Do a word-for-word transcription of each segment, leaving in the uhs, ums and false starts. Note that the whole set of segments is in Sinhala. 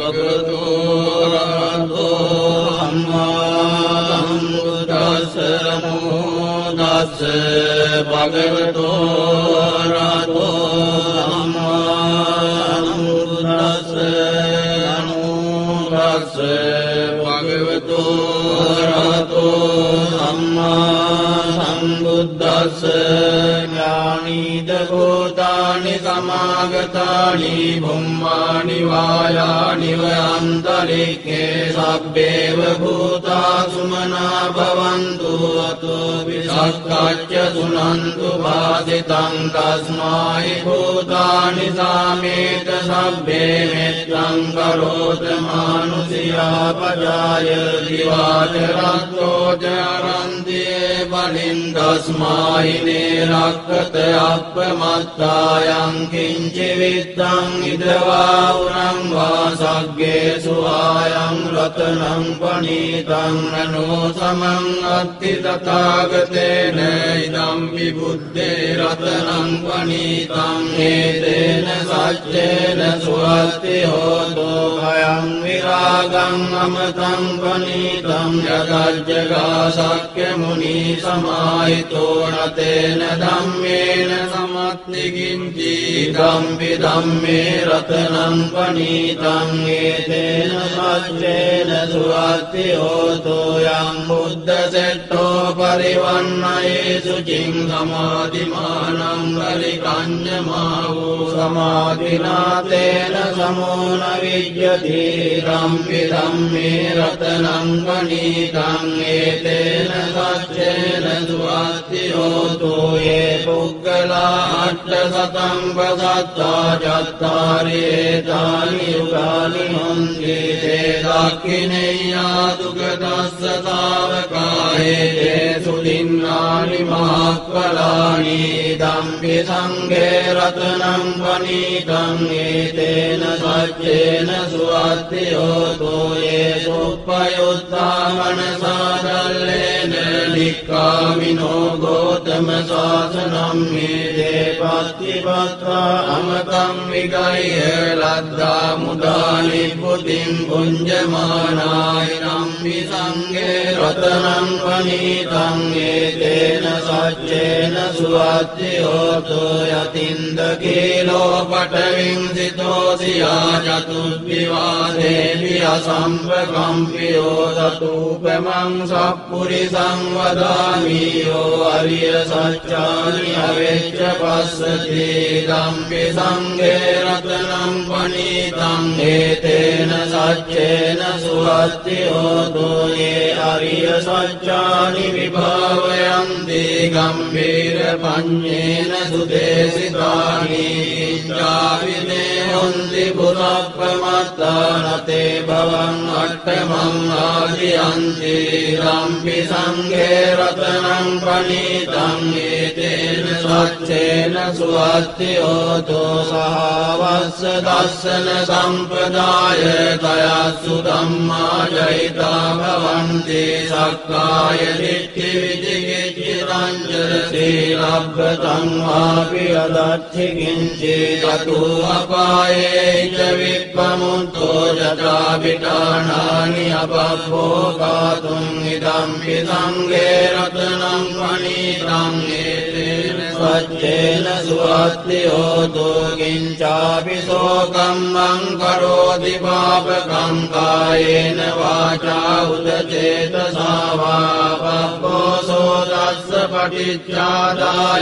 භගවතු අරහතෝ සම්මා සම්බුද්දස්ස නමෝ තස්ස භගවතු අරහතෝ සම්මා සම්බුද්දස්ස නමෝ තස්ස භගවතු අරහතෝ සම්මා සම්බුද්දස්ස ඥානීද භූතානි සමාගතානි බුම්මානි වායානි වයන්තරික්ඛේ සබ්බේව භූතා සුමනා භවන්තු අතෝ විසක්ඛච්ච සුනන්තු වාදිතං තස්මායි භූතානි සාමේත සබ්බේ මෙත්තං කරෝත මානුසියා පජාය දිවාච රත්තෝ ජරන්තියේ බලින් තස්මායිනේ රක්කත අප්පමත්තායං කිංචි විත්තං ඉදවා උරං වාසග්ගේ සුආයං රතනං පනීතං නනෝ සමං අත්ති තථාගතේන ඉදම් විබුද්ධේ රතනං පනීතං හේතේන සච්චේන සුවත්ති හෝතෝ භයං විරාගං අමතං පනීතං යදජ්ජගා සක්්‍ය මුනි සමාහිතෝ නතේන ධම්මේන සමත්ති කිංචි ධම්පි ධම්මේ රතනං පනීතං ඒතේන සච්චේන සුවත්ති හෝතෝ යං බුද්ධ සෙට්ඨෝ පරිවන්නයේ සුචින් සමාධිමානං පරිකඤ්ඤමා වූ සමාධිනාතේන සමෝන විජ්ජති ධම්පි ධම්මේ රතනං පනීතං ඒතේන සච්චේන සුවත්ති හෝතෝ යේ පුග්ගලා අට්ඨ සතං පසත්තා චත්තාරි ඒතානි යුගානි හොන්ති තේ දක්ඛිනේයා දුගදස්ස තාවකායේ සුදින්නානි මහක්ඛලානි ධම්පි සංඝේ රතනං පනීතං ඒතේන සච්චේන සුවත්ති හෝතෝ යේ සුප්පයුත්තා මනසාදල්ලේන නික්ඛාමිනෝ ගෝතම සාසනං මේදේ පත්තිපත්තා අමතං විගය්‍ය ලද්දා මුදානි පුතින් පුඤ්ජමානාය නම්පි සංඝේ රතනං පනීතං ඒතේන සච්චේන සුවත්ති හෝතෝ යතින්ද කීලෝ පඨවින් සිතෝසියා චතුබ්බිවාදේවි අසම්පකම්පියෝ සතූපමං සප්පුරිසං වදාමි යෝ අරිය සත්‍යානි අවෙච්ච පස්සති ධම්පි සංඝේ රතනං පනීතං ඒතේන සච්චේන සුවත්ති හෝතෝ යේ අරිය සත්‍යානි විභාවයන්ති ගම්භීර පඤ්ඤේන සුදේසිතානි චාවිනේ හොන්ති පුරප්පමත්තානතේ භවං අට්ඨමං ආදියන්ති ධම්පි සංඝේ රතනං පනීතං ඒතේන සච්චේන සුවත්ති හෝතෝ සහවස්ස දස්සන සම්පදාය තයස්සු ධම්මා ජහිතා භවන්ති සක්කාය දිට්ඨි විචිකිච්ඡ රංජන සීලබ්බතං වාපි අදච්චි කිංචි තතු අපායේ ච විප්පමුත්තෝ යතා විඨානානි අපබ්බෝකාතුං ඉදම්පි සංඝේ රතනං පනීතං ඒතේන සච්චේන සුවත්ති හෝතෝ කිංචාපි සෝකම්මං කරෝති පාපකං කායේන වාචා උදචේතසා වා පබ්බෝසෝ දස්ස පටිච්චාදාය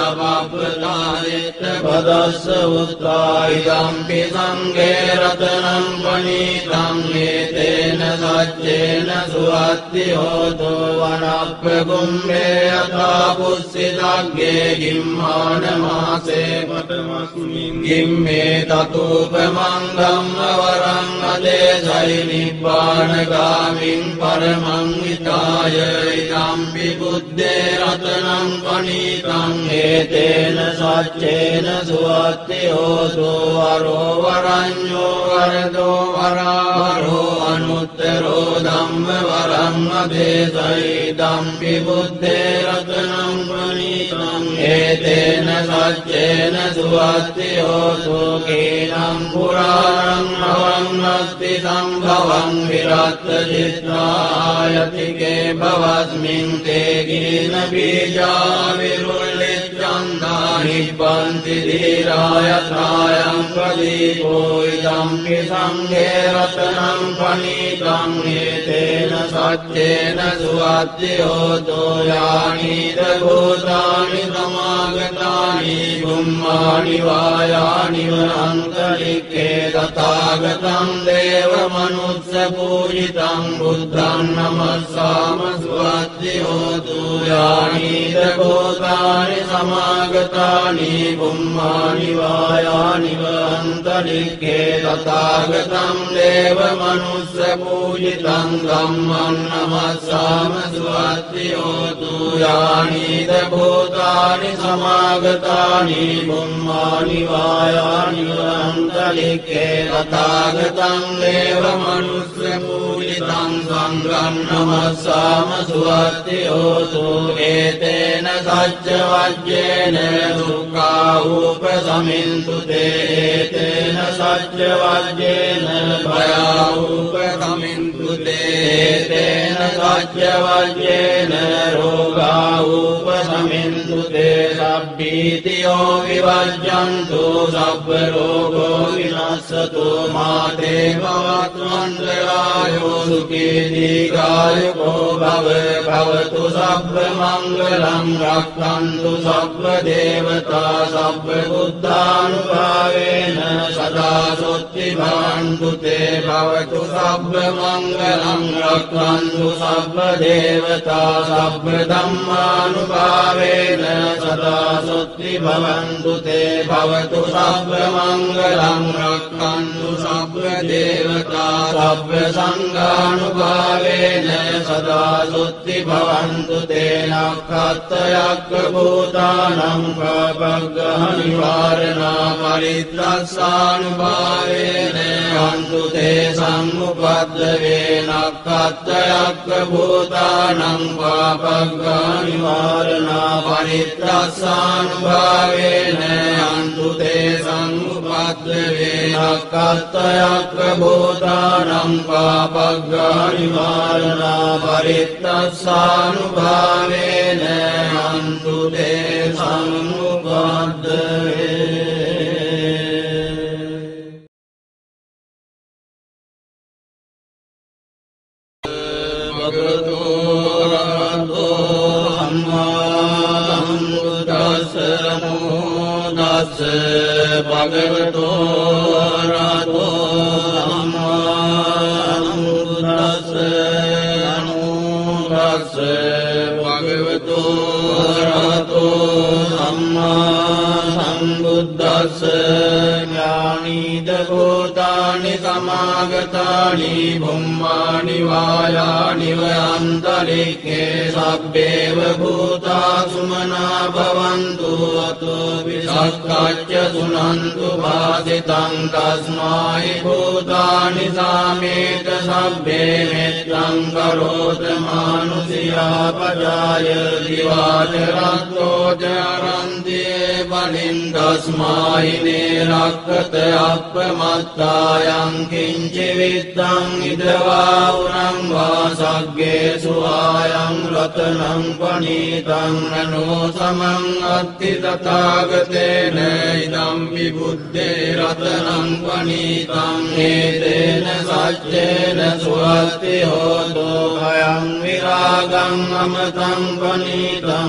අපබ්බතානෙත්ත පදස්ස උත්තා ඉදම්පි සංඝේ රතනං පනීතං ඒතේන සච්චේන සුවත්ති හෝතෝ වනප්පකුම්භේ අතා පුස්සිතග්ගේ ගිම්මාන මාසේ පඨමස්මින් ගිම්මේ තතූපමං ධම්ම වරං අදේසයි නිබ්බානගාමින් පරමං හිතාය ඉදම්පි බුද්දේ රතනං පනීතං ඒතේන සච්චේන සුවත්ති හෝතෝ වරෝ වරඤ්ඤෝ වරදෝ වරාවරෝ අනුත්තරෝ ධම්ම වරං අදේසයි ඉදම්පි බුද්දේ රතනං පනීතං ඒතේන සච්චේන සුවත්ති හෝතෝ කේනම් පුරාණං අවං නත්ති संभवं विरक्त चित्रायतिके भवस्मिन् ते गीन बीजा विरुल्लिच्छन्दा निब्बन्ति धीरायत्रायं प्रदीपो इदम्पि संघे रत्नं फणितं एतेन सत्येन सुवाद्योतो यानीत भूतानि समागतानि ब्रह्माणि वायानि वनन्तरिक्षे तथागतं देवमनुष्यपूजितं बुद्धं नमस्साम सुवाद्योतो यानीत भूतानि समागतानि ब्रह्माणि वायानि वनन्तरिक्षे तथागतं देवमनुष्यपूजितं धम्मं नमस्साम सुवाद्योतो यानीत भूतानि समागतानि ब्रह्माणि वायानि वनन्तरिक्षे तथागतं देवमनुष्यपूजितं संඝं नमस्साम सुवाद्योतो एतेन सत्यवाक्येन दुःखावुपशमिन्तु ते एतेन सत्यवाक्येन भयावुपशमिन्तु ते एतेन सत्यवाक्येन रोगावुपशमिन्तु ते सब्भीतियो विवर्जन्तु सब्बरोगो विनश्यतु माते भवत्वन्तरायो सुखी दीर्घायुको भव भवतु सब्बमङ्गलं रक्षन्तु सब्बदेवता सब्बबुद्धानुभावेन सदा सोत्ति भवन्तु ते भवतु सब्बमङ्गलं रक्षन्तु सब्बदेवता सब्बधम्मानुभावेन सदा सोत्ति भवन्तु ते भवतु सब्बमङ्गलं रक्षन्तु सब्बदेवता सब्बसङ्घानुभावेन सदा सोत्ति भवन्तु ते नक्षत्रयज्ञभूतानां पापग्रहनिवारणा परित्रासानुभावेन हन्तु ते समुपद्रवे नक्षत्रयज्ञभूतानां पापग्रहनिवारणा परित्रासानुभावेन हन्तु ते समुपद्रवे नक्षत्रयज्ञभूतानां पापग्रहनिवारणा परित्रासानुभावेन हन्तु ते समुपद्रवे भगवतो अरहतो सम्मा सम्बुद्धस्स नमो तस्स भगवतो अरहतो सम्मा सम्बुद्धस्स नमो तस्स भगवतो अरहतो सम्मा सम्बुद्धस्स ज्ञानीत भूतानि समागतानि ब्रह्माणि वायानि वनन्तरिक्षे सब्बेव भूता सुमना भवन्तु अतो विसक्काच्च सुनन्तु भासितं तस्मै भूतानि सामेत सब्बे मित्रं करोत मानुषियापजाय दिवाचरन्तो चरन्ति बलिं तस्मै निरक्षत अप्रमत्तायं किञ्चिवित्तं इदवाउरं वा सग्गेषु आयं रत्नं पणितं ननो समं अत्ति तथागतेन इदं विबुद्धे रत्नं पणितं एतेन सत्येन सुवत्ति होतो भयं विरागं अमृतं पणितं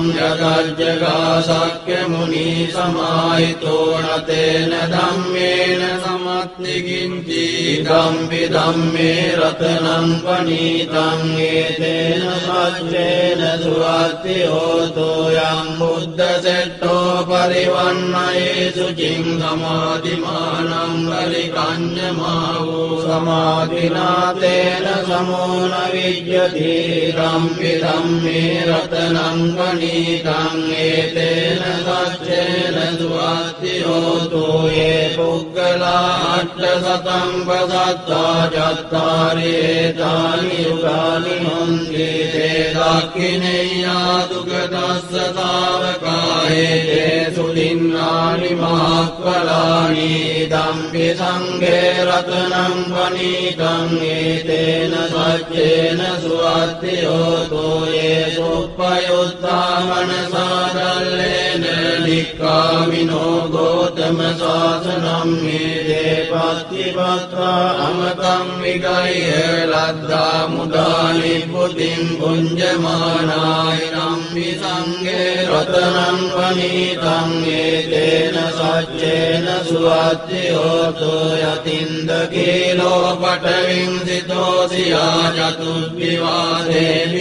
जगज्जगासक्यमुनि समाहितो न तेन धम्मेन समत्ति किञ्चिदम्पि धम्मे रत्नं पणितं एतेन सत्येन सुवत्ति होतो यं बुद्धसेट्टो परिवन्नये शुचिं समाधिमानं परिकन्यमावो समाधिना तेन समो न विद्यते धम्पि धम्मे रत्नं पणितं एतेन सत्येन सुवत्ति होतो ये पुग्गला අට්ඨ සතං පසත්තා චත්තාරි ඒතානි යුගානි හොන්ති තේ දක්ඛිනේයා දුක්ඛතස්ස තාවකායේ තේසු දින්නානි මහක්ඛලානි ධම්පි සංඝේ රතනං වනීතං ඒතේන සච්චේන සුවත්ති හෝතෝ යේ සුප්පයුත්තා මනසාදල්ලේන නික්ඛාමිනෝ ගෝතම සාසනං මේ පත්තිපත්තා අමතං විගය්‍ය ලද්දා මුදානි පුතින් පුඤ්ජමානාය නම්මි සංඝේ රතනං වනීතං ඒතේන සච්චේන සුවත්ති හෝතෝ යතින්ද කීලෝ පඨවින් සිතෝසියා චතුබ්බිවාදේවි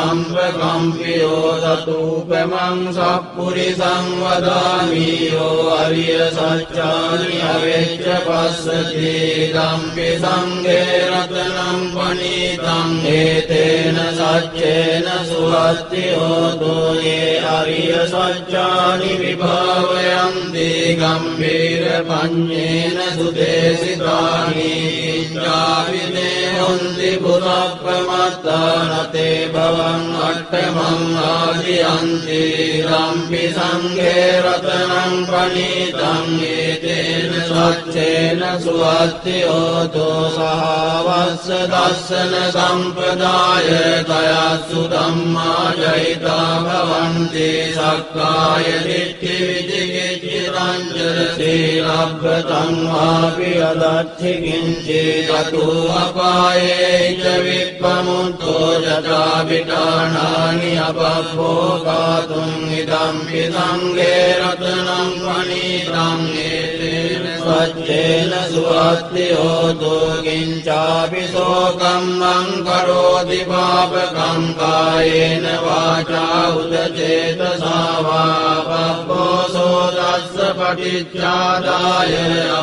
අසම්පකම්පියෝ සතුපමං සප්පුරිසං වදාමි යෝ අරිය සත්‍යානි අවෙච්ච පස්සති ධම්පි සංඝේ රතනං වනීතං ඒතේන සච්චේන සුවත්ති හෝතෝ යේ අරිය සත්‍යානි විභාවයන්ති ගම්භීර පඤ්ඤේන සුදේසිතානි ඉච්ඡාවිනේ හොන්ති පුරප්පමත්තානතේ භවං අට්ඨමං ආදියන්ති ධම්පි සංඝේ රතනං පණීතං ඒතේන සච්චේන සුවත්ති හෝතෝ සහවස්ස දස්සන සම්පදාය තයස්සු ධම්මා ජහිතා භවන්ති සක්කාය දිට්ඨි විචිකිච්ඡ රංජන සීලබ්බතං වාපි අදච්චි කිංචි යතු අපායේ ච විප්පමුත්තෝ ජතා විඨානානි අපප්පෝකාතුං ඉදම්පි සංඝේ රතනං වනීතං ඒතේන සච්චේන සුවත්ති හෝතෝ කිංචාපි සෝකම්මං කරෝති පාපකං කායේන වාචා උදචේතසා වා පප්පෝසෝ දස්ස පටිච්චාදාය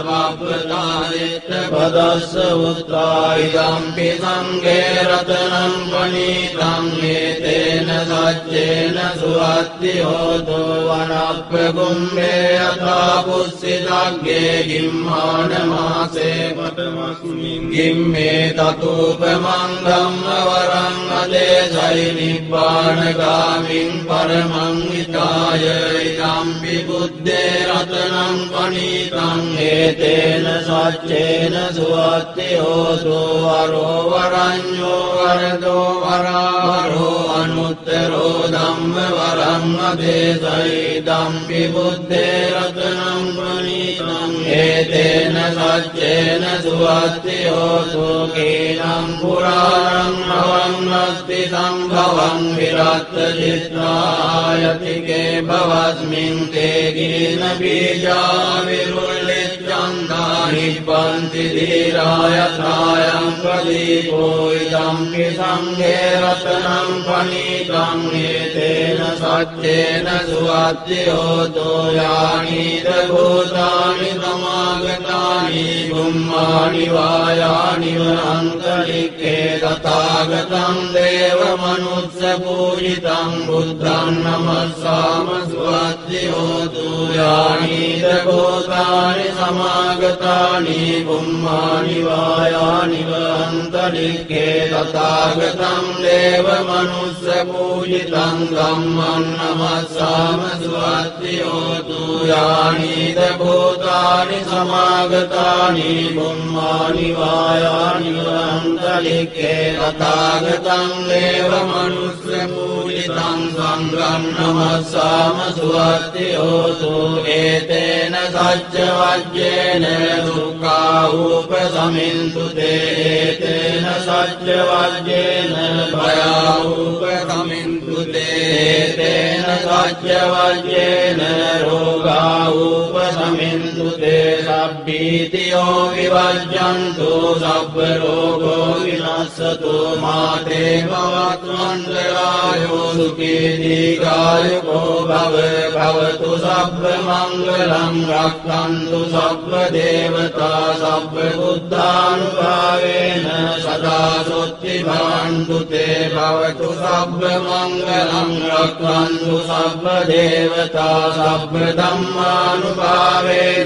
අපප්පතායෙත් පදස්ස උත්තායිදම්පි සංඝේ රතනං වනීතං ඒතේන සච්චේන සුවත්ති හෝතෝ වනප්ප කුම්භේ යථා පුස්සිතග්ගේ ගිම්මාන මාසේ පඨමස්මින් ගිම්මේ තතූපමං ධම්ම වරං අදේසයි නිබ්බානගාමින් පරමං විතාය ඉදම්පි බුද්දේ රතනං වනීතං ඒතේන සච්චේන සුවත්ති හෝතෝ වරෝ වරඤ්ඤෝ වරදෝ වරාරෝ අනුත්තරෝ ධම්ම වරං අදේසයි ධම්පි බුද්දේ රතනං වනීතං ඒතේන සච්චේන සුවත්ති හෝතෝ කේනං පුරාණං අවන්නස්ති සම්භවං විරත් චිත්තායතිකේ භවස්මින් තේ ගින බීජා විරුල්ලිච්ඡන්දා නිප්පන්ති ධීරාය ත්‍රායං ප්‍රදීපෝ ඉදම්පි සංඝේ රතනං පණීතං ඒතේන සච්චේන සුවත්ති හෝතෝ යානිද භූතානි සමාගතානි බුම්මානි වායානි වන්තලික්ඛේ තථාගතං දේව මනුස්ස පූජිතං බුද්ධං නමස්සාම සුවත්ති හෝතු යානිද භූතානි සමාගතානි බුම්මානි වායානි වන්තලික්ඛේ තථාගතං දේව මනුස්ස පූජිතං ධම්මං නමස්සාම සුවත්ති හෝතු යානිද භූතානි සමාගතානි බුම්මානි වායානි වන්තලික්ඛේ තථාගතං දේව මනුස්ස පූජිතං සංඝං නමස්සාම සුවත්ති හෝතු ඒතේන සච්ච වජ්ජේන දුක්ඛා උපසමින්තු තේ ඒතේන සච්ච වජ්ජේන භයා උපසමින්තු තේ ඒතේන සච්ච වජ්ජේන රෝගා උපසමින්තු තේ සබ්බීතියෝ විවජ්ජන්තු සබ්බ රෝගෝ විනස්සතු මාතේ භවත්වන්තරායෝ සුඛී දීඝායුකෝ භව භවතු සබ්බ මංගලං රක්ඛන්තු සබ්බ දේවතා සබ්බ බුද්ධානුභාවේන සදා සොත්ති භවන්තු තේ භවතු සබ්බ මංගලං රක්ඛන්තු සබ්බ දේවතා සබ්බ ධම්මානුභාවේන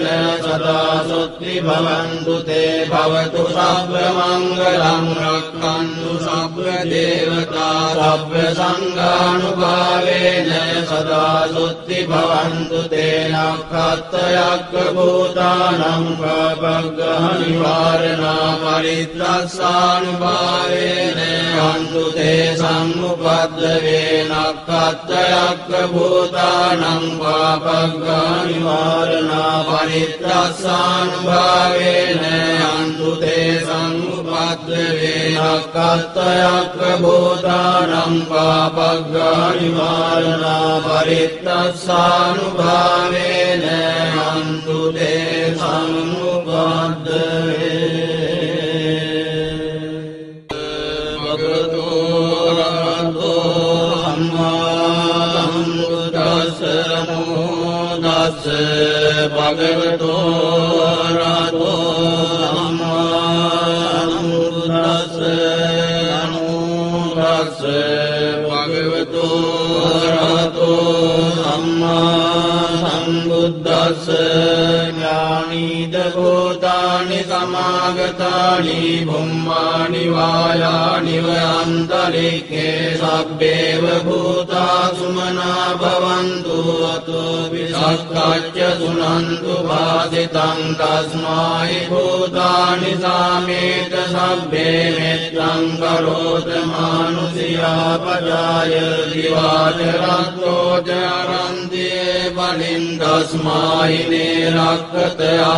භාවේන සදා සොත්ති භවන්තු තේ භවතු සබ්බ මංගලං රක්ඛන්තු සබ්බ දේවතා සබ්බ සංඝානුභාවේන සදා සොත්ති භවන්තු තේ නක්ඛත්තයක්ඛ භූතානං පාපග්ගහ නිවාරණා පරිත්‍රස්සානුභාවේන අන්තු තේ සම්මුපද්දවේ නක්ඛත්තයක්ඛ භූතානං පාපග්ගහ නිවාරණා පරිත්‍රස්සානුභාවේන අන්තු තේ සම්මුපද්දවේ නක්ඛත්තයක්ඛ භූතානං පාපග්ගහ නිවාරණා පරිත්‍රස්සානුභාවේන අන්තු තේ සම්මුපද්දවේ භගවතු අරහතෝ සම්මා සම්බුද්දස්ස නමෝ තස්ස භගවතු අරහතෝ සම්මා සම්බුද්දස්ස නමෝ තස්ස භගවතු අරහතෝ සම්මා සම්බුද්දස්ස ඥානීද භූතානි සමාගතානි බුම්මානි වායානි වයන්තරික්ඛේ සබ්බේව භූතා සුමනා භවන්තු අතෝ විසක්ඛච්ච සුනන්තු වාදිතං තස්මායි භූතානි සාමේත සබ්බේ මෙත්තං කරෝත මානුසියා පජාය දිවාචරත්තෝ චරන්තියේ බලින් තස්මායිනේ රක්ඛත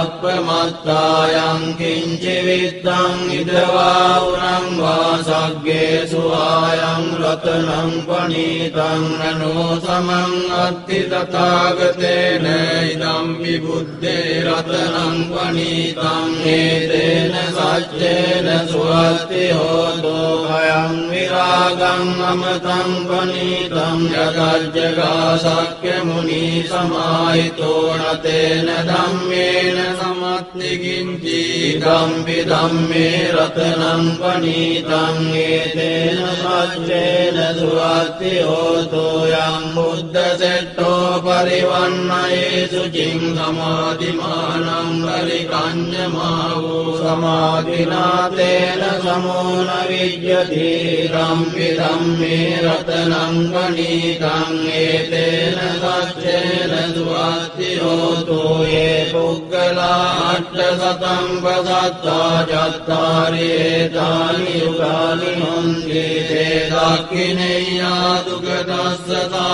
අප්පමත්තායං කිංචි විත්තං ඉදවා උරං වාසග්ගේ සුආයං රතනං පනීතං නනෝ සමං අත්ති තථාගතේන ඉදම් විබුද්ධේ රතනං පනීතං හේතේන සච්චේන සුවත්ති හෝතෝ භයං විරාගං අමතං පනීතං යදජ්ජගා සක්්‍ය මුනි සමාහිතෝ නතේන ධම්මේන සමත්ති කිංචි ධම්පි ධම්මේ රතනං පනීතං ඒතේන සච්චේන සුවත්ති හෝතෝ යං බුද්ධ සෙට්ඨෝ පරිවන්නයේ සුචින් සමාධිමානං පරිකඤ්ඤමා වූ සමාධිනාතේන සමෝන විජ්ජති ධම්පි ධම්මේ රතනං පනීතං ඒතේන සච්චේන සුවත්ති හෝතෝ යේ පුග්ගලා අට්ඨ සතං පසත්තා චත්තාරි ඒතානි යුගානි හොන්ති තේ දක්ඛිනේයා දුගදස්ස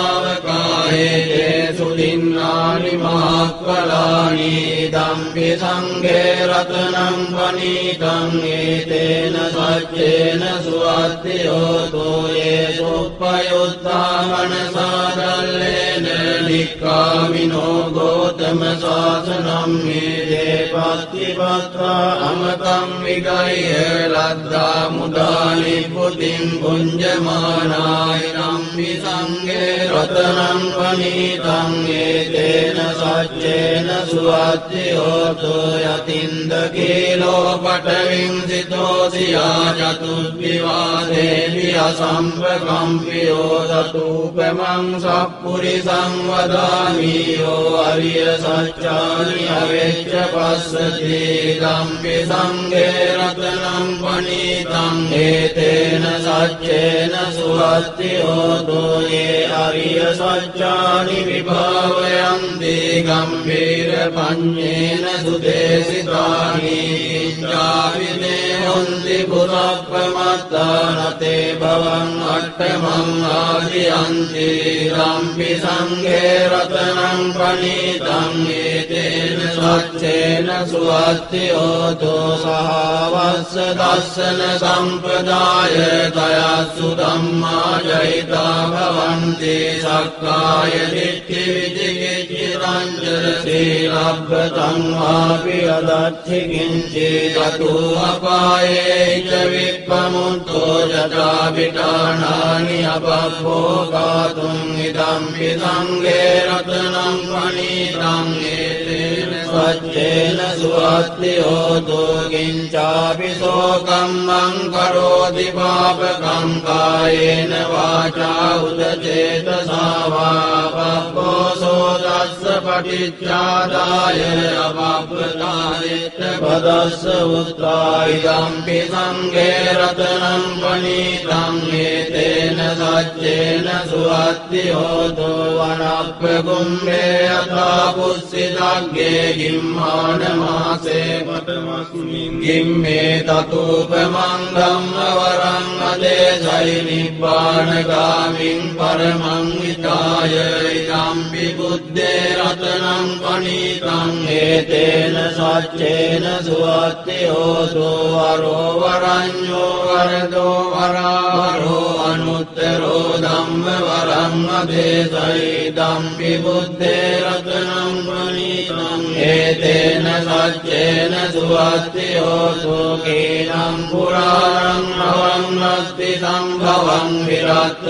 තාවකායේ තේ සුදින්නානි මහක්ඛලානි ධම්පි සංඝේ රතනං පනීතං ඒතේන සච්චේන සුවත්ති හෝතෝ යේ සුප්පයුත්තා මනසාදල්ලේන නික්ඛාමිනෝ ගෝතම සාසනම් මේ පත්තිපත්තා අමතං විගය ලද්දා මුදානි පුතින් පුඤ්ජමානාය නම්මි සංඝේ රතනං පනීතං ඒතේන සච්චේන සුවත්ති හෝතෝ යතින්ද කීලෝ පඨවින් සිතෝසියා චතුද්විවාදේවි අසම්පකම්පියෝ සතුපමං සප්පුරිසං වදාමි යෝ අරිය සත්‍යානි අවෙච්ච පස්සති ධම්පි සංඝේ රතනං පනීතං ඒතේන සච්චේන සුවත්ති හෝතෝ යේ අරිය සත්‍යානි විභාවයන්ති ගම්භීර පඤ්ඤේන සුදේසිතානි ඉච්ඡාවිනේ හොන්ති පුරප්පමත්තානතේ භවං අට්ඨමං ආදියන්ති ධම්පි සංඝේ රතනං පනීතං ඒතේන සච්චේන සුවත්ති හෝතෝ සහවස්ස දස්සන සම්පදාය තයස්සු ධම්මා ජහිතා භවන්ති සක්කාය දිට්ඨි විචිකිච්ඡ රංජන සීලබ්බතං වාපි අදච්චි කිංචි තතු අපායේ ච විප්පමුත්තෝ යතා විඨානානි අපප්පෝකාතුං ඉදම්පි සංඝේ රතනං පනීතං ඒතේන සච්චේන සුවත්ති හෝතු කිංචාපි සෝකම්මං කරෝති පාපකං කායේන වාචා උදචේතසා වා පබ්බෝසෝ දස්ස පටිච්චාදාය අපප්පතාදිත්ත පදස්ස උත්ථායිදම්පි සංඝේ රතනං පනීතං ඒතේන සච්චේන සුවත්ති හෝතු වනප්පකුම්භේ යථා පුස්සිතග්ගේ ගිම්මාන මාසේ පඨමස්මින් ගිම්මේ තතූපමං ධම්ම වරං අදේසයි නිබ්බානගාමින් පරමං විතාය ඉදම්පි බුද්දේ රතනං පනීතං ඒතේන සච්චේන සුවත්ති හෝතු වරෝ වරඤ්ඤෝ වරදෝ වරාවරෝ අනුත්තරෝ ධම්ම වරං අදේසයි ඉදම්පි බුද්දේ රතනං පනීතං ඒතේන සච්චේන සුවත්ති හෝතු කීනම් පුරාණං අවන්නස්ති සම්භවං විරත්ත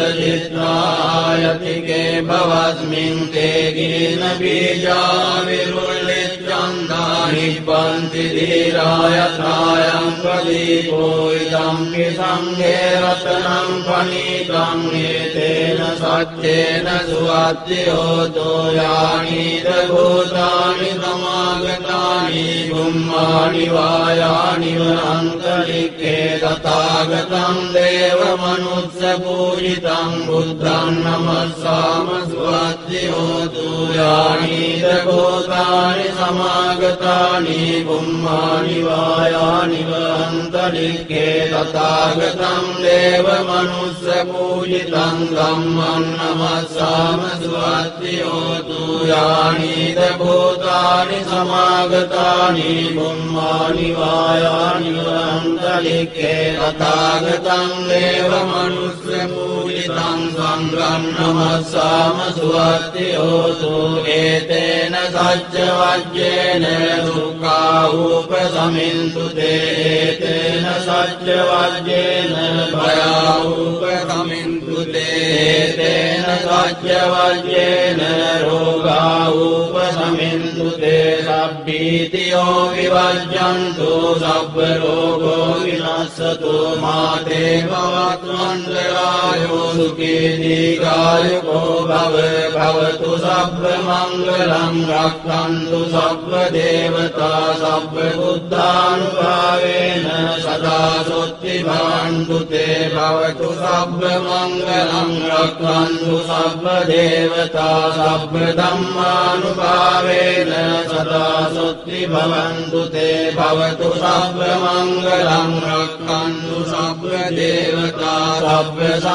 චිත්තායතිකේ භවස්මින් තේ ගින බීජා විරුල්ලිච්ඡන්දා නිබ්බන්ති ධීරායථායං ප්‍රදීපෝ ඉදම්පි සංඝේ රතනං පනීතං ඒතේන සච්චේන සුවත්ති හෝතු යානිද භූතානි සමාගතානි බුම්මානි වායානි වනන්තරික්ඛේ තථාගතං දේව මනුස්ස පූජිතං බුද්ධං නමස්සාම සුවත්ති හෝතු යානිද භූතානි සමාගතානි බුම්මානි වායානි වනන්තරික්ඛේ තථාගතං දේව මනුස්ස පූජිතං ධම්මං නමස්සාම සුවත්ති හෝතු යානිද භූතානි සමාගතානි බුම්මානි වායානි වනන්තරික්ඛේ තථාගතං දේව මනුස්ස පූජිතං සංඝං නමස්සාම සුවත්ති හෝතු ඒතේන සච්ච වජ්ජේන දුක්ඛා උපසමින්තු තේතේන සච්ච වජ්ජේන භයා උපසමින්තු තේතේන සච්ච වජ්ජේන රෝගා උපසමින්තු තේ සබ්බීතියෝ විවජ්ජන්තු සබ්බ රෝගෝ විනස්සතු මාතේ භවත්වන්දරායෝ සුඛී දීඝායුකෝ භව භවතු සබ්බ මංගලං රක්ඛන්තු සබ්බ දේවතා සබ්බ බුද්ධානුභාවේන සදා සොත්ති භවන්තු තේ භවතු සබ්බ මංගලං රක්ඛන්තු සබ්බ දේවතා සබ්බ ධම්මානුභාවේන සදා සොත්ති භවන්තු තේ භවතු සබ්බ මංගලං රක්ඛන්තු සබ්බ දේවතා සබ්බ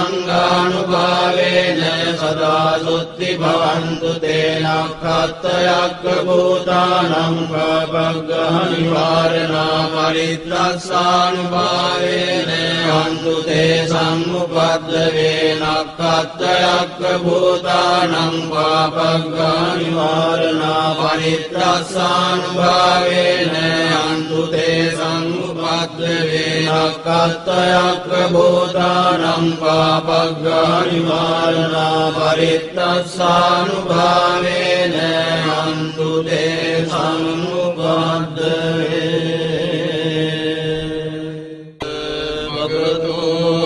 සංඝානුභාවේන සදා සොත්ති භවන්තු තේ නක්ඛත්තයක්ඛ භූතානං පාපග්ගහ නිවාරණා පරිත්‍රස්සානුභාවේන අන්තු තේ සම්මුපද්දවේ නක්ඛත්තයක්ඛ භූතානං පාපග්ගහ නිවාරණා පරිත්‍රස්සානුභාවේන අන්තු තේ සම්මුපද්දවේ නක්ඛත්තයක්ඛ භූතානං පාපග්ගහ නිවාරණා පරිත්‍රස්සානුභාවේන අන්තු තේ සම්මුපද්දවේ භගවතු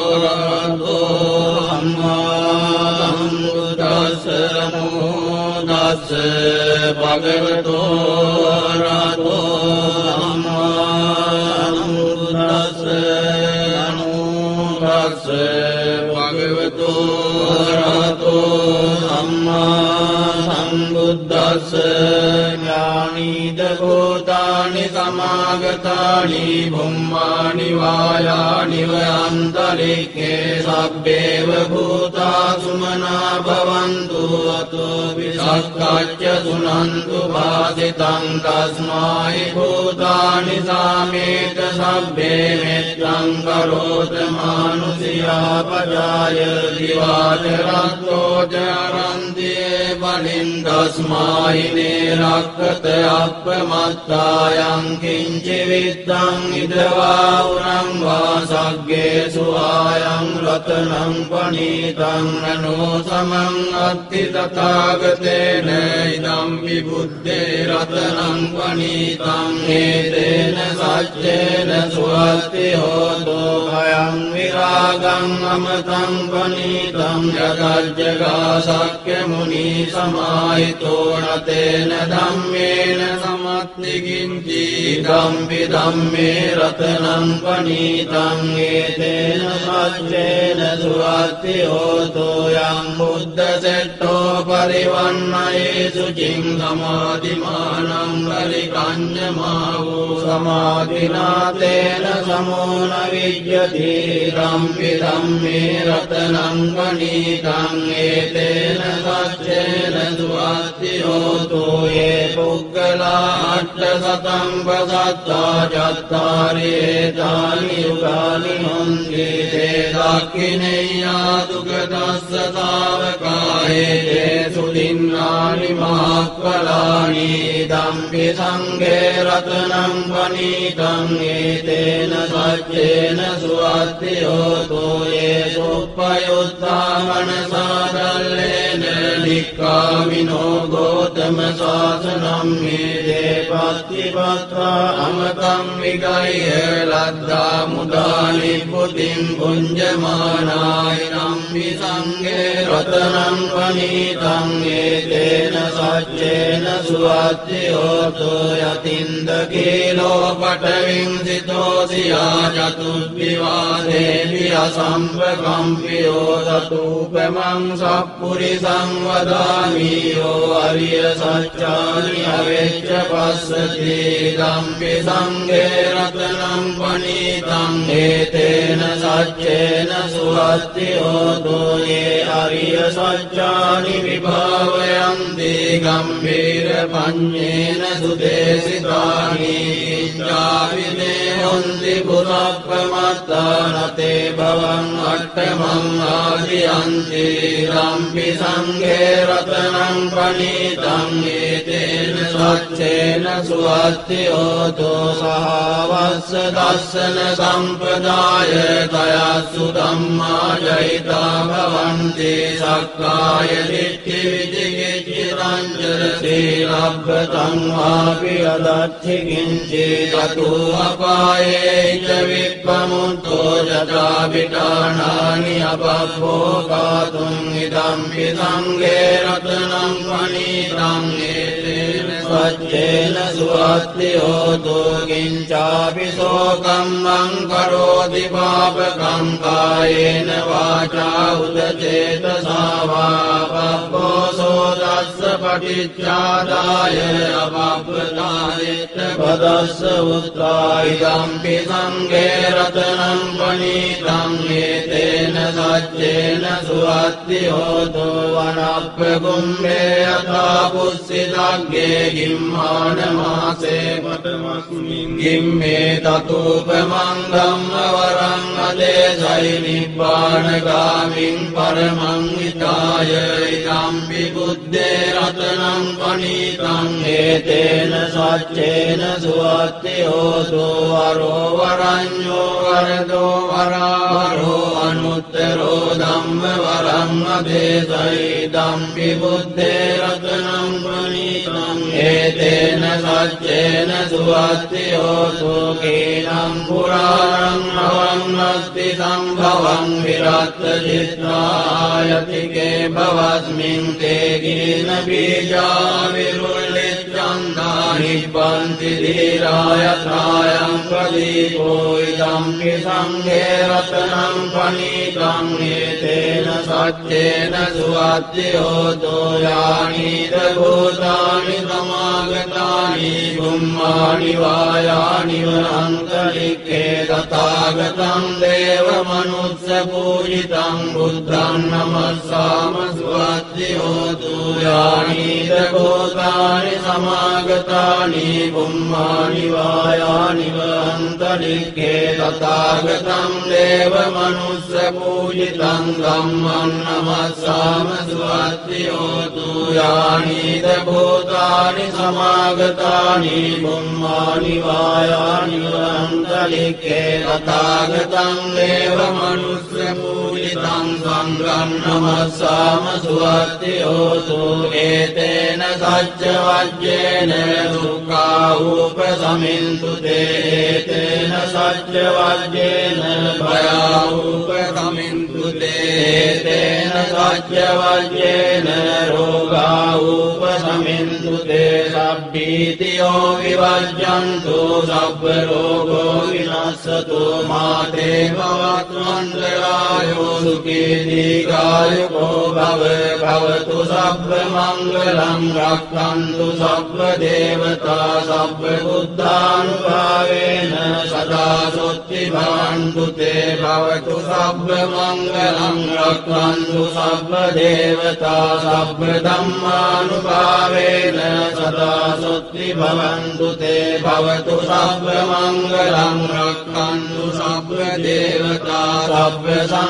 රහතෝ සම්මා සම්බුද්දස්ස නමෝ තස්ස භගවතු රහතෝ සම්මා සම්බුද්දස්ස නමෝ තස්ස භගවතු රහතෝ සම්මා සම්බුද්දස්ස ඥානීද භූතානි සමාගතානි බුම්මානි වායානි වයන්තරික්ඛේ සබ්බේව භූතා සුමනා භවන්තු අතෝ විසක්ඛච්ච සුනන්තු භාසිතං තස්මායි භූතානි සාමේත සබ්බේ මෙත්තං කරෝත මානුසියා පජාය දිවාචරත්තෝ චරන්තියේ වලින් තස්මායිනේ රක්කත අප්පමත්තායං කිංචි විත්තං ඉදවා උරං වාසග්ගේසු ආයං රතනං පනීතං නනෝ සමං අත්ති තථාගතේන ඉදම් විබුද්ධේ රතනං පනීතං හේතේන සච්චේන සුවත්ති හෝතෝ භයං විරාගං අමතං පනීතං යදජ්ජගා සක්්‍ය මුනි සමාහිතෝ නතේන ධම්මේන සමත්ති කිංචි ධම්පි ධම්මේ රතනං පනීතං හේතේන සච්චේන සුවත්ති හෝතෝ යං බුද්ධ සෙට්ඨෝ පරිවන්නයේසු චින් සමාධිමානං පරිකඤ්ඤමාවෝ සමාධිනාතේන සමෝන විජ්ජති ධම්පි ධම්මේ රතනං පනීතං ඒතේන සච්චේන සුවත්ති හෝතෝ යේ පුග්ගලා අට්ඨ සතං පසත්තා චත්තාරි ඒතානි යුගානි හොන්ති තේ දක්ඛිනේයා දුගදස්ස තාවකායේ සුදින්නානි මහක්ඛලානි ධම්පි සංඝේ රතනං පනීතං ඒතේන සච්චේන සුවත්ති හෝතෝ යේ සුප්පයුත්තා මනසාදල්ලේන නික්ඛාමිනෝ ගෝතම ශාසනං මේදේ පත්තිපත්තා අමතං විගය්‍ය ලද්දා මුදානි පුතින් පුඤ්ජමානාය නම්පි සංඝේ රතනං පනීතං ඒතේන සච්චේන සුවත්ති හෝතෝ යතින්ද කීලෝ පඨවින් සිතෝසියා චතුබ්බිවාදේවි අසම්පකම්පියෝ සතූපමං සප්පුරිසං වදාමි යෝ අරිය සත්‍යානි අවෙච්ච පස්සති ධම්පි සංඝේ රතනං පනීතං ඒතේන සච්චේන සුවත්ති හෝතෝ යේ අරිය සත්‍යානි විභාවයන්ති ගම්භීර පඤ්ඤේන සුදේසිතානි චාවිනේ හොන්ති පුරප්පමත්තානතේ භවං අට්ඨමං ආදියන්ති ධම්පි සංඝේ රතනං පනීතං ඒතේන සච්චේන සුවත්ති හෝතෝ සහවස්ස දස්සන සම්පදාය තයස්සු ධම්මා ජහිතා භවන්ති සක්කාය දිට්ඨි විචිකිච්ඡ රංජන සීලබ්බතං වාපි අදච්චි කිංචි තතෝ අපායේ ච විප්පමුත්තෝ යතා විඨානානි අපබ්බෝ කාතුං ඉදම්පි සංඝේ රතනං පනීතං ඒතේන සච්චේන සුවත්ති හෝතෝ කිංචාපි සෝකම්මං කරෝති පාපකං කායේන වාචා උදචේතසා වා පබ්බෝ සෝදස්ස පටිච්චාදාය අපබ්බතාදිත්ත පදස්ස උත්තා ඉදම්පි සංඝේ රතනං පනීතං ඒතේන සච්චේන සුවත්ති හෝතෝ වනප්පකුම්භේ යථා පුස්සිතග්ගේ ගිම්මාන මාසේ පඨමස්මින් ගිම්මේ තතෝපමං ධම්ම වරං අදේසයි නිබ්බානගාමින් පරමං හිතාය ඉදම්පි බුද්දේ රතනං පනීතං ඒතේන සච්චේන සුවත්ති හෝතෝ වරෝ වරඤ්ඤෝ වරදෝ වරාවරෝ අනුත්තරෝ ධම්ම වරං අදේසයි ඉදම්පි බුද්දේ රතනං පනීතං ඒතේන සච්චේන සුවත්ති හෝතෝ කේනම් පුරාණං අවන්නස්ති සම්භවං විරත්ත චිත්තායතිකේ භවස්මින් තේ ගින බීජා විරුල්ලිච්ඡන්දා නිබ්බන්ති ධීරායථායං ප්‍රදීපෝ ඉදම්පි සංඝේ රතනං පනීතං ඒතේන සච්චේන සුවත්ති හෝතෝ යානිද භූතානි සමාගතානි බුම්මානි වායානි වනන්තරික්ඛේ තථාගතං දේව මනුස්ස පූජිතං බුද්ධං නමස්සාම සුවත්ති හෝතු යානිද භූතානි සමා සමාගතානි බුම්මානි වායානි වන්තලික්ඛේ තථාගතං දේව මනුස්ස පූජිතං ධම්මං නමස්සාම සුවත්තියෝතු යානිද භූතානි සමාගතානි බුම්මානි වායානි වන්තලික්ඛේ තථාගතං දේව මනුස්ස පූජිතං සංඝං නමස්සාම සුවත්තියෝතු ඒතේන සච්ච වජ්ජේන දුක්ඛා උපසමින්තු තේතේන සච්ච වජ්ජේන භයා උපසමින්තු තේතේන සච්ච වජ්ජේන රෝගා උපසමින්තු තේ සබ්බීතියෝ විවජ්ජන්තු සබ්බ රෝගෝ විනස්සතු මාතේ භවත්වන්තරායෝ සුඛී දීඝායුකෝ භව භවතු සබ්බ මංගලං රක්ඛන්තු සබ්බ දේවතා සබ්බ බුද්ධානුභාවේන සදා සොත්ති භවන්තු තේ භවතු සබ්බ මංගලං රක්ඛන්තු සබ්බ දේවතා සබ්බ ධම්මානුභාවේන සදා සොත්ති භවන්තු තේ භවතු සබ්බ මංගලං රක්ඛන්තු සබ්බ දේවතා සබ්බ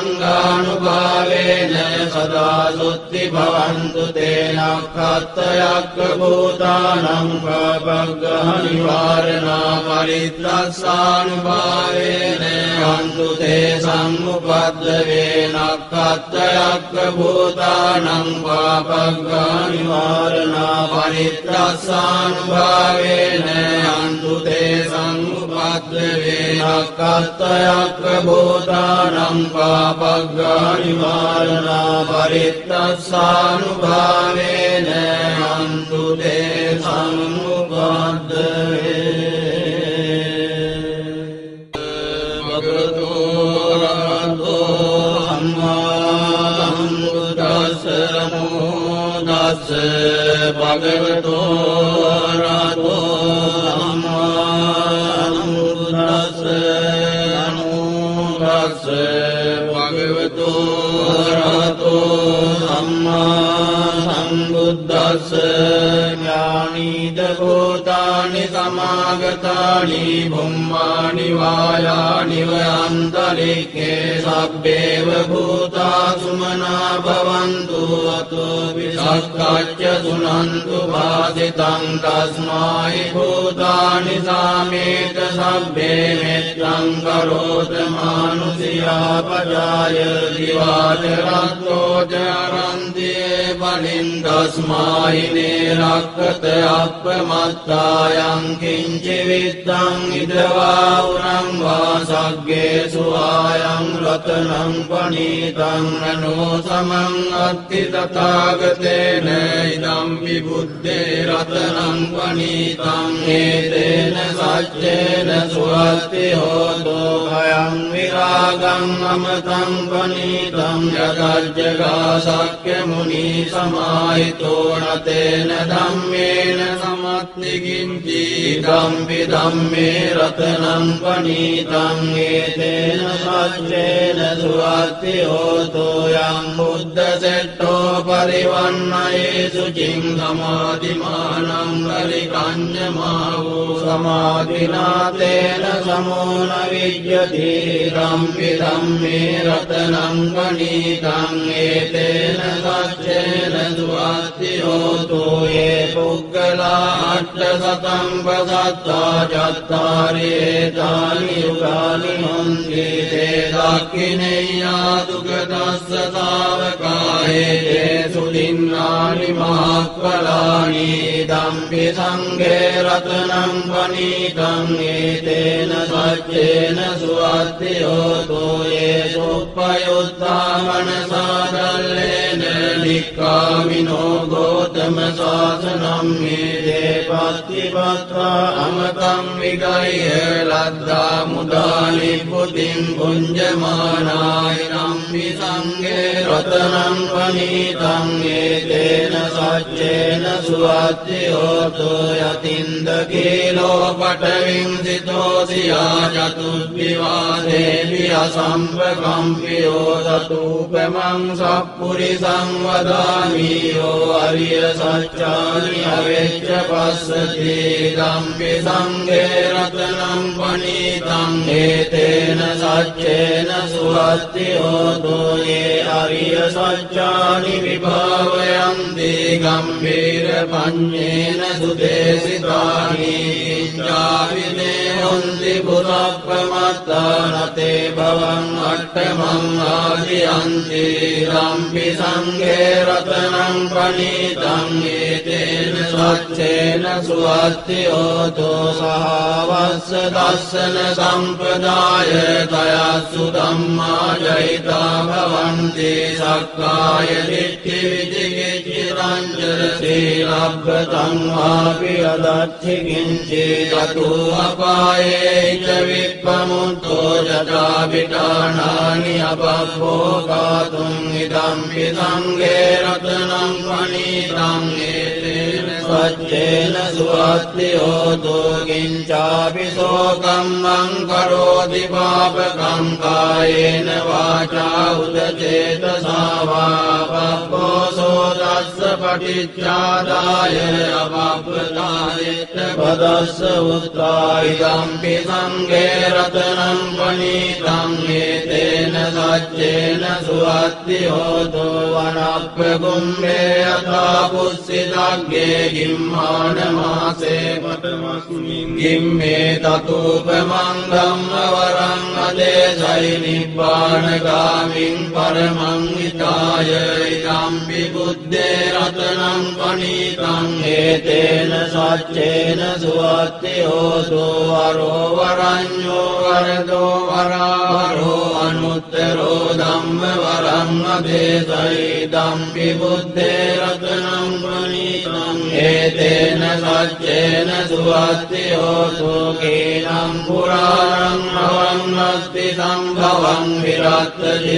සංඝානුභාවේන සදා සොත්ති භවන්තු තේ නක්ඛත්තයක්ඛ භූතානං පබග්ගහ නිවාරණා පරිත්‍රස්සානුභාවේන අන්තු තේ සම්මුපද්දවේ නක්ඛත්තයක්ඛ භූතානං පබග්ගහ නිවාරණා පරිත්‍රස්සානුභාවේන අන්තු තේ සම්මුපද්දවේ නක්ඛත්තයක්ඛ භූතානං පබග්ගහ නිවාරණා පරිත්‍රස්සානුභාවේන අන්තු තේ සම්මුපද්දවේ භගවතු රහතෝ සම්මා සම්බුද්දස්ස නමෝ තස්ස භගවතු රහතෝ සම්මා සම්බුද්දස්ස නමෝ තස්ස භගවතු රහතෝ සම්මා සම්බුද්දස්ස ඥානීද භූතානි සමාගතානි බුම්මානි වායානි වන්තලික්ඛේ සබ්බේව භූතා සුමනා භවන්තු අතෝ විසක්ඛච්ච සුනන්තු වාසිතං තස්මායි භූතානි සාමේත සබ්බේ මෙත්තං කරෝත මානුසියා පජාය දිවාච රත්තෝ චරන්තියේ බලින් තස්මායි නේරක්ඛත අප්පමත්තායං කිංචි විත්තං ඉදවා උරං වාසග්ගේ සුආයං රතනං පනීතං නනෝ සමං අත්ති තථාගතේන ඉදම් විබුද්ධේ රතනං පනීතං හේතේන සච්චේන සුවත්ති හෝතෝ භයං විරාගං අමතං පනීතං යදජ්ජගා සක්්‍ය මුනි සමාහිතෝ නතේන ධම්මේන සමත්ති කිංචි ධම්පි ධම්මේ රතනං පනීතං ඒතේන සච්චේන සුවත්ති හෝතෝ යං බුද්ධ සෙට්ඨෝ පරිවන්නයේසු චින් සමාධිමානං පරිකඤ්ඤමාවෝ සමාධිනාතේන සමෝන විජ්ජති ධම්පි ධම්මේ රතනං පනීතං ඒතේන සච්චේන සුවත්ති හෝතෝ යේ පුග්ගලා අට්ඨ සතං පසත්තා චත්තාරි ඒතානි යුගානි හොන්ති තේ දක්ඛිනේයා දුක්ඛදස්ස තාවකායේ තේසු දින්නානි මහක්ඛලානි ධම්පි සංඝේ රතනං පනීතං ඒතේන සච්චේන සුවත්ති හෝතෝ යේ සුප්පයුත්තා මනසාදල්ලේන නික්ඛාමිනෝ ගෝතම සාසනම් මේ පත්තිපත්වා අමතං විගය ලද්දා මුදානි පුතින් පුඤ්ජමානාය නම්පි සංඝේ රතනං පනීතං ඒතේන සච්චේන සුවත්ති හෝතෝ යතින්ද කීලෝ පඨවින් සිතෝ සියා චතුබ්බිවාදේවි අසම්පකම්පියෝ සතුපමං සප්පුරිසං වදාමි යෝ අරිය සච්චානි අවෙච්ච පස්ස වස්සති ධම්පි සංඝේ රතනං පණීතං ඒතේන සච්චේන සුවත්ති හෝතෝ යේ අරිය සච්චානි විභාවයන්ති ගම්භීර පඤ්ඤේන සුදේසිතානි චාවිනේ හොන්ති පුරප්පමත්තානතේ භවං අට්ඨමං ආදියන්ති ධම්පි සංඝේ රතනං පණීතං ඒතේන සච්චේන සුවත්ති හෝතෝ සහවස්ස දස්සන සම්පදාය තයස්සු ධම්මා ජහිතා භවන්ති සක්කාය දිට්ඨි විචිකිච්ඡි රංජන සීලබ්බතං වාපි අදච්චි කිංචි තතු අපායේ ච විප්පමුත්තෝ ජතා විඨානානි අපබ්බෝකාතුං ඉදම්පි සංඝේ රතනං පණීතං ඒතේන සච්චේන සුවත්ති හෝතෝ කිංචාපි සෝකම්මං කරෝති පාපකං කායේන වාචා උදචේතසා වා පබ්බෝසෝ තස්ස පටිච්චාදාය අපබ්බතායෙත් පදස්ස උත්තා ඉදම්පි සංඝේ රතනං පණීතං ඒතේන සච්චේන සුවත්ති හෝතෝ වනප්පකුම්භේ යථා පුස්සිතග්ගේ ගිම්මාන මාසේ පඨමස්මින් ගිම්මේ තතෝපමං ධම්මවරං අදේසයි නිබ්බානගාමින් පරමං හිතාය ඉදම්පි බුද්දේ රතනං පණීතං ඒතේන සච්චේන සුවත්ති හෝතෝ වරෝ වරඤ්ඤෝ වරදෝ වරාවරෝ අනුත්තරෝ ධම්ම වරං අදේසයි ඉදම්පි බුද්දේ රතනං පණීතං ඒතේන සච්චේන සුවත්ති හෝතෝ කේනම් පුරාණං භවං අස්ති සම්භවං විරත්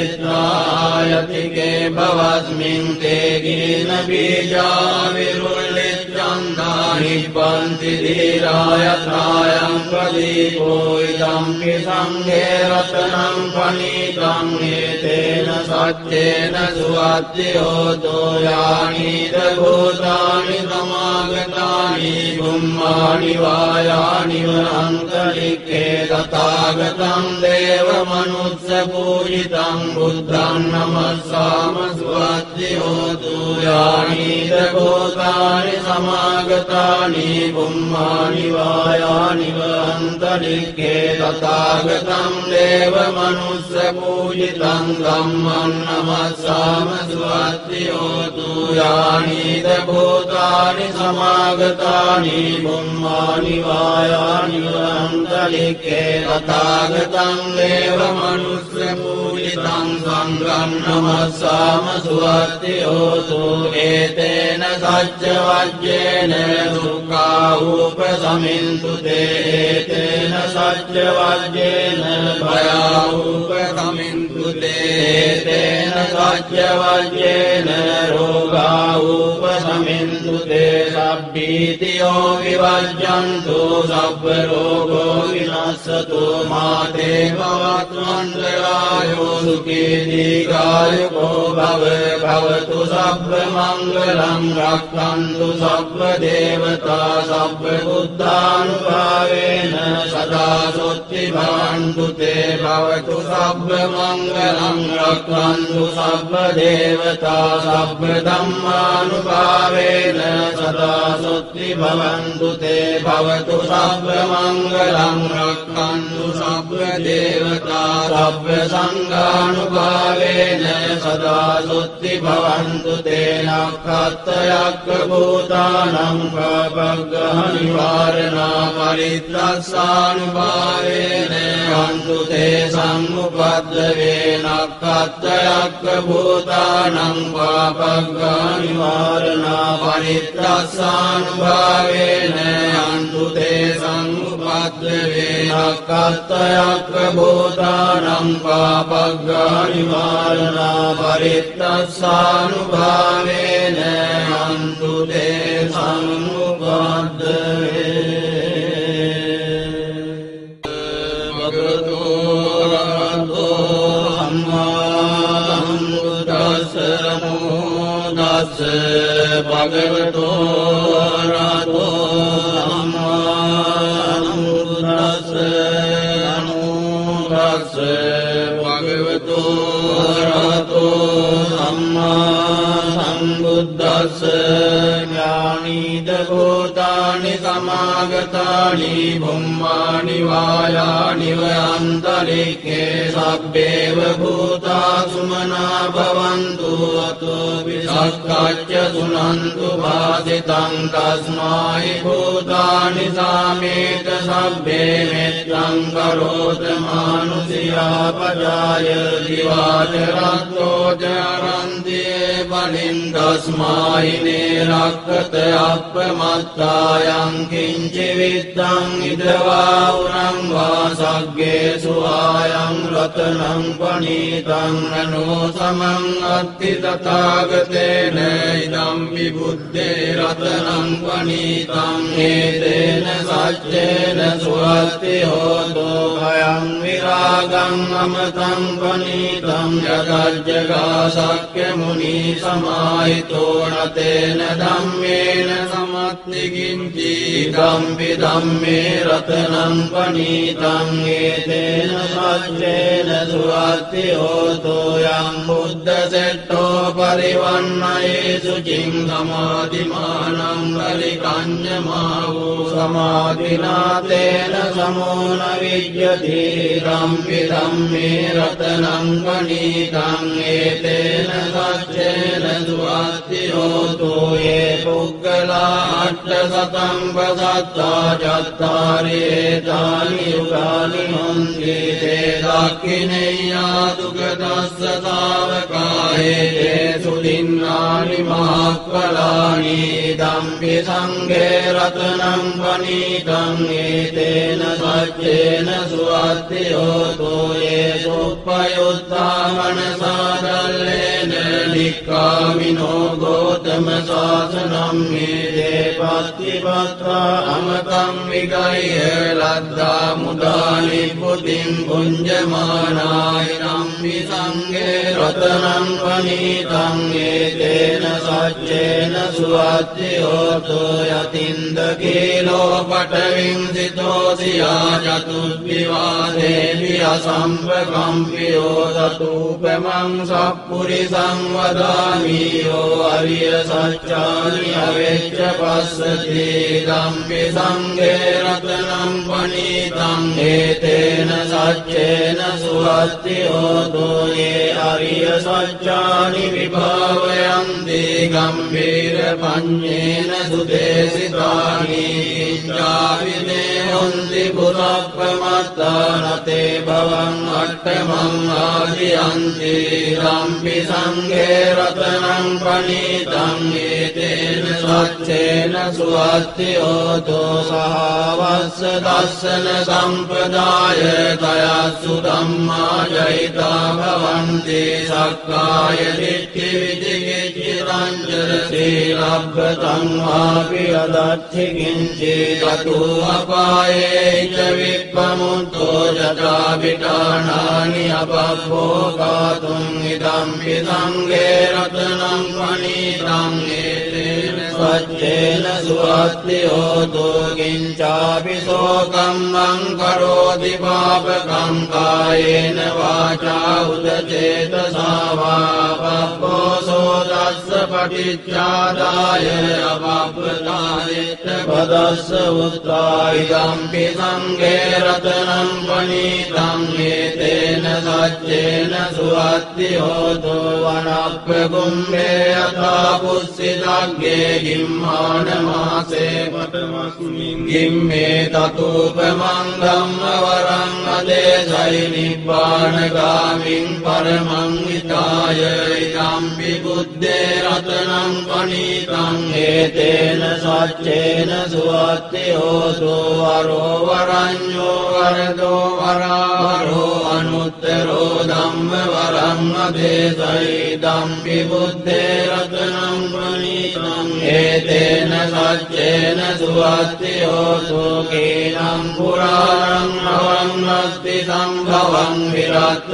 චිත්තායතිකේ භවස්මින් තේ ගින බීජා විරුල්ලිච්ඡන්දා නිබ්බන්ති දීරායත්‍රායං ප්‍රදීපෝ ඉදම්පි සංඝේ රතනං පණීතං ඒතේන සච්චේන සුවත්ති හෝතෝ යානිද භූතානි සමාගතානි බුම්මානි වායානි වනන්තරික්ඛේ තථාගතං දේව මනුස්ස පූජිතං බුද්ධං නමස්සාම සුවත්ති හෝතු යානිද භූතානි සමාගතානි බුම්මානි වායානි වනන්තරික්ඛේ තථාගතං දේව මනුස්ස පූජිතං ධම්මං නමස්සාම සුවත්ති හෝතු යානිද භූතානි සමාගතානි බුම්මානි වායානි වනන්තරික්ඛේ තථාගතං දේව මනුස්ස පූජිතං සංඝං නමස්සාම සුවත්ති හෝතු ඒතේන සච්ච වජ්ජේන දුක්ඛා උපසමින්තු තේතේන සච්ච වජ්ජේන භයා උපසමින්තු තේතේන සච්ච වජ්ජේන රෝගා උපසමින්තු තේ සබ්බීතියෝ විවජ්ජන්තු සබ්බ රෝගෝ විනස්සතු මාතේ භවත්වන්තරායෝ සුඛී දීඝායුකෝ භව භවතු සබ්බ මංගලං රක්ඛන්තු සබ්බ දේවතා සබ්බ බුද්ධානුභාවේන සදා සොත්ති භවන්තු තේ භවතු සබ්බ මංගලං රක්ඛන්තු සබ්බ දේවතා සබ්බ ධම්මානුභාවේන සදා සොත්ති භවන්තු තේ භවතු සබ්බ මංගලං රක්ඛන්තු සබ්බ දේවතා සබ්බ සංඝානුභාවේන සදා සොත්ති භවන්තු තේ නක්ඛත්තයක්ඛ භූතානං පබග්ගහ නිවාරණා පරිත්‍රස්සානුභාවේන අන්තු තේ සම්මුපද්දවේ නක්ඛත්තයක්ඛ භූතානං පබග්ගහ නිවාරණා පරිත්‍රස්සානුභාවේන අන්තු තේ සම්මුපද්දවේ නක්ඛත්තයක්ඛ භූතානං පබග්ගහ නිවාරණා පරිත්‍රස්සානුභාවේන අන්තු තේ සම්මුපද්දවේ භගවතු රහතෝ සම්මා සම්බුද්දස්ස නමෝ තස්ස භගවතු රහතෝ භගවතු අරහතෝ සම්මා සම්බුද්දස්ස ඥානීද භූතානි සමාගතානි බුම්මානි වායානි වයන්තරික්ඛේ සබ්බේව භූතා සුමනා භවන්තු අතෝ විසක්ඛච්ච සුනන්තු වාසිතං තස්මායි භූතානි සාමේත සබ්බේ මෙත්තං කරෝත මානුසියා පජාය දිවාච රත්තෝ ජරන්තියේ බලින් තස්මායි නේරක්කත අප්පමත්තායං කිංචි විත්තං ඉදවා උරං වාසග්ගේ සුආයං රතනං පනීතං නනෝ සමං අත්ති තථාගතේන ඉදම් විබුද්ධේ රතනං පනීතං හේතේන සච්චේන සුවත්ති හෝතෝ භයං විරාගං අමතං පනීතං යදජ්ජගා සක්්‍ය මුනි සමාහිතෝ නතේන ධම්මේන සමත්ති කිංචි ධම්පි ධම්මේ රතනං පනීතං හේතේන සච්චේන සුවත්ති හෝතෝ යං බුද්ධ සෙට්ඨෝ පරිවන්නයේ සුචින් සමාධිමානං පරිකඤ්ඤමා වූ සමාධිනාතේන සමෝන විජ්ජති ධම්පි ධම්මේ රතනං පනීතං හේතේන සච්චේන සුවත්ති හෝතෝ යේ පුග්ගලා අට්ඨ සතං පසත්තා චත්තාරි ඒතානි යුගානි හොන්ති තේ දක්ඛිනේයා දුගදස්ස තාවකායේ සුදින්නානි මහක්ඛලානි ධම්පි සංඝේ රතනං පනීතං හේතේන සච්චේන සුවත්ති හෝතෝ යේ සුප්පයුත්තා මනසාදල්ලේන නික්ඛාමිනෝ ගෝතම සාසනං හේතේ පත්තිපත්තා අමතං විගය්‍ය ලද්දා මුදානි පුතින් පුඤ්ජමානාය නම්මි සංඝේ රතනං පනීතං හේතේන සච්චේන සුවත්ති හෝතෝ යතින්ද කීලෝ පඨවින් සිතෝසියා චතුබ්බිවාදේවි අසම්පකම්පියෝ සතූපමං සප්පුරිසං වදාමි යෝ අරිය සච්චානි අවෙච්ච පස්සති ධම්පි සංඝේ රතනං පනීතං හේතේන සච්චේන සුවත්ති හෝතෝ යේ අරිය සච්චානි විභාවයන්ති ගම්භීර පඤ්ඤේන සුදේසිතානි ඉච්ඡාවිනේ හොන්ති පුරප්පමත්තානතේ භවං අට්ඨමං ආදියන්ති ධම්පි සංඝේ රතනං පනීතං හේතේන සච්චේන සුවත්ති හෝතෝ සහවස්ස දස්සන සම්පදාය තයස්සු ධම්මා ජයිතා භවන්ති සක්කාය දිට්ඨි විදිකිච්ඡි රංජර සීලබ්බතං වාපි අදච්චි කිංචි තතු අපායේ ච විප්පමුත්තෝ ජතා විඨානානි අපබ්බෝකාතුං ඉදම්පි සංඝේ රතනං පනීතං හේතේන සච්චේන සුවත්ති හෝතෝ කිංචාපි සෝකම්මං කරෝති පාපකං කායේන වාචා උදචේතසා වා පබ්බෝසෝ දස්ස පටිච්චාදාය අපබ්බතායෙත් පදස්ස උත්තා ඉදම්පි සංඝේ රතනං පනීතං හේතේන සච්චේන සුවත්ති හෝතෝ වනප්ප කුම්භේ යථා පුස්සිතග්ගේ ගිම්මාන මාසේ පඨමස්මින් ගිම්මේ තතූපමං ධම්ම වරං අදේසයි නිබ්බානගාමින් පරමං හිතාය ඉදම්පි බුද්දේ රතනං පනීතං හේතේන සච්චේන සුවත්ති හෝතෝ වරෝ වරඤ්ඤෝ වරදෝ වරාරෝ අනුත්තරෝ ධම්ම වරං අදේසයි ධම්පි බුද්දේ රතනං පනීතං හේතේන සච්චේන සුවත්ති හෝතෝ කේනම් පුරාණං නවං අස්ති සම්භවං විරත්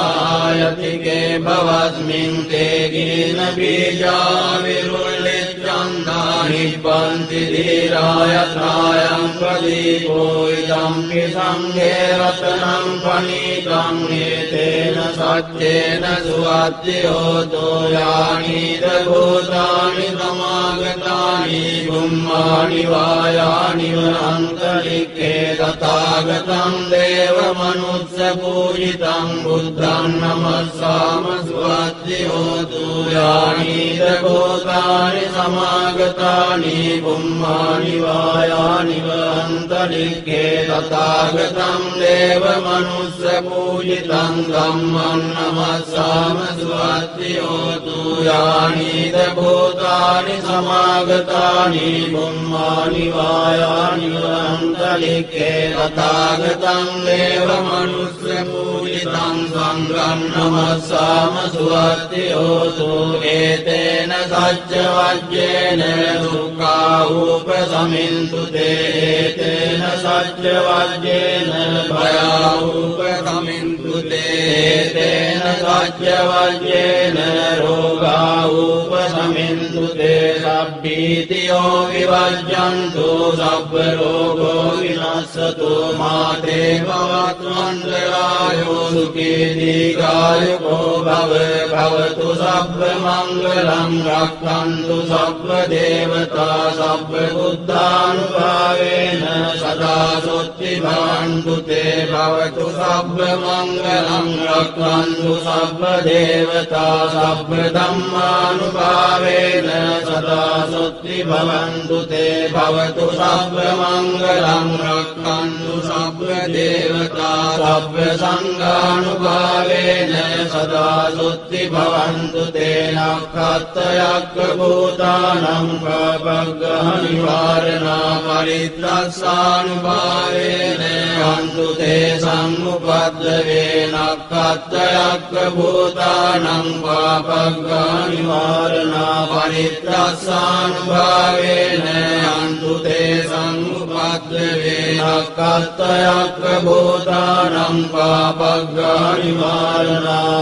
චිත්‍රායතිකේ භවස්මින් තේ ගින බීජා විරුල්ලිච්ඡ චන්දානි පන්ති දීරායත්‍රායං ප්‍රදීපෝ ඉදම්පි සංඝේ රතනං පනීතං ඒතේන සච්චේන සුවත්තියෝතෝ යානිද භූතානි සමාගතානි බුම්මානි වායානි වනන්තරික්ඛේ තථාගතං දේව මනුස්ස පූජිතං බුද්ධං නමස්සාම සුවත්තියෝතු යානිද භූතානි සමාගතානි බුම්මානි වායානි වනන්තරික්ඛේ තථාගතං දේව මනුස්ස පූජිතං ධම්මං නමස්සාම සුවත්තියෝතු යානිද භූතානි සමාගතානි බුම්මානි වායානි වනන්තරික්ඛේ තථාගතං දේව මනුස්ස පූජිතං සංඝං නමස්සාම සුවත්තියෝතු ඒතේන සච්ච වජ්ජේන දුක්ඛා උපසමින්තු තේතේන සච්ච වජ්ජේන භයා උපසමින්තු තේතේන සච්ච වජ්ජේන රෝගා උපසමින්තු තේ සබ්බීතියෝ විවජ්ජන්තු සබ්බ රෝගෝ විනස්සතු මාතේ භවත්වන්දරායෝ සුඛී දීඝායුකෝ භව භවතු සබ්බ මංගලං රක්ඛන්තු සබ්බ දේවතා සබ්බ බුද්ධානුභාවේන සදා සොත්ති භවන්තු තේ භවතු සබ්බ මංගලං රක්ඛන්තු සබ්බ දේවතා සබ්බ ධම්මානුභාවේන සදා සොත්ති භවන්තු තේ භවතු සබ්බ මංගලං රක්ඛන්තු සබ්බ දේවතා සබ්බ සංඝානුභාවේන සදා සොත්ති භවන්තු තේ නක්ඛත්තයක්ඛ භූතානං පබග්ගහ නිවාරණා පරිත්‍රස්සානුභාවේන අන්තු තේ සම්මුපද්දවේ නක්ඛත්තයක්ඛ භූතානං පබග්ගහ නිවාරණා පරිත්‍රස්සානුභාවේන අන්තු තේ සම්මුපද්දවේ නක්ඛත්තයක්ඛ භූතානං පබග්ගහ නිවාරණා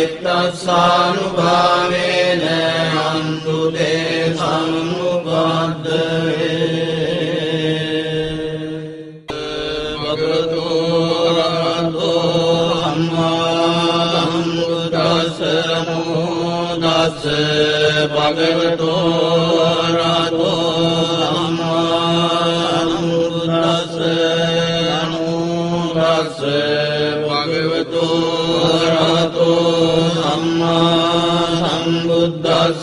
පරිත්‍රස්සානුභාවේන අන්තු තේ සම්මුපද්දවේ භගවතු අරහතෝ සම්මා සම්බුද්දස්ස නමෝ තස්ස භගවතු අරහතෝ සම්මා සම්බුද්දස්ස නමෝ තස්ස භගවතු අරහතෝ සම්මා සම්බුද්දස්ස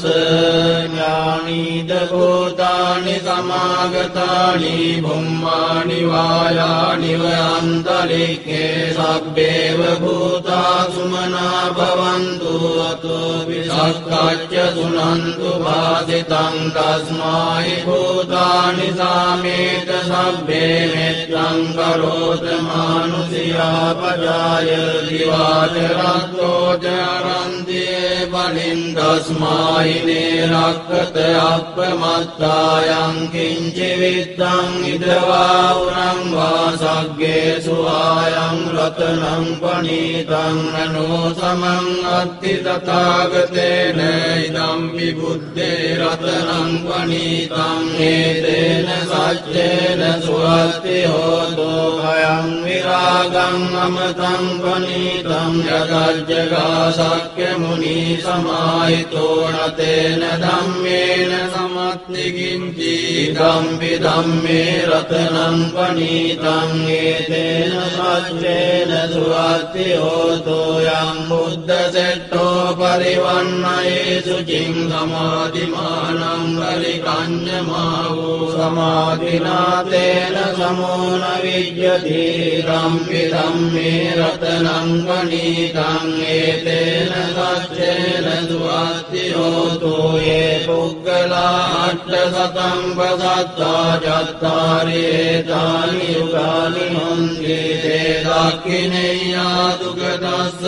ඥානීද භූතානි සමාගතානි බුම්මානි වායානි වයන්තරික්ඛේ සබ්බේව භූතා සුමනා භවන්තු අතෝ විසක්ඛච්ච සුනන්තු වාසිතං තස්මායි භූතානි සාමේත සබ්බේ මෙත්තං කරෝත මානුසියා පජාය දිවාච රත්තෝ චරන්තියේ බලින් තස්මායි නේරක්ඛත අප්පමත්තායං කිංචි විත්තං ඉදවා උරං වාසග්ගේ සුආයං රතනං පනීතං නනෝ සමං අත්ති තථාගතේන ඉදම්පි බුද්දේ රතනං පනීතං ඒතේන සච්චේන සුවත්ති හෝතෝ භයං විරාගං අමතං පනීතං යදජ්ජගා සක්්‍ය මුනි සමාහිතෝ නතේන ධම්මේන සමත්ති කිංචි ධම්පි ධම්මේ රතනං පනීතං ඒතේන සච්චේන සුවත්ති හෝතෝ යං බුද්ධ සෙට්ඨෝ පරිවන්නයේසු චින් සමාධිමානං පරිකඤ්ඤමා වූ සමාධිනාතේන සමෝන විජ්ජති ධම්පි ධම්මේ රතනං පනීතං ඒතේන සච්චේන සුවත්ති හෝතෝ යේ පුග්ගලා අට්ඨ සතං පසත්තා චත්තාරි ඒතානි යුගානි හොන්ති තේ දක්ඛිනේයා දුගතස්ස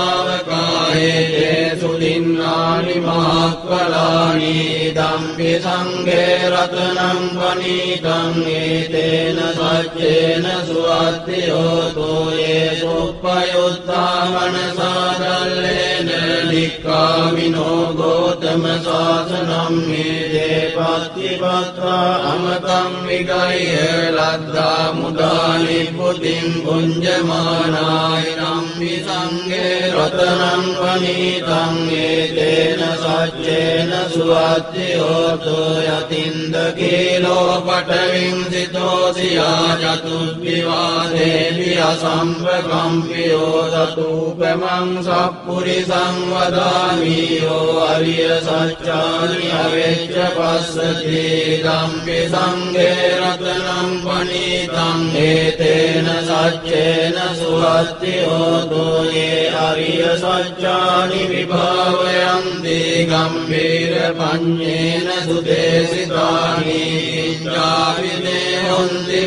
තාවකායේ සුදින්නානි මහක්ඛලානි ධම්පි සංඝේ රතනං පනීතං ඒතේන සච්චේන සුවත්ති හෝතෝ යේ සුප්පයුත්තා මනසාදල්ලේන නික්ඛාමිනෝ ගෝතම සාසනං මේ දේප පත්තිපත්වා අමතම් විගය ලද්දා මුදා නිපුතින් පුඤ්ජමානාය නම්මි සංඝේ රතනං පනීතං ඒතේන සච්චේන සුවත්ති හෝතු යතින්ද කීලෝ පඨවින් සිතෝ සියා චතුස්විවා දේවි අසම්පකම්පියෝ දතූපමං සප්පුරිසං වදාමි යෝ අරිය සච්චානි අවෙච්ච පස්සති ධම්පි සංඝේ රතනං පනීතං ඒතේන සච්චේන සුවත්ති හෝතු යේ අරිය සච්චානි විභාවයන්ති ගම්භීර පඤ්ඤේන සුදේසිතානි ඉච්ඡාවිනේ හොන්ති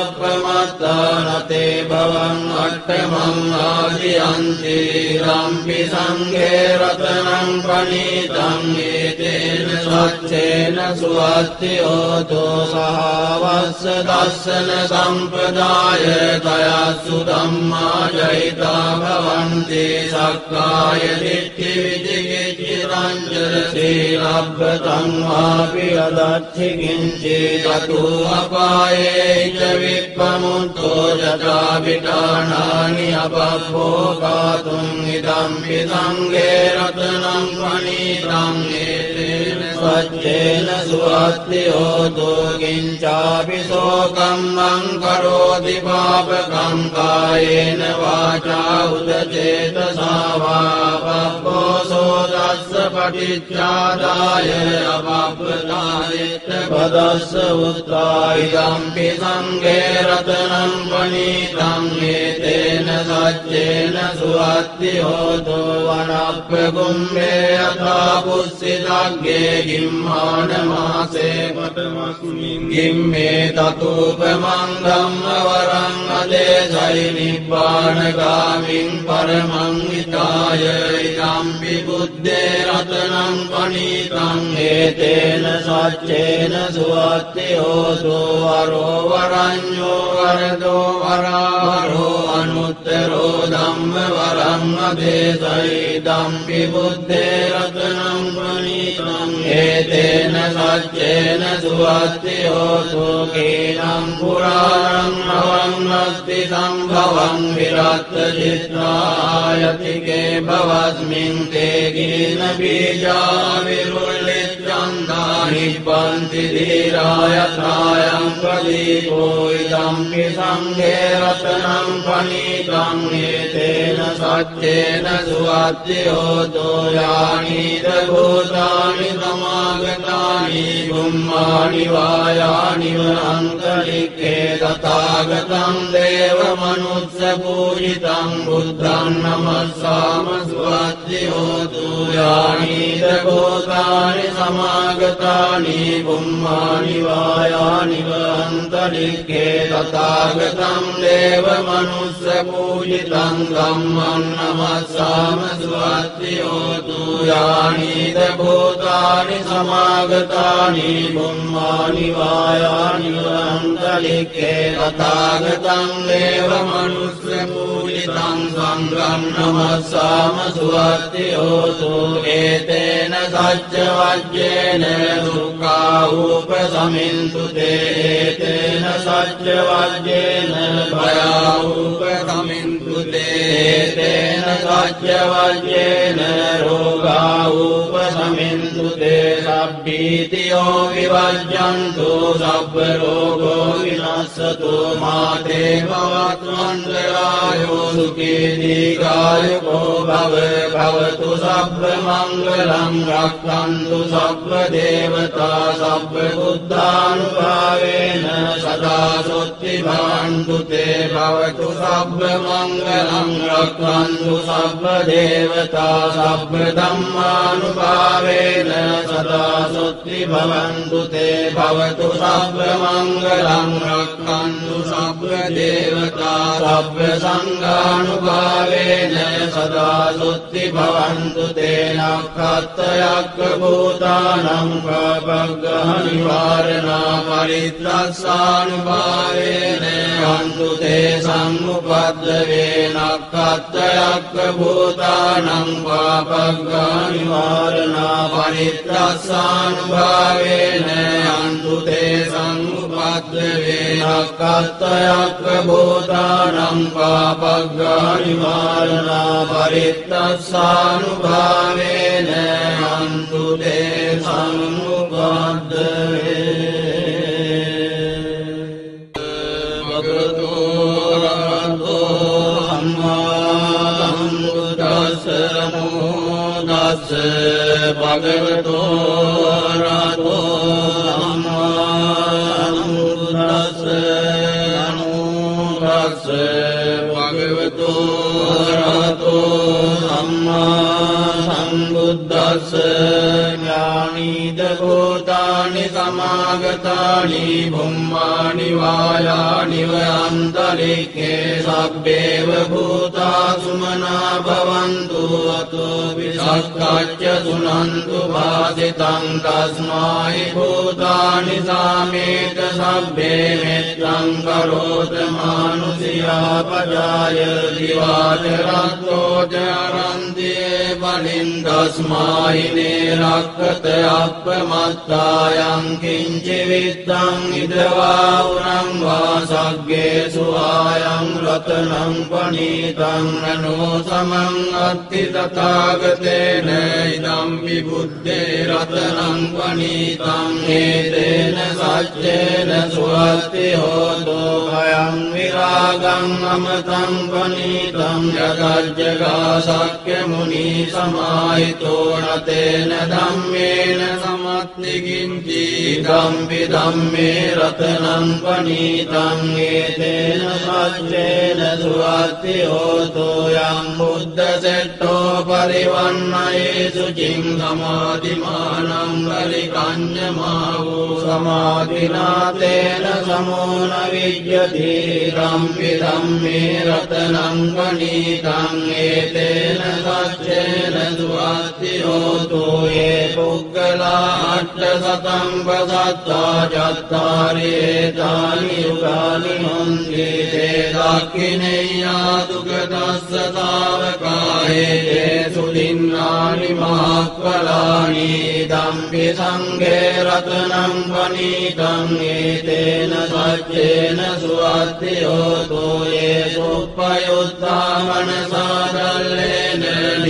පුරප්පමත්තානතේ භවං අට්ඨමං ආදියන්ති ධම්පි සංඝේ රතනං පනීතං ඒතේන සච්චේන සුවත්ති හෝතු සහවස්ස දස්සන සම්පදාය තයස්සු ධම්මා ජහිතා භවන්ති සක්කාය දිට්ඨි විචිකිච්ඡ රංජන සීලබ්බතං වාපි අදච්චි කිංචි චතු අපායේ ච විප්පමුත්තෝ ජතා විඨානානි අපබ්බෝ කාතුං ඉදම්පි සංඝේ රතනං පනීතං ඒතේන සච්චේන සුවත්ති හෝතු කිංචාපි සෝකම්මං කරෝති පාපකං කායේන වාචා උදචේතසා වා පබ්බෝ සෝදස්ස පටිච්චාදාය අපබ්බතායෙත් පදස්ස උත්තායිදම්පි සංඝේ රතනං පනීතං ඒතේන සච්චේන සුවත්ති හෝතු වනප්ප කුම්භේ යථා පුස්සිතග්ගේ ගිම්මාන මාසේ පඨමස්මින් ගිම්මේ තතූපමං ධම්ම වරං අදේසයි නිබ්බානගාමින් පරමං හිතාය ඉදම්පි බුද්දේ රතනං පනීතං ඒතේන සච්චේන සුවත්ති හෝතු වරෝ වරඤ්ඤෝ වරදෝ වරාහරෝ අනුත්තරෝ ධම්ම වරං අදේසයි ඉදම්පි බුද්දේ රතනං පනීතං ඒතේන සච්චේන සුවත්ති හෝතු කේනම් පුරාණං අවන්නස්ති සම්භවං විරත් චිත්‍රායතිකේ භවස්මින් තේ ගින බීජා විරුල්ලිච්ඡන්දා නිප්පන්ති ධීරාය ත්‍රායං ප්‍රදීපෝ ඉදම්පි සංඝේ රතනං පනීතං ඒතේන සච්චේන සුවත්ති හෝතු යානිද භූතානි සමාගතානි බුම්මානි වායානි අන්තරික්ඛේ තථාගතං දේව මනුස්ස පූජිතං බුද්ධං නමස්සාම සුවත්ති හෝතු යානිද භූතානි සමාගතානි බුම්මානි වායානි අන්තරික්ඛේ තථාගතං දේව මනුස්ස පූජිතං ධම්මං නමස්සාම සුවත්ති හෝතු යානිද භූතානි සමාගතානි බුම්මානි වායානි අන්තරික්ඛේ තථාගතං දේව මනුස්ස පූජිතං සංඝං නමස්සාම සුවත්ති හෝතු ඒතේන සච්ච වජ්ජේන දුක්ඛා උපසමින්තු තේතේන සච්ච වජ්ජේන භයා උපසමින්තු තේතේන සච්ච වජ්ජේන රෝගා උපසමින්තු තේ සබ්බීතියෝ විවජ්ජන්තු සබ්බ රෝගෝ විනස්සතු මාතේ භවත්වන්තරායෝ සුඛී දීඝායුකෝ භව භවතු සබ්බ මංගලං රක්ඛන්තු සබ්බ දේවතා සබ්බ බුද්ධානුභාවේන සදා සොත්ති භවන්තු තේ භවතු සබ්බ මංගලං රක්ඛන්තු සබ්බ දේවතා සබ්බ ධම්මානුභාවේන සදා සොත්ති භවන්තු තේ භවතු සබ්බ මංගලං රක්ඛන්තු සබ්බ දේවතා සබ්බ සංඝානුභාවේන සදා සොත්ති භවන්තු තේ නක්ඛත්තයක්ඛ භූතානං පාපග්ගහ නිවාරණා පරිත්‍රස්සානුභාවේන අන්තු තේ සම්මුපද්දවේ නක්ඛත්තයක්ඛ භූතානං පාපග්ගහ නිවාරණා පරිත්‍රස්සානුභාවේන පරිත්තස්සානුභාවේන අන්තු තේ සංඋපද්දවේ නක්කත්තයක්ක භූතානං පාපග්ගානි වාරණා පරිත්තස්සානුභාවේන අන්තු තේ සංඋපද්දවේ භගවතෝ රාතෝ අම්මානුද්දස්ස අනුරස්ස භගවතෝ රාතෝ අම්මා සම්බුද්දස්ස ඥානීද භූතානි සමාගතානි බුම්මානි වායානි වයන්තරික්ඛේ සබ්බේව භූතා සුමනා භවන්තු අතෝ විසක්ඛච්ච සුනන්තු වාදිතං තස්මායි භූතානි සාමේත සබ්බේ මෙත්තං කරෝත මානුසියා පජාය දිවාචරත්තෝ චරන්තියේ බලින් තස්මායි නේරක්කත අප්පමත්තායං කිංචි විත්තං ඉදවා උරං වාසග්ගේ සුආයං රතනං පනීතං නනෝ සමං අත්ති තථාගතේන ඉදම් විබුද්ධේ රතනං පනීතං හේතේන සච්චේන සුවත්ති හෝතෝ භයං විරාගං අමතං පනීතං යදජ්ජගා සක්්‍ය මුනි සමාහිතෝ නතේන ධම්මේන සමත්තිකින්ති ධම්පි ධම්මේ රතනං පනීතං හේතේන සච්චේන සුවත්ති හෝතෝ යං බුද්ධ සෙට්ඨෝ පරිවන්නයේසු චින් සමාධිමානං පරිකඤ්ඤමාවෝ සමාධිනාතේන සමෝන විජ්ජති ධම්පි ධම්මේ රතනං පනීතං හේතේන සච්චේන සුවත්ති හෝතෝ යේ පුග්ගලා අට්ඨ සතං පසත්තා චත්තාරි ඒතානි යුගානි හොන්ති තේ දක්ඛිනේයා දුක්ඛදස්ස තාවකායේ සුදින්නානි මහක්ඛලානි ධම්පි සංඝේ රතනං පනීතං හේතේන සච්චේන සුවත්ති හෝතෝ යේ සුප්පයුත්තා මනසාදල්ලේන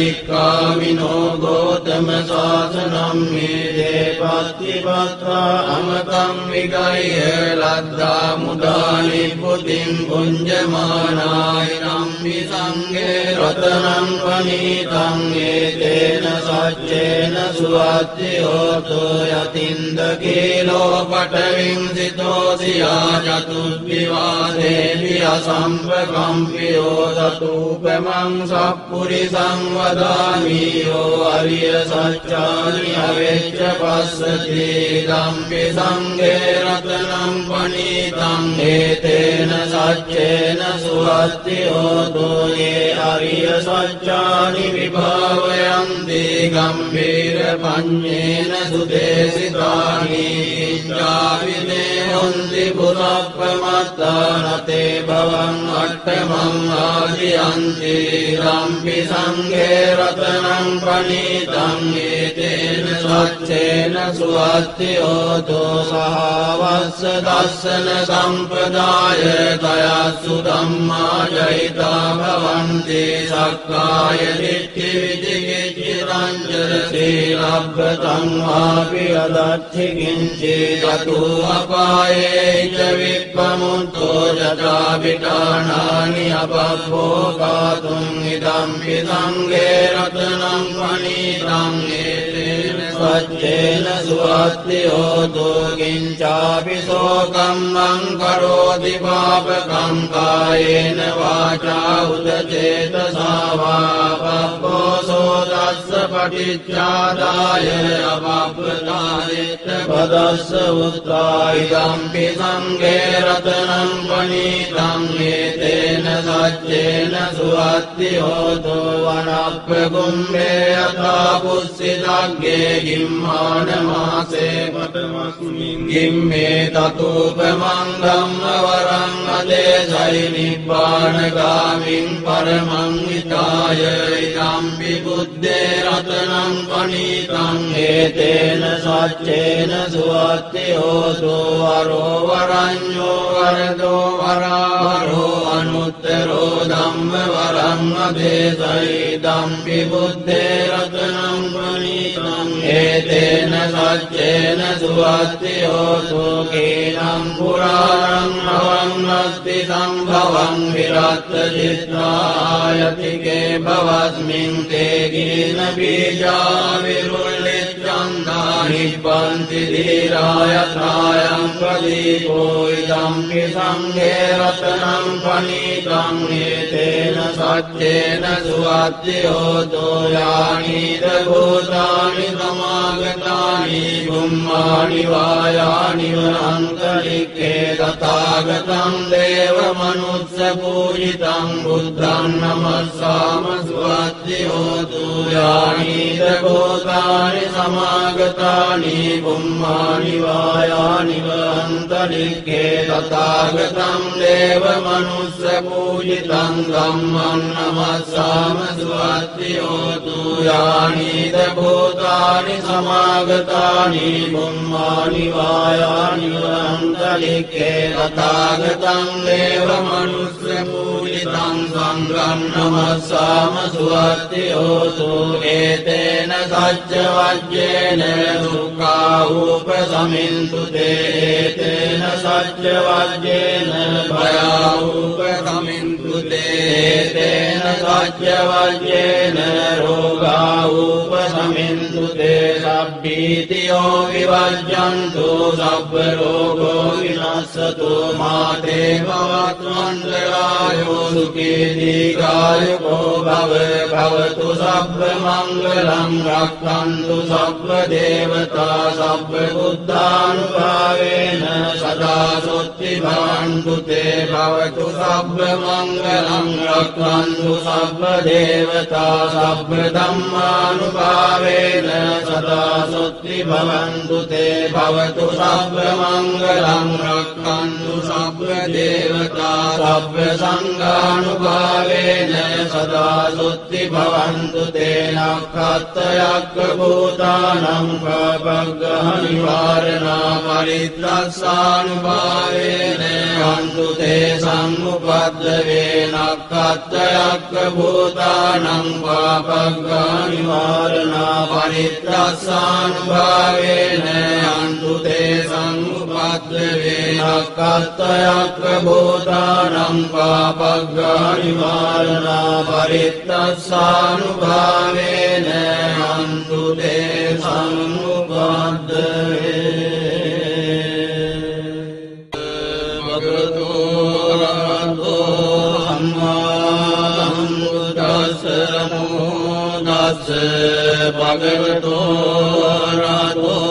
නික්ඛාමිනෝ ගෝතම සාසනං මේ පත්තිපත්තා අමතං විගය්‍ය ලද්දා මුදානි පුතින් පුඤ්ජමානාය නම්මි සංඝේ රතනං පනීතං හේතේන සච්චේන සුවත්ති හෝතෝ යතින්ද කීලෝ පඨවින් සිතෝසියා චතුද්විවාදේවි අසම්පකම්පියෝ සතූපමං සප්පුරිසං වදාමි යෝ අරිය සච්චානි අවෙච්ච පස්සති ධම්පි සංඝේ රතනං පනීතං හේතේන සච්චේන සුවත්ති හෝතෝ යේ අරිය සච්චානි විභාවයන්ති ගම්භීර පඤ්ඤේන සුදේසිතානි ඉච්ඡාවිනේ හොන්ති පුරප්පමත්තානතේ භවං අට්ඨමං ආදියන්ති ධම්පි සංඝේ රතනං පනීතං හේතේන සච්චේන සුවත්ති හෝතෝ සහවස්ස දස්සන සම්පදාය තයස්සු ධම්මා ජහිතා භවන්ති සක්කාය දිට්ඨි විචිකිච්ඡ රංජන සීලබ්බතං වාපි අදච්චි කිංචි යතු අපායේ ච විප්පමුත්තෝ යතා විඨානානි අපබ්බෝකාතුං ඉදම්පි සංඝේ රතනං පනීතං හේතේන සච්චේන සුවත්ති හෝතෝ කිංචාපි සෝකම්මං කරෝති පාපකං කායේන වාචා උදචේතසා වා පබ්බෝසෝ දස්ස පටිච්චාදාය අපබ්බතාදිත්ත පදස්ස උත්තා ඉදම්පි සංඝේ රතනං පනීතං හේතේන සච්චේන සුවත්ති හෝතෝ වනප්පකුම්භේ යථා පුස්සිතග්ගේ ගිම්මාන මාසේ පඨමස්මින් ගිම්මේ තතූපමං ධම්ම වරං අදේසයි නිබ්බානගාමින් පරමං හිතාය ඉදම්පි බුද්දේ රතනං පනීතං හේතේන සච්චේන සුවත්ති හෝතු වරෝ වරඤ්ඤෝ වරදෝ වරාවරෝ අනුත්තරෝ ධම්ම වරං අදේසයි ඉදම්පි බුද්දේ රතනං පනීතං හේතේන සච්චේන සුවත්ති හෝතු කේනං පුරාණං භවං නස්ති සම්භවං විරත් චිත්තායතිකේ භවස්මින් තේ ගින බීජා විරුල්ලිච්ඡන්දා නිබ්බන්ති ධීරායථායං ප්‍රදීපෝ ඉදම්පි සංඝේ රතනං පනීතං හේතේන සච්චේන සුවත්ති හෝතෝ යානිද භූතානි සමාගතානි බුම්මානි වායානි වනන්තරික්ඛේ තථාගතං දේව මනුස්ස පූජිතං බුද්ධං නමස්සාම සුවත්ති හෝතු යානිද භූතානි සමාගතානි බුම්මානි වායානි වනන්තරික්ඛේ තථාගතං දේව මනුස්ස පූජිතං ධම්මං නමස්සාම සුවත්ති හෝතු යානිද භූතානි සමාගතානි බුම්මානි වායානි වනන්තරික්ඛේ තථාගතං දේව මනුස්ස පූජිතං සංඝං නමස්සාම සුවත්ති හෝතු ඒතේන සච්ච වජ්ජේන දුක්ඛා උපසමින්තු තේතේන සච්ච වජ්ජේන භයා උපසමින්තු තේතේන සච්ච වජ්ජේන රෝගා උපසමින්තු තේ සබ්බීතියෝ විවජ්ජන්තු සබ්බ රෝගෝ විනස්සතු මාතේ භවත්වන්තරායෝ සුඛී දීඝායුකෝ භව භවතු සබ්බ මංගලං රක්ඛන්තු සබ්බ දේවතා සබ්බ බුද්ධානුභාවේන සදා සොත්ති භවන්තු තේ භවතු සබ්බ මංගලං රක්ඛන්තු සබ්බ දේවතා සබ්බ ධම්මානුභාවේන සදා සොත්ති භවන්තු තේ භවතු සබ්බ මංගලං රක්ඛන්තු සබ්බ දේවතා සබ්බ සංඝානුභාවේන සදා සොත්ති භවන්තු තේ නක්ඛත්තයක්ඛ භූතානං පබග්ගහ නිවාරණා පරිත්‍රස්සානුභාවේන අන්තු තේ සම්මුපද්දවේ නක්ඛත්තයක්ඛ භූතානං පබග්ගහ නිවාරණා පරිත්‍රස්සානුභාවේන අන්තු තේ සම්මුපද්දවේ නක්ඛත්තයක්ඛ භූතානං පබග්ගහ නිවාරණා පරිත්‍රස්සානුභාවේන අන්තු තේ සම්මුපද්දවේ භගවතු රහතෝ සම්මා සම්බුද්දස්ස නමෝ තස්ස භගවතු රහතෝ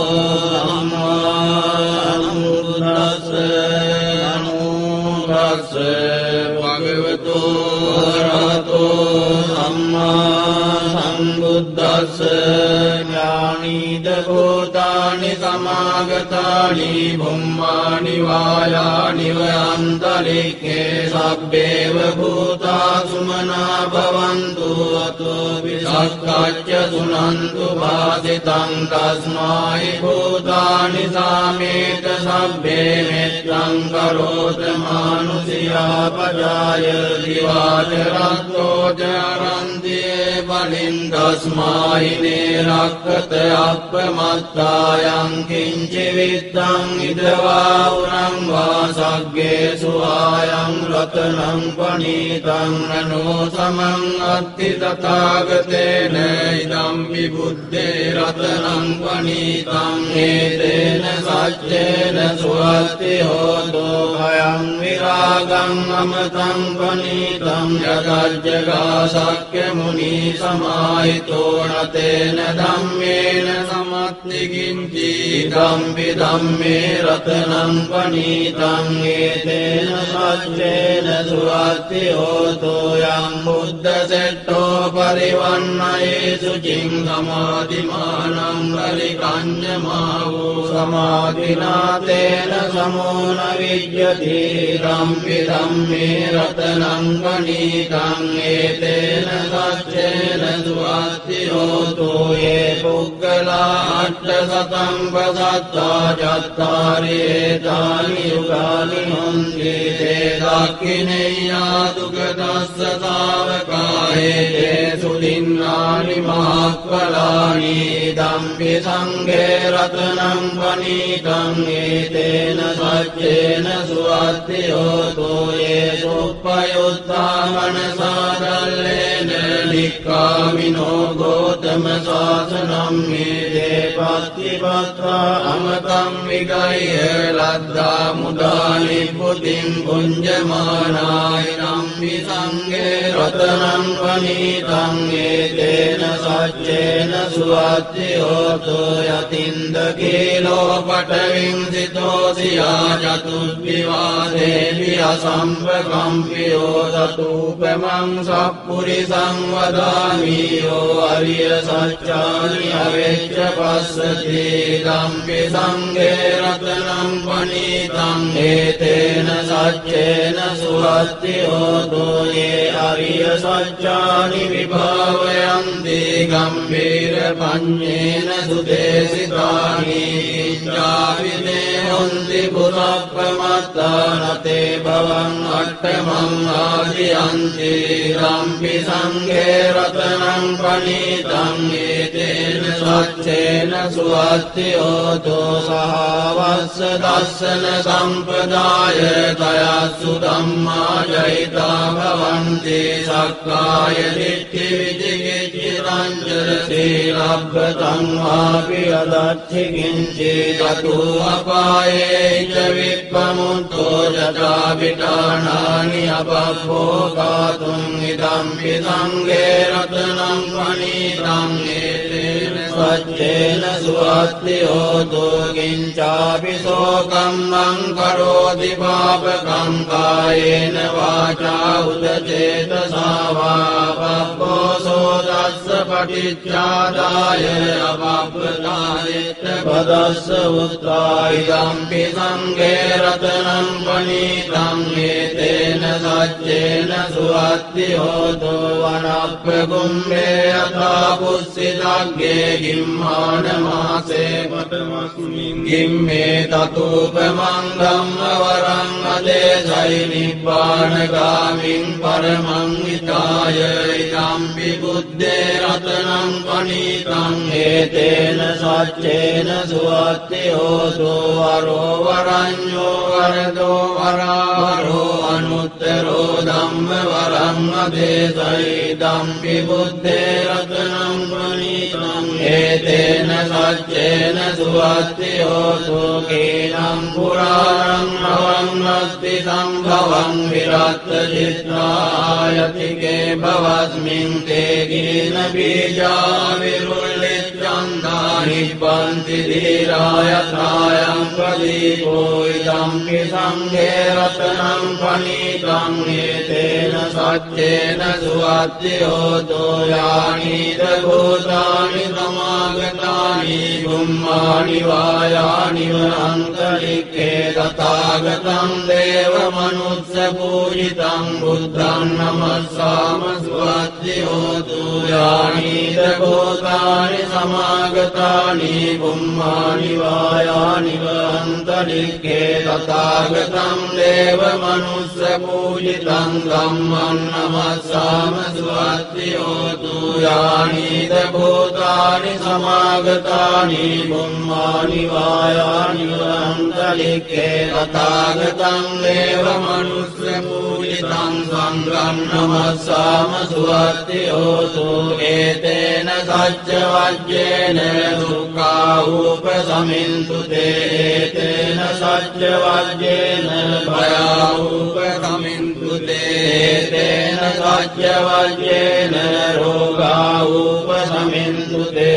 සම්මා සම්බුද්දස්ස නමෝ තස්ස භගවතු රහතෝ සම්මා සම්බුද්දස්ස ඥානීද භූතානි සමාගතානි බුම්මානි වායානි වයන්තරික්ඛේ සබ්බේව භූතා සුමනා භවන්තු අතෝ විසක්ඛච්ච සුනන්තු වාසිතං තස්මායි භූතානි සාමේත සබ්බේ මෙත්තං කරෝත මානුසියා පජාය දිවාච රත්තෝ චරන්තියේ බලින් තස්මායිනේ රක්ඛත අප්පමත්තායං කිංචි විත්තං ඉදවා උරං වාසග්ගේ සුආයං රතනං පනීතං නනෝ සමං අත්ති තථාගතේන ඉදම්පි බුද්දේ රතනං පනීතං හේතේන සච්චේන සුවත්ති හෝතෝ භයං විරාගං අමතං පනීතං යදජ්ජගා සක්්‍ය මුනි සමාහිතෝ නතේන ධම්මේන සමත්ති කිංචි ධම්පි ධම්මේ රතනං පනීතං හේතේන සච්චේන සුවත්ති හෝතෝ යං බුද්ධ සෙට්ඨෝ පරිවන්නයේ සුචින් සමාධිමානං පරිකඤ්ඤමාවෝ සමාධිනාතේන සමෝන විජ්ජති ධම්පි ධම්මේ රතනං පනීතං ඒතේන සච්චේන සුවත්ති හෝතෝ යේ පුග්ගලා අට්ඨ සතං පසත්තා චත්තාරි ඒතානි යුගානි හොන්ති තේ දක්ඛිනේයා දුගදස්ස තාවකායේ සුදින්නානි මහක්ඛලානි ධම්පි සංඝේ රතනං පනීතං ඒතේන සච්චේන සුවත්ති හෝතෝ යේ සුප්පයුත්තා මනසාදල්ලේන නික්ඛාමිනෝ ගෝතම සාසනං මේ පත්තිපත්තා අමතං විගය්‍ය ලද්දා මුදානි පුතින් පුඤ්ජමානාය නම්පි සංඝේ රතනං පනීතං ඒතේන සච්චේන සුවත්ති හෝතෝ යතින්ද කීලෝ පඨවින් සිතෝසියා චතුබ්බිවාදේවි අසම්පකම්පියෝ සතූපමං සප්පුරිසං වදාමි යෝ අරිය සත්‍යානි අවෙච්ච පස්සති ධම්පි සංඝේ රතනං පනීතං ඒතේන සච්චේන සුවත්ති හෝතෝ යේ අරිය සත්‍යානි විභාවයන්ති ගම්භීර පඤ්ඤේන සුදේසිතානි ඉච්ඡාවිදේ හොන්ති පුරප්පමත්තානතේ භවං අට්ඨමං ආදියන්ති ධම්පි සංඝේ රතනං පනීතං ඒතේන සච්චේන සුවත්ති හෝතෝ සහවස්ස දස්සන සම්පදාය තයස්සු ධම්මා ජහිතා භවන්ති සක්කාය දිට්ඨි විචිකිච්ඡිතං සීලබ්බතං වාපි අදච්චි කිංචි තතු අපායේ ච විප්පමුත්තෝ යතා විඨානානි අපප්පෝකාතුං ඉදම්පි සංඝේ රතනං පනීතං ඒතේන සච්චේන සුවත්ති හෝතෝ කිංචාපි සෝකම්මං කරෝති පාපකං කායේන වාචා උදචේතසා වා පප්පෝසෝ දස්ස පටිච්චාදාය අපප්පදායෙත් පදස්ස උත්තා ඉදම්පි සංඝේ රතනං පනීතං ඒතේන සච්චේන සුවත්ති හෝතෝ වනප්පකුම්භේ අතා පුස්සිතග්ගේ ගිම්මාන මාසේ පඨමස්මින් ගිම්මේ තතූපමං ධම්ම වරං අදේසයි නිබ්බානගාමින් පරමං හිතාය ඉදම්පි බුද්දේ රතනං පනීතං ඒතේන සච්චේන සුවත්ති හෝතෝ වරෝ වරඤ්ඤෝ වරදෝ වරාවරෝ අනුත්තරෝ ධම්ම වරං අදේසයි ධම්පි බුද්දේ රතනං පනීතං ඒතේන සච්චේන සුවත්ති හෝතෝ කේනම් පුරාණං අවන්නස්ති සම්භවං විරත්ත චිත්තායතිකේ භවස්මින් තේ ගින බීජා විරුල්ලිච්ඡන්දා නිබ්බන්ති ධීරායතායං පදීපෝ ඉදම්පි සංඝේ රතනං පනීතං ඒතේන සච්චේන සුවත්ති හෝතෝ යානිද භූතානි සමාගතානි බුම්මානි වායානි වනන්තරික්ඛේ තථාගතං දේව මනුස්ස පූජිතං බුද්ධං නමස්සාම සුවත්ති හෝතු යානිද භූතානි සමාගතානි බුම්මානි වායානි වනන්තරික්ඛේ තථාගතං දේව මනුස්ස පූජිතං ධම්මං නමස්සාම සුවත්ති හෝතු යානිද භූතානි සමාගතානි බුම්මානි වායානි වනන්තරික්ඛේ තථාගතං දේව මනුස්ස පූජිතං සංඝං නමස්සාම සුවත්ති හෝතු ඒතේන සච්ච වජ්ජේන දුක්ඛා උපසමින්තු තේතේන සච්ච වජ්ජේන භයා උපසමින්තු තේතේන සච්ච වජ්ජේන රෝගා උපසමින්තු තේ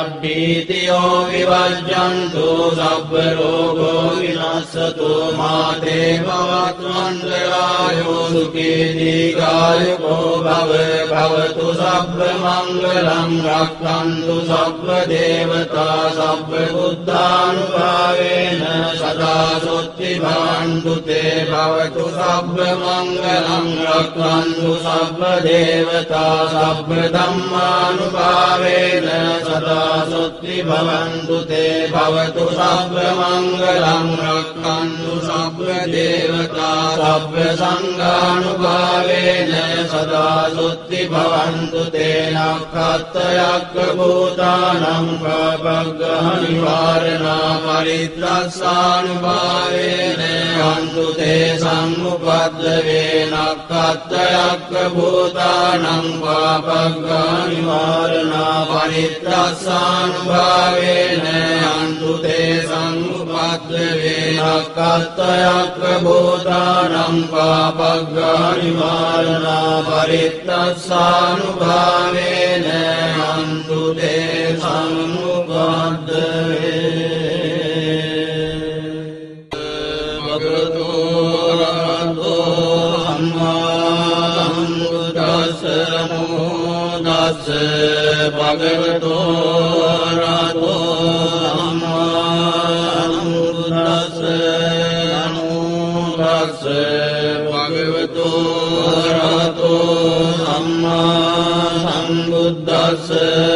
සබ්බීතියෝ විවජ්ජන්තු සබ්බ රෝගෝ විනස්සතු මාතේ භවතු මංගලායෝ සුඛී දීඝායුකෝ භව භවතු සබ්බ මංගලං රක්ඛන්තු සබ්බ දේවතා සබ්බ බුද්ධානුභාවේන සදා සොත්ති භවන්තු තේ භවතු සබ්බ මංගලං රක්ඛන්තු සබ්බ දේවතා සබ්බ ධම්මානුභාවේන සදා සොත්ති භවන්තු තේ භවතු සබ්බ මංගලං රක්ඛන්තු සබ්බ දේවතා සබ්බ සංඝානුභාවේන සදා සොත්ති භවන්තු තේ නක්ඛත්තයක්ඛ භූතානං පාපග්ගහ නිවාරණා පරිත්‍රස්සානුභාවේන හන්තු තේ සම්මුපද්දවේ නක්ඛත්තයක්ඛ භූතානං පාපග්ගහ නිවාරණා පරිත්‍රස්සානුභාවේන හන්තු තේ සම්මුපද්දවේ නක්ඛත්තයක්ඛ භූතානං පාපග්ගහ නිවාරණා පරිත්‍රස්සානුභාවේන හන්තු තේ සම්මුපද්දවේ භගවතු අරහතෝ සම්මා සම්බුද්දස්ස නමෝ තස්ස භගවතු අරහතෝ සම්මා සම්බුද්දස්ස නමෝ තස්ස භගවතු අරහතෝ සම්මා සම්බුද්දස්ස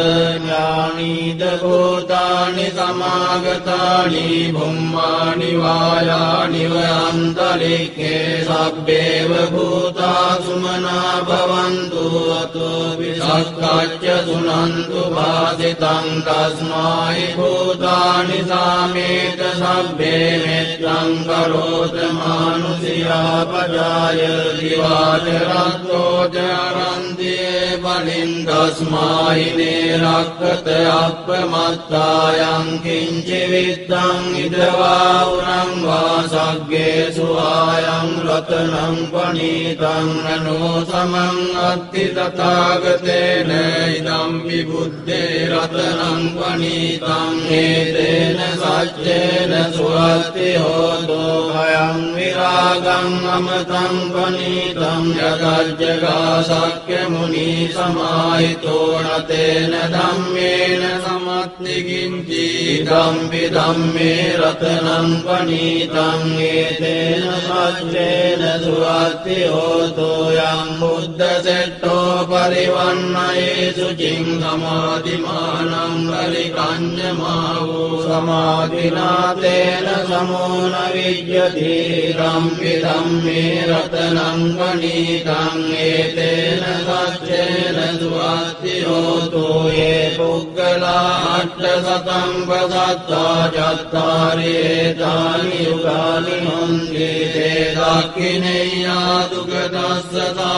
ඥානීද භූතානි සමාගතානි බුම්මානි වායානි වයන්තරික්ඛේ සබ්බේව භූතා සුමනා භවන්තු අතෝ විසක්ඛච්ච සුනන්තු භාසිතං තස්මායි භූතානි සාමේත සබ්බේ මෙත්තං කරෝත මානුසියා පජාය දිවාචරත්තෝ ජරන්තියේ බලින් තස්මායි නේරක්ඛත අප්පමත්තායං කිංචි විත්තං ඉදවා උරං වාසග්ගේසු ආයං රතනං පනීතං නනෝ සමං අත්ති තථාගතේන ඉදම් විබුද්ධේ රතනං පනීතං හේතේන සච්චේන සුවත්ති හෝතෝ භයං විරාගං අමතං පනීතං යදජ්ජගා සක්්‍ය මුනි සමාහිතෝ නතේන ධම්මේන සමත්ති කිංචි ධම්පි ධම්මේ රතනං පනීතං ඒතේන සච්චේන සුවත්ති හෝතෝ යම් බුද්ධ සෙට්ඨෝ පරිවන්නයේසු චින් සමාධිමානං පරිකඤ්ඤමා වූ සමාධිනාතේන සමෝන විජ්ජති ධම්පි ධම්මේ රතනං පනීතං ඒතේන සච්චේන සුවත්ති හෝතෝ යේ පුග්ගලා අට්ඨ සතං පසත්තා චත්තාරි ඒතානි යුගානි හොන්ති තේ දක්ඛිනේයා දුගදස්ස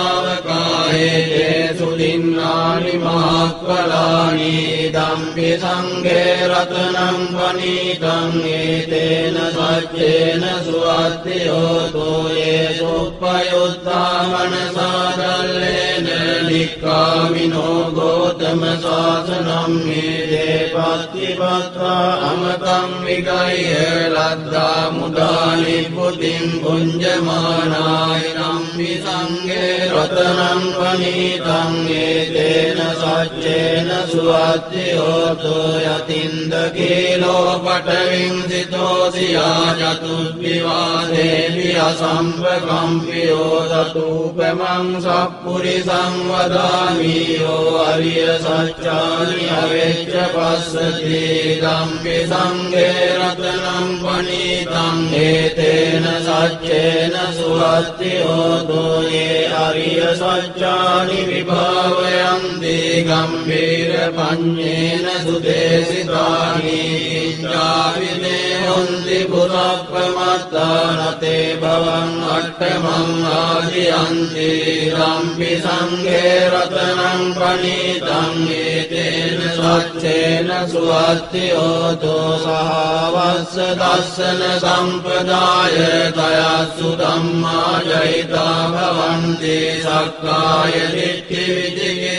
තාවකායේ සුදින්නානි මහක්ඛලානි ධම්පි සංඝේ රතනං පනීතං ඒතේන සච්චේන සුවත්ති හෝතෝ යේ සුප්පයුත්තා මනසාදල්ලේන නික්ඛාමිනෝ ගෝතම ශාසනං මේදේ පත්තිපත්තා අමතං විගය්‍ය ලද්දා මුදානි පුතින් පුඤ්ජමානාය නම්පි සංඝේ රතනං පනීතං ඒතේන සච්චේන සුවත්ති හෝතෝ යතින්ද කීලෝ පඨවින් සිතෝසියා චතුබ්බිවාදේවි අසම්පකම්පියෝ සතූපමං සප්පුරිසං වදාමි යෝ අරිය සච්චානි අවෙච්ච පස්සති ධම්පි සංඝේ රතනං පනීතං ඒතේන සච්චේන සුවත්ති හෝතෝ යේ අරිය සච්චානි විභාවයන්ති ගම්භීර පඤ්ඤේන සුදේසිතානි ඉච්ඡාවිනේ හොන්ති පුරප්පමත්තානතේ භවං අට්ඨමං ආදියන්ති ධම්පි සංඝේ රතනං පනීතං ඒතේන සච්චේන සුවත්ති හෝතෝ සහවස්ස දස්සන සම්පදාය තයස්සු ධම්මා ජහිතා භවන්ති සක්කාය දිට්ඨි විචිකිච්ඡිත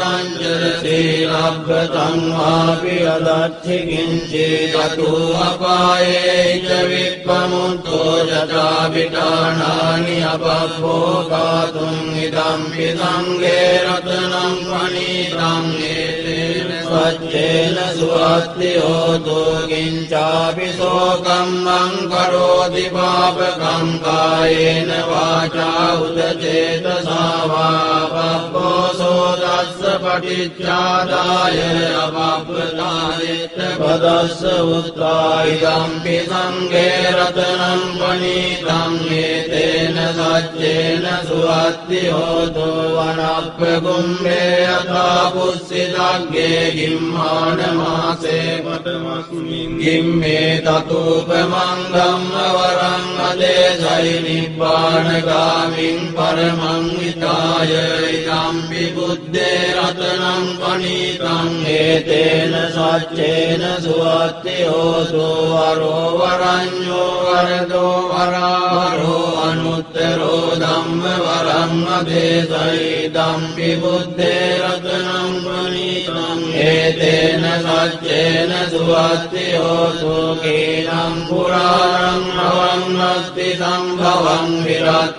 තංචර සීලබ්බතං වාපි අදච්චි කිංචි තතු අපායේ ච විප්පමුත්තෝ යතා විඨානානි අපබ්බෝකාතුං ඉදම්පි සංඝේ රතනං පණීතං ඒතේන සච්චේන සුවත්ති හෝතු කිංචාපි සෝකම්මං කරෝති පාපකං කායේන වාචා උදචේතසා වා පබ්බෝසෝ තස්ස පටිච්චාදාය අපබ්බතාදිත්ත පදස්ස උත්තා ඉදම්පි සංඝේ රතනං පණීතං ඒතේන සච්චේන සුවත්ති හෝතු වනප්පකුම්භේ යථා පුස්සිතග්ගේ ගිම්මාන මාසේ පඨමස්මින් ගිම්මේ තතූපමං ධම්මවරං අදේසයි නිබ්බානගාමින් පරමං විතාය ඉදම්පි බුද්දේ රතනං පණීතං ඒතේන සච්චේන සුවත්ති හෝතු වරෝ වරඤ්ඤෝ වරදෝ වරාවරෝ අනුත්තරෝ ධම්ම වරං අදේසයි ඉදම්පි බුද්දේ රතනං පණීතං ඒතේන සච්චේන සුවත්ති හෝතු කේනම් පුරාණං නවං අස්ති සම්භවං විරත්ත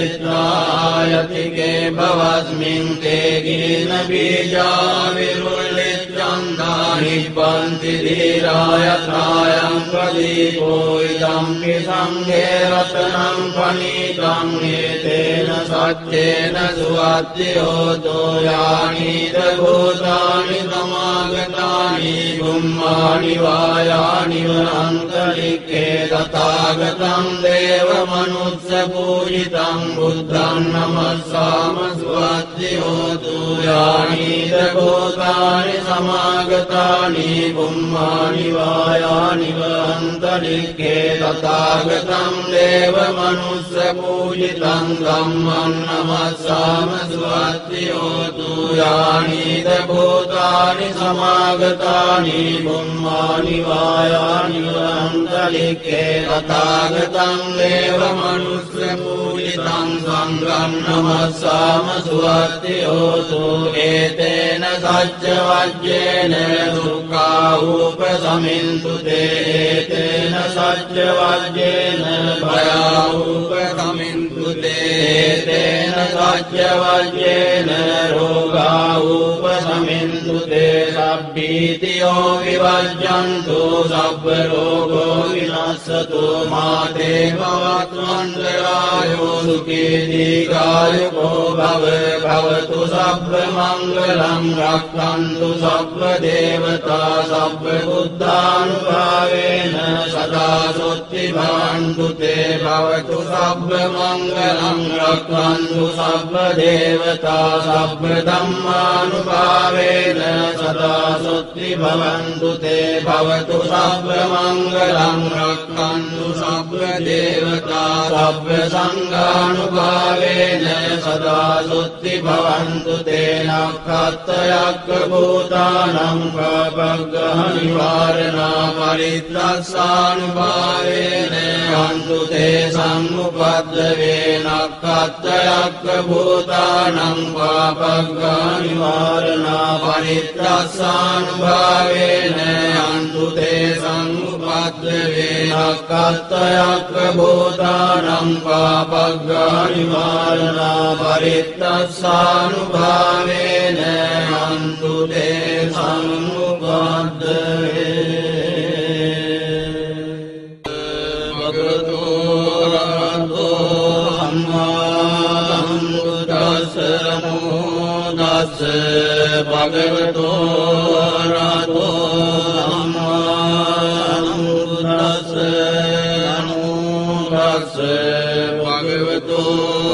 චිත්තායතිකේ භවස්මින් තේ ගින බීජා විරුල්ලිච්ඡන්දා නිබ්බන්ති ධීරාය ත්‍රායං ප්‍රදීපෝ ඉදම්පි සංඝේ රතනං පණීතං ඒතේන සච්චේන සුවත්ති හෝතු යානිද භූතානි සමාගතානි බුම්මානි වායානි වනන්තරික්ඛේ තථාගතං දේව මනුස්ස පූජිතං බුද්ධං නමස්සාම සුවත්ති හෝතු යානිද භූතානි සමාගතානි බුම්මානි වායානි වනන්තරික්ඛේ තථාගතං දේව මනුස්ස පූජිතං ධම්මං නමස්සාම සුවත්ති හෝතු යානිද භූතානි සමාගතානි බුම්මානි වායානි වනන්තරික්ඛේ තථාගතං දේව මනුස්ස පූජිතං සංඝං නමස්සාම සුවත්ති හෝතු ඒතේන සච්ච වජ්ජේන දුක්ඛා උපසමින්තු තේතේන සච්ච වජ්ජේන භයා උපසමින්තු තේතේන සච්ච වජ්ජේන රෝගා උපසමින්තු තේ සබ්බීතියෝ විවජ්ජන්තු සබ්බ රෝගෝ විනස්සතු මාතේ භවත්වන්තරායෝ සුඛී දීඝායුකෝ භව භවතු සබ්බ මංගලං රක්ඛන්තු සබ්බ දේවතා සබ්බ බුද්ධානුභාවේන සදා සොත්ති භවන්තු තේ භවතු සබ්බ මංගලං රක්ඛන්තු සබ්බ දේවතා සබ්බ ධම්මානුභාවේන සදා සොත්ති භවන්තු තේ භවතු සබ්බ මංගලං රක්ඛන්තු සබ්බ දේවතා සබ්බ සංඝානුභාවේන සදා සොත්ති භවන්තු තේ නක්ඛත්තයක්ඛ භූතානං පාපග්ගහ නිවාරණා පරිත්‍රස්සානුභාවේන අන්තු තේ සම්මුපද්දවේ නක්ඛත්තයක්ඛ භූතානං පාපග්ගහ නිවාරණා පරිත්‍රස්සානුභාවේන අන්තු තේ සම්මුපද්දවේ නක්ඛත්තයක්ඛ භූතානං පාපග්ගහ නිවාරණා පරිත්‍රස්සානුභාවේන අන්තු තේ සම්මුපද්දවේ භගවතු රහතෝ සම්මා සම්බුද්දස්ස නමෝ තස්ස භගවතු රහතෝ සම්මා සම්බුද්දස්ස නමෝ තස්ස භගවතු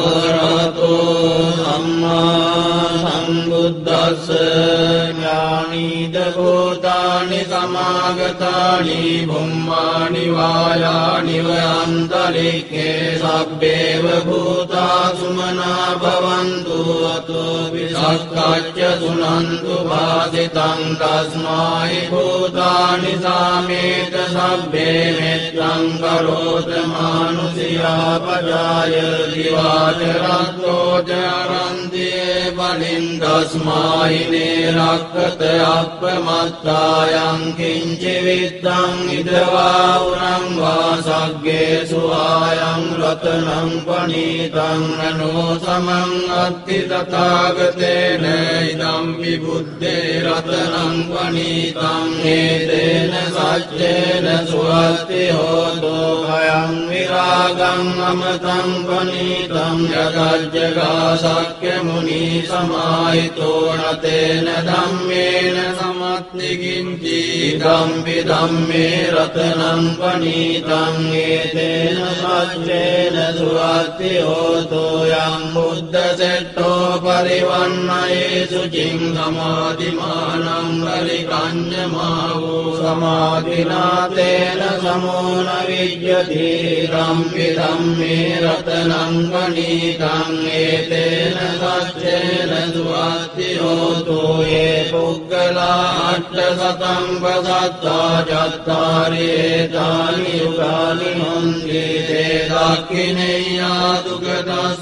රහතෝ සම්මා සම්බුද්දස්ස ඥානි ඊද භූතානි සමාගතානි බුම්මානි වායානි වයන්තරික්ඛේ සබ්බේව භූතා සුමනා භවන්තු අතෝ විසක්ඛච්ච සුනන්තු වාසිතං තස්මායි භූතානි සාමේත සබ්බේ මෙත්තං කරෝත මානුසියා පජාය දිවාචරත්තෝ චරන්තියේ බලින් තස්මායි නේරක්ඛත අප්පමත්තායං කිංචි විත්තං ඉදවා උරං වාසග්ගේ සුආයං රතනං පනීතං අනෝ සමං අත්ති තථාගතේන ඉදම් විබුද්ධේ රතනං පනීතං හේතේන සච්චේන සුවත්ති හෝතෝ භයං විරාගං අමතං පනීතං යදජ්ජගා සක්්‍ය මුනි සමාහිතෝ නතේන ධම්මේන සමත්ති කිංචි ධම්පි ධම්මේ රතනං පනීතං හේතේන සච්චේන සුවත්ති හෝතෝ යං බුද්ධ සෙට්ඨෝ පරිවන්නයේ සුචින් සමාධිමානං පරිකඤ්ඤමාවෝ සමාධිනාතේන සමෝන විජ්ජති ධම්පි ධම්මේ රතනං පනීතං හේතේන සච්චේන සුවත්ති හෝතෝ යේ පුග්ගලා අට්ඨ සතං පසත්තා චත්තාරි ඒතානි යුගානි හොන්ති තේ දක්ඛිනේයා දුක්ඛදස්ස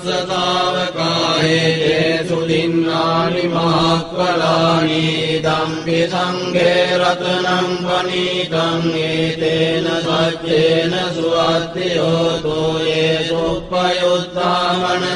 තාවකායේ සුදින්නානි මහක්ඛලානි ධම්පි සංඝේ රතනං පනීතං හේතේන සච්චේන සුවත්ති හෝතෝ යේ සුප්පයුත්තා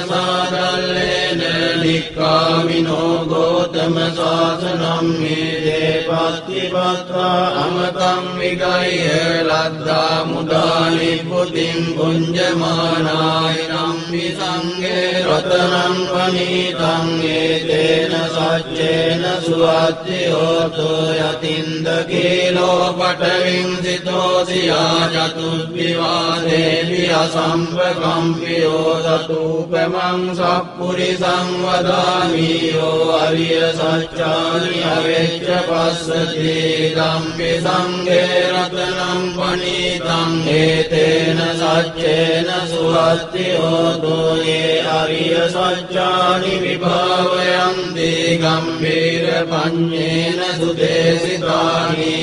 මනසාදල්ලේන නික්ඛාමිනෝ ගෝතම සාසනං මේදේ පත්තිපත්තා අමතං විගය්‍ය ලද්දා මුදානි පුතින් පුඤ්ජමානාය නම්මි සංඝේ රතනං පනීතං හේතේන සච්චේන සුවත්ති හෝතෝ යතින්ද කීලෝ පඨවින් සිතෝසියා චතුබ්බිවාදේවි අසම්පකම්පියෝ සතූපමං සප්පුරිසං වදාමි යෝ අරිය සච්චානි අවෙච්ච පස්සති ධම්පි සංඝේ රතනං පනීතං හේතේන සච්චේන සුවත්ති හෝතෝ යේ අරිය සච්චානි විභාවයන්ති ගම්භීර පඤ්ඤේන සුදේසිතානි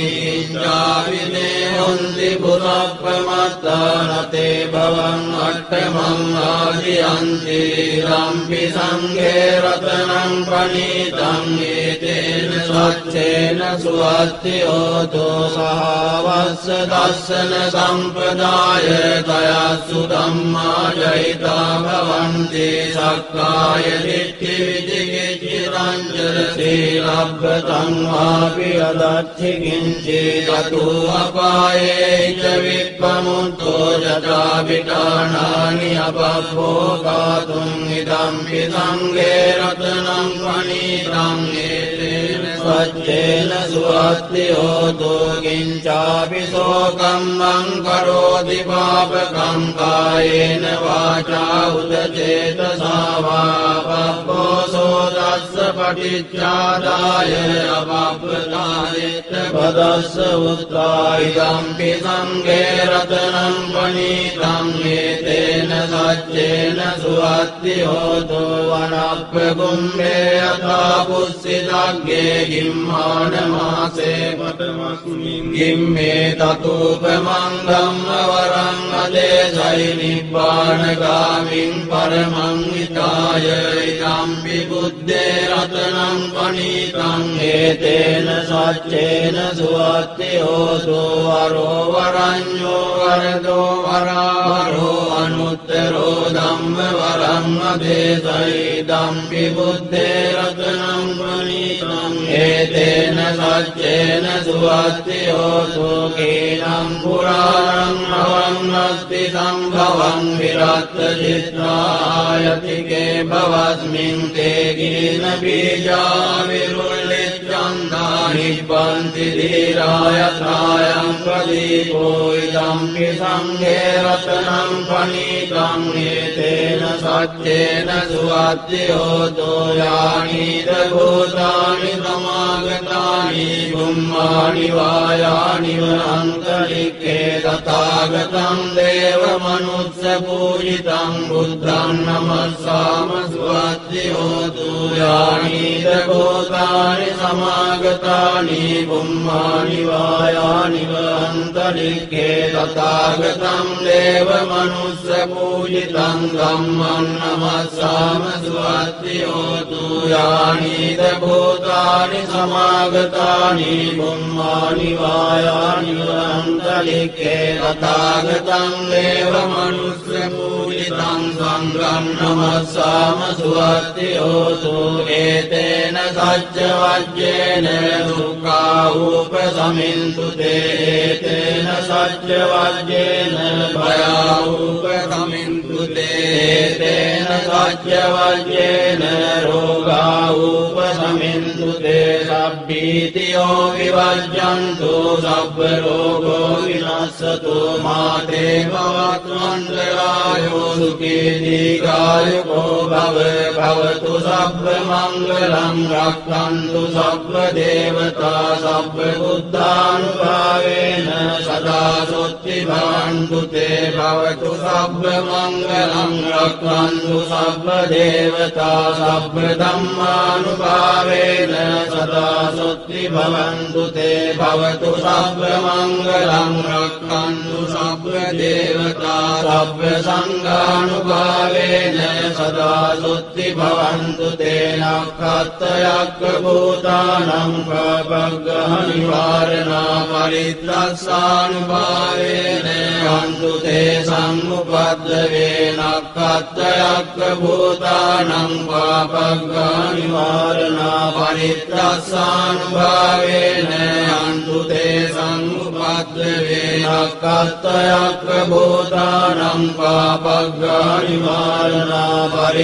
චාවිනේ හොන්ති පුරප්පමත්තානතේ භවං අට්ඨමං ආදියන්ති ධම්පි සංඝේ රතනං පනීතං හේතේන සච්චේන සුවත්ති හෝතෝ සහවස්ස දස්සන සම්පදාය තයස්සු ධම්මා ජහිතා භවන්ති සක්කාය දිට්ඨි විචිකිච්ඡි රංජර සීලබ්බතං වාපි අදච්චි කිංචි තතු අපායේ ච විප්පමුත්තෝ ජතා විඨානානි අපබ්බෝකාතුං ඉදම්පි සංඝේ රතනං පනීතං හේතේන සච්චේන සුවත්ති හෝතෝ කිංචාපි සෝකම්මං කරෝති පාපකං කායේන වාචා උදචේතසා වා පබ්බෝසෝ දස්ස පටිච්චාදාය අපබ්බතායෙත් පදස්ස උත්තා ඉදම්පි සංඝේ රතනං පනීතං හේතේන සච්චේන සුවත්ති හෝතෝ වනප්ප කුම්භේ යථා පුස්සිතග්ගේ ගිම්මාන මාසේ පඨමස්මින් ගිම්මේ තතූපමං ධම්ම වරං අදේසයි නිබ්බානගාමින් පරමං හිතාය ඉදම්පි බුද්දේ රතනං පනීතං හේතේන සච්චේන සුවත්ති හෝතෝ වරෝ වරඤ්ඤෝ වරදෝ වරාවරෝ අනුත්තරෝ ධම්ම වරං අදේසයි ධම්පි බුද්දේ රතනං පනීතං හේතේන සච්චේන සුවත්ති හෝතෝ කේනම් පුරාණං නවං අස්ති සම්භවං විරත් චිත්‍රායතිකේ භවස්මින් තේ ගින බීජා විරුල්ලිච්ඡන්දා නිබ්බන්ති දීරායත්‍රායං ප්‍රදීපෝ ඉදම්පි සංඝේ රතනං පනීතං ඒතේන සච්චේන සුවත්ති හෝතෝ යානිද භූතානි සමාගතානි බුම්මානි වායානි වන්තරික්ඛේ තථාගතං දේව මනුස්ස පූජිතං බුද්ධං නමස්සාම සුවත්ති හෝතු යානිද භූතානි සමාගතානි බුම්මානි වායානි වන්තරික්ඛේ තථාගතං දේව මනුස්ස පූජිතං ධම්මං නමස්සාම සුවත්ති හෝතු යානිද භූතානි සමාගතානි බුම්මානි වායානි වන්තරික්ඛේ තථාගතං දේව මනුස්ස පූජිතං සංඝං නමස්සාම සුවත්ති හෝතු ඒතේන සච්ච වජ්ජේන දුක්ඛා උපසමින්තු තේතේන සච්ච වජ්ජේන භයා උපසමින්තු තේතේන සච්ච වජ්ජේන රෝගා උපසමින්තු තේ සබ්බීතියෝ විවජ්ජන්තු සබ්බ රෝගෝ විනස්සතු මාතේ භවත්වන්තරායෝ සුඛී දීඝායුකෝ භව භවතු සබ්බ මංගලං රක්ඛන්තු සබ්බ දේවතා සබ්බ බුද්ධානුභාවේන සදා සොත්ති භවන්තු තේ භවතු සබ්බ මංගලං රක්ඛන්තු සබ්බ දේවතා සබ්බ ධම්මානුභාවේන සදා සොත්ති භවන්තු තේ භවතු සබ්බ මංගලං රක්ඛන්තු සබ්බ දේවතා සබ්බ සංඝානුභාවේන සදා සොත්ති භවන්තු තේ නක්ඛත්තයක්ඛ භූතානං පබග්ගහනිවාරණා පරිත්‍රස්සානුභාවේන අන්තු තේ සම්මුපද්දවේ නක්ඛත්තයක්ඛ භූතානං පබග්ගහනිවාරණා පරිත්‍රස්සානුභාවේන අන්තු තේ සම්මුපද්දවේ නක්ඛත්තයක්ඛ භූතානං පබග්ගහනිවාරණා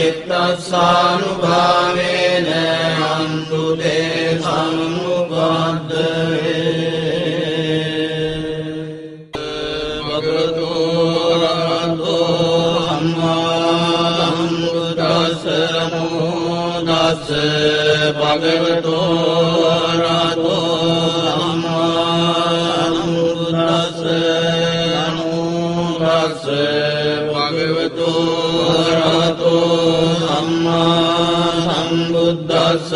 පරිත්‍රස්සානුභාවේන අන්තු තේ සම්මුපද්දවේ භගවතු අරහතෝ සම්මා සම්බුද්දස්ස නමෝ තස්ස භගවතු අරහතෝ සම්මා සම්බුද්දස්ස නමෝ තස්ස භගවතු අරහතෝ සම්මා සම්බුද්දස්ස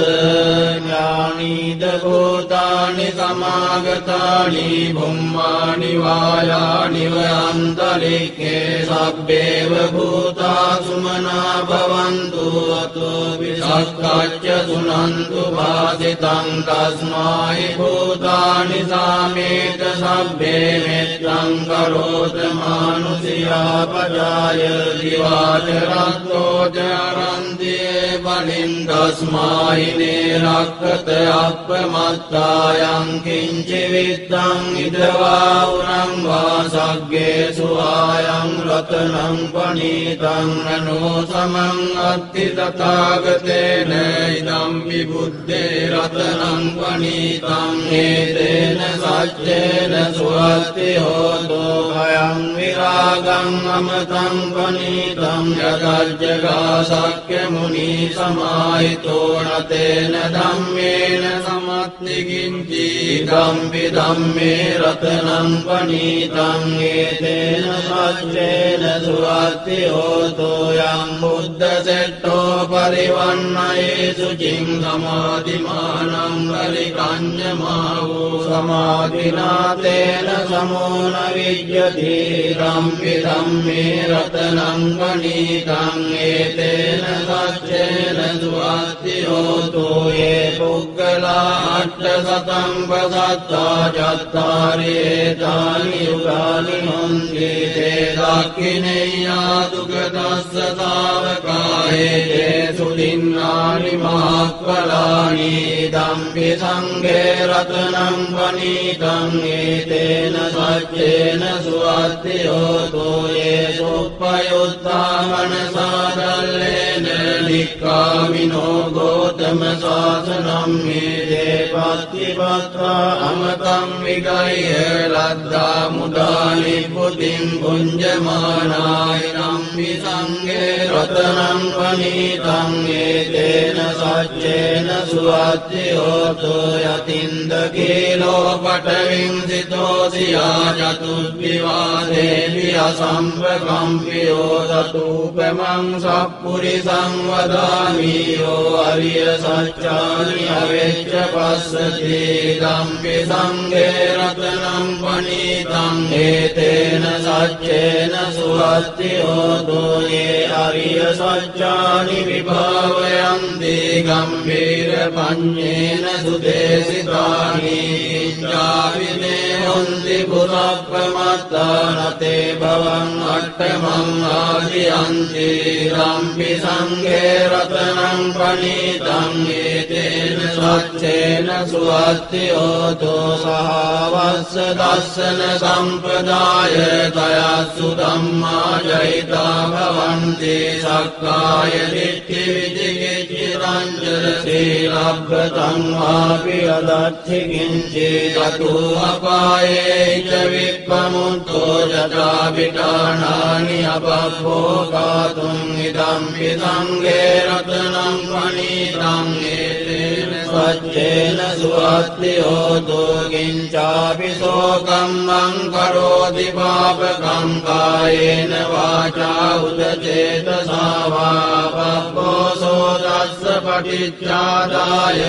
ඥානීද භූතානි සමාගතානි බුම්මානි වායානි වන්තරික්ඛේ සබ්බේව භූතා සුමනා භවන්තු අතෝ විසක්ඛච්ච සුනන්තු වාසිතං තස්මායි භූතානි සාමේත සබ්බේ මෙත්තං කරෝත මානුසියා පජාය දිවාච රත්තෝ ජරන්තියේ බලින් තස්මායි නේරක්ඛත අප්පමත්තායං කිංචි විත්තං ඉදවා උරං වාසග්ගේ සුආයං රතනං පනීතං නනෝ සමං අත්ති තථාගතේන ඉදම් විබුද්ධේ රතනං පනීතං ඒතේන සච්චේන සුවත්ති හෝතෝ භයං විරාගං අමතං පනීතං යදජ්ජගා සක්්‍ය මුනි සමාහිතෝ නතේන ධම්මේන සමත්තිකින්චි ධම්පි ධම්මේ රතනං පනීතං ඒතේන සච්චේන සුවත්ති හෝතෝ යං බුද්ධ සෙට්ඨෝ පරිවන්නයේ සුචින් සමාධිමානං පරිකඤ්ඤමා වූ සමාධිනාතේන සමෝන විජ්ජති ධම්පි ධම්මේ රතනං පනීතං ඒතේන සච්චේන සුවත්ති හෝතෝ යේ පුග්ගලා අට්ඨ සතං පසත්තා චත්තාරේ තානි යුගානි හොන්ති තේ දක්ඛිනේයා දුගතස්ස තාවකායේ සුදින්නානි මහක්ඛලානි ධම්පි සංඝේ රතනං පනීතං ඒතේන සච්චේන සුවත්ති හෝතු යේ සුප්පයුත්තා මනසා දල්ලේන නික්ඛාමිනෝ ගෝතම සාසනම් මේ පත්තිපත්තා අමතං විගය්‍ය ලද්දා මුදා නිපුතින් පුඤ්ජමානාය නම්මි සංඝේ රතනං පනීතං ඒතේන සච්චේන සුවත්ති හෝතු යතින්ද කීලෝ පඨවින් සිතෝසියා චතුත්ථිවාදේවි අසම්පකම්පියෝ සතුපමං සප්පුරිසං වදාමි යෝ අරිය සත්‍යානි අවෙච්ච පස්සති ධම්පි සංඝේ රතනං පනීතං ඒතේන සච්චේන සුවත්ති හෝතු යේ අරිය සත්‍යානි විභාවයන්ති ගම්භීර පඤ්ඤේන සුදේසිතානි චාවිනේ හොන්ති පුරප්පමත්තානතේ භවං අට්ඨමං ආදියන්ති ධම්පි සංඝේ රතනං පනීතං ඒතේන සච්චේන සුවත්ති හෝතු සහවස්ස දස්සන සම්පදාය තයස්සු ධම්මා ජයිතා භවන්ති සක්කාය දිට්ඨි විදිකිච්ඡි රංජන සීලබ්බතං වාපි අදත්ථි කිංචි චතු අපායේ ච විප්පමුත්තෝ ජතා විඨානානි අපප්පෝකාතුං ඉදම්පි සංඝේ රතනං පනීතං ඒතේන සච්චේන සුවත්ති හෝතු කිංචාපි සෝකම්මං කරෝති පාපකං කායේන වාචා උදචේතසා වා පප්පෝසෝ දස්ස පටිච්චාදාය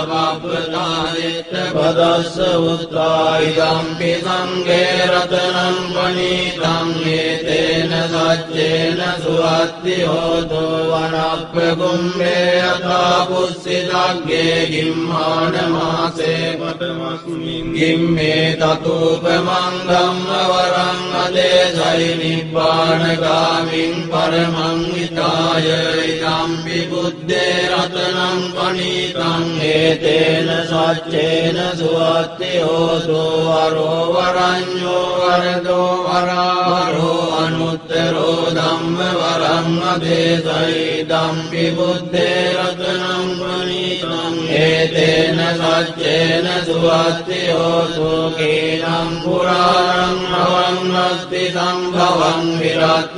අපප්පතායෙත් පදස්ස උත්තායිදම්පි සංඝේ රතනං පනීතං ඒතේන සච්චේන සුවත්ති හෝතු වනප්ප කුම්භේ යථා පුස්සිතග්ගේ ගිම්මාන මාසේ පඨමස්මින් ගිම්මේ තතුපමං ධම්ම වරං අදේසයි නිබ්බානගාමින් පරමං විතාය ඉදම්පි බුද්දේ රතනං පනීතං ඒතේන සච්චේන සුවත්ති හෝතු වරෝ වරඤ්ඤෝ වරදෝ වරාරෝ අනුත්තරෝ ධම්ම වරං අදේසයි ධම්පි බුද්දේ රතනං පනීතං ඒතේන සච්චේන සුවත්ති හෝතු කේනම් පුරාණං භවං අස්ති සම්භවං විරත්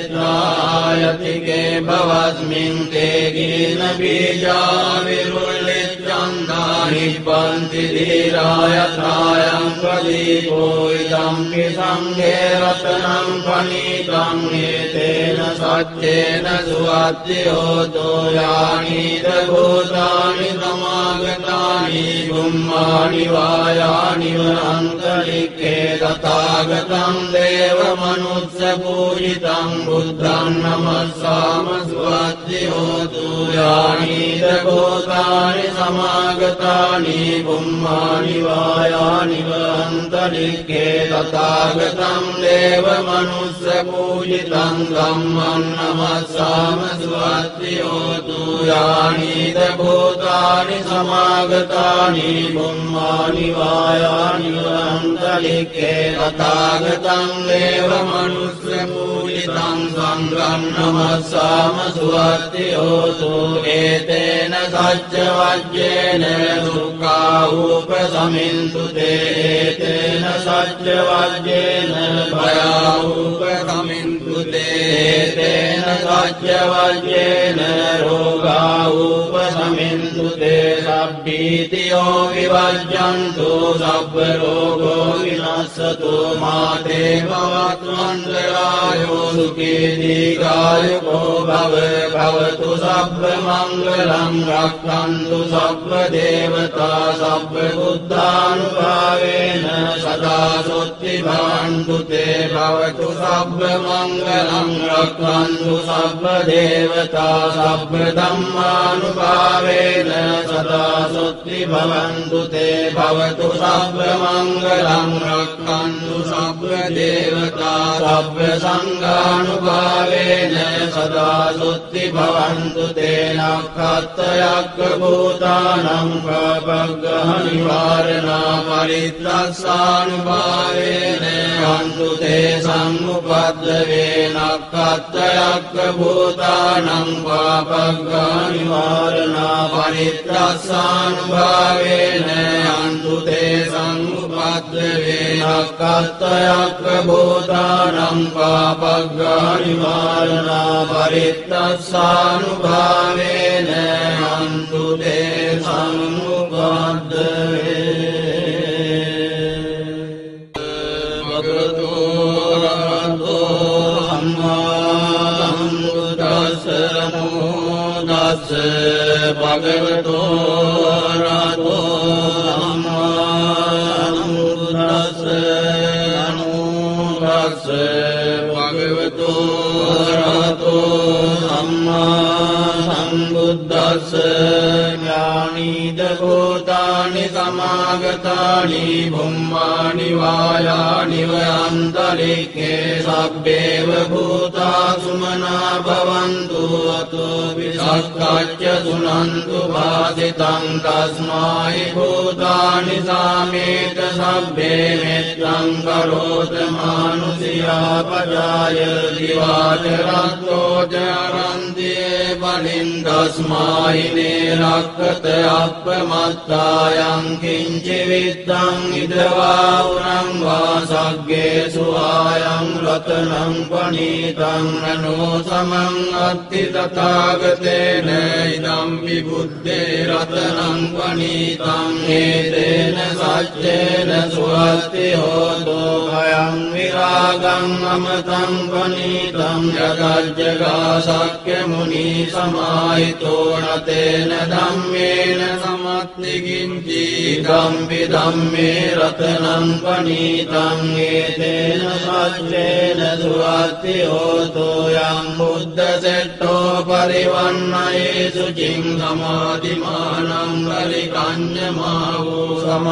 චිත්තායතිකේ භවස්මින් තේ ගින බීජා විරුල්ලිච්ඡන්දා නිප්පන්ති ධීරාය ත්‍රායං ප්‍රදීපෝ ඉදම්පි සංඝේ රතනං පනීතං ඒතේන සච්චේන සුවත්ති හෝතු යානිද භූතානි සමාගතානි බුම්මානි වායානි වන්තලික්ඛේ තථාගතං දේව මනුස්ස පූජිතං බුද්ධං නමස්සාම සුවත්ති හෝතු යානිද භූතානි සමාගතානි බුම්මානි වායානි වන්තලික්ඛේ තථාගතං දේව මනුස්ස පූජිතං ධම්මං නමස්සාම සුවත්ති හෝතු යානිද භූතානි සමාගතානි බුම්මානි වායානි වන්තලික්ඛේ තථාගතං දේව මනුස්ස පූජිතං සංඝං නමස්සාම සුවත්ති හෝතු ඒතේන සච්ච වජ්ජේන දුක්ඛා උපසමින්තු තේ ඒතේන සච්ච වජ්ජේන භයා උපසමින්තු තේ ඒතේන සච්ච වජ්ජේන රෝගා උපසමින්තු තේ සබ්බීතියෝ විවජ්ජන්තු සබ්බ රෝගෝ විනස්සතු මාතේ භවත්වන්තරායෝ සුඛී දීඝායුකෝ භව භවතු සබ්බ මංගලං රක්ඛන්තු සබ්බ දේවතා සබ්බ බුද්ධානුභාවේන සදා සොත්ති භවන්තු තේ භවතු සබ්බ මංගලං රක්ඛන්තු සබ්බ දේවතා සබ්බ ධම්මානුභාවේන සදා සොත්ති භවන්තු තේ භවතු සබ්බ මංගලං රක්ඛන්තු භවන්තු සබ්බ දේවතා සබ්බ සංඝානුභාවේන සදා සුත්ති භවන්තු තේන කත්තයක්ඛ භූතානං පාපග්ගහ නිවාරණා පරිත්‍රස්සානුභාවේන අන්තු තේ සම්මුපද්දවේන කත්තයක්ඛ භූතානං පාපග්ගහ නිවාරණා පරිත්‍රස්සානුභාවේන අන්තු තේ සම්මුපද්දවේන කත්තයක්ඛ භූතානං පාපග්ගහ නිවාරණා පරිත්‍රස්සානුභාවේන අන්තු තේ සම්මුපද්දවේ භගවතු අරහතෝ සම්මා සම්බුද්දස්ස නමෝ තස්ස භගවතු අරහතෝ සම්මා සම්බුද්දස්ස නමෝ තස්ස භගවතු අරහතෝ සම්මා සම්බුද්දස්ස ඥානීද භූතානි සමාගතානි බුම්මානි වායානි වයන්තරික්ඛේ සබ්බේව භූතා සුමනා භවන්තු අතෝ විසක්ඛච්ච සුනන්තු වාදිතං තස්මායි භූතානි සාමේත සබ්බේ මෙත්තං කරෝත මානුසියා පජාය දිවාචරත්තෝ ජරන්තියේ බලින් තස්මායිනේ රක්ඛත අප්පමත්තායං කිංචි විත්තං ඉදවා උරං වාසග්ගේ සුආයං රතනං පනීතං නනෝ සමං අත්ති තථාගතේන ඉදම් විබුද්ධේ රතනං පනීතං හේතේන සච්චේන සුවත්ති හෝතෝ භයං විරාගං අමතං පනීතං යදජ්ජගා සක්්‍ය මුනි සමාහිතෝ නතේන ධම්මේන සමත්තිකින්ති ධම්පි ධම්මේ රතනං පනීතං ඒතේන සච්චේන සුවත්ති හෝතෝ යං බුද්ධ සෙට්ඨෝ පරිවන්නයේ සුචින් සමාධිමානං පරිකඤ්ඤමාවෝ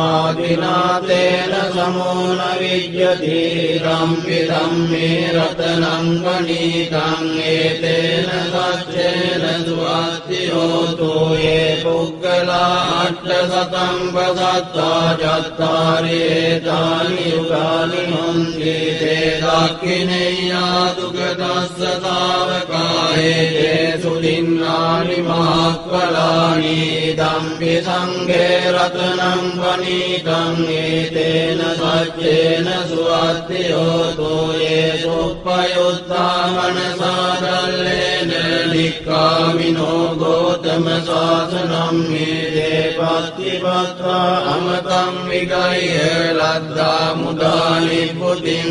සමාධිනාතේන සමෝන විජ්ජති ධම්පි ධම්මේ රතනං පනීතං ඒතේන සච්චේන සුවත්ති හෝතෝ යේ පුග්ගලා අට්ඨ සතං පසත්තා චත්තාරි ඒතානි යුගානි හොන්ති තේ දක්ඛිනේයා දුගදස්ස තාවකායේ තේ සුදින්නානි මහක්ඛලානි ධම්පි සංඝේ රතනං පනීතං ඒතේන සච්චේන සුවත්ති හෝතෝ යේ සුප්පයුත්තා මනසාදල්ලේන නික්ඛාමිනෝ ගෝතම සාසනං මේ පත්තිපත්වා අමතං විගය්‍ය ලද්දා මුදානි පුතින්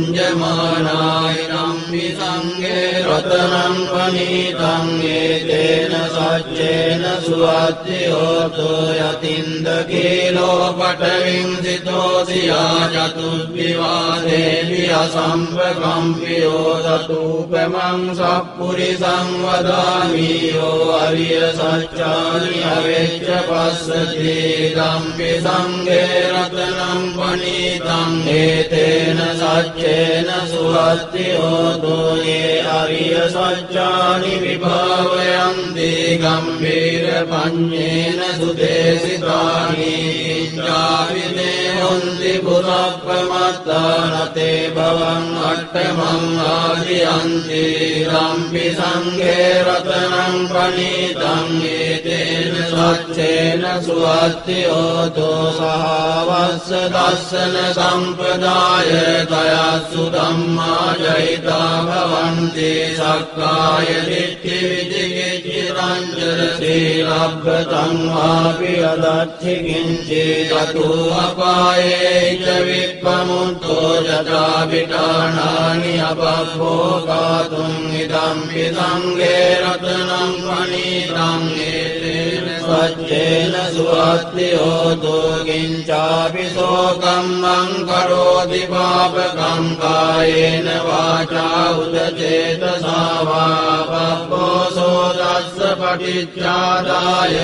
පුඤ්ජමානාය නම්මි සංඝේ රතනං පනීතං ඒතේන සච්චේන සුවත්ති හෝතෝ යතින්ද කීලෝ පඨවින් සිතෝසියා චතුද්විවාදේවි අසම්පකම්පියෝ සතුපමං සප්පුරිසං වදාමි යෝ අරිය සත්‍යානි අවෙච්ච පස්සති ධම්පි සංඝේ රතනං පනීතං ඒතේන සච්චේන සුවත්ති හෝතෝ යේ අරිය සත්‍යානි විභාවයන්ති ගම්භීර පඤ්ඤේන සුදේසිතානි ඉච්ඡාවිදේ හොන්ති පුරප්පමත්තානතේ භවං අට්ඨමං ආදියන්ති ධම්පි සංඝේ රතනං පනීතං ඒතේන සච්චේන සුවත්ති හෝතෝ සහවස්ස දස්සන සම්පදාය තයස්සු ධම්මා ජහිතා භවන්ති සක්කාය දිට්ඨි විචිකිච්ඡ රංජන සීලබ්බතං වාපි අදච්චි කිංචි චතු අපායේ ච විප්පමුත්තෝ යතා විඨානානි අපබ්බෝකාතුං ඉදම්පි සංඝේ රතනං පනීතං ඒතේන सच्चेन सुवत्ति होतु किञ्चापि शोकं करोति पापकं कायेन वाचा उत चेतसा वा पापोऽसो तस्य पटिच्चादाय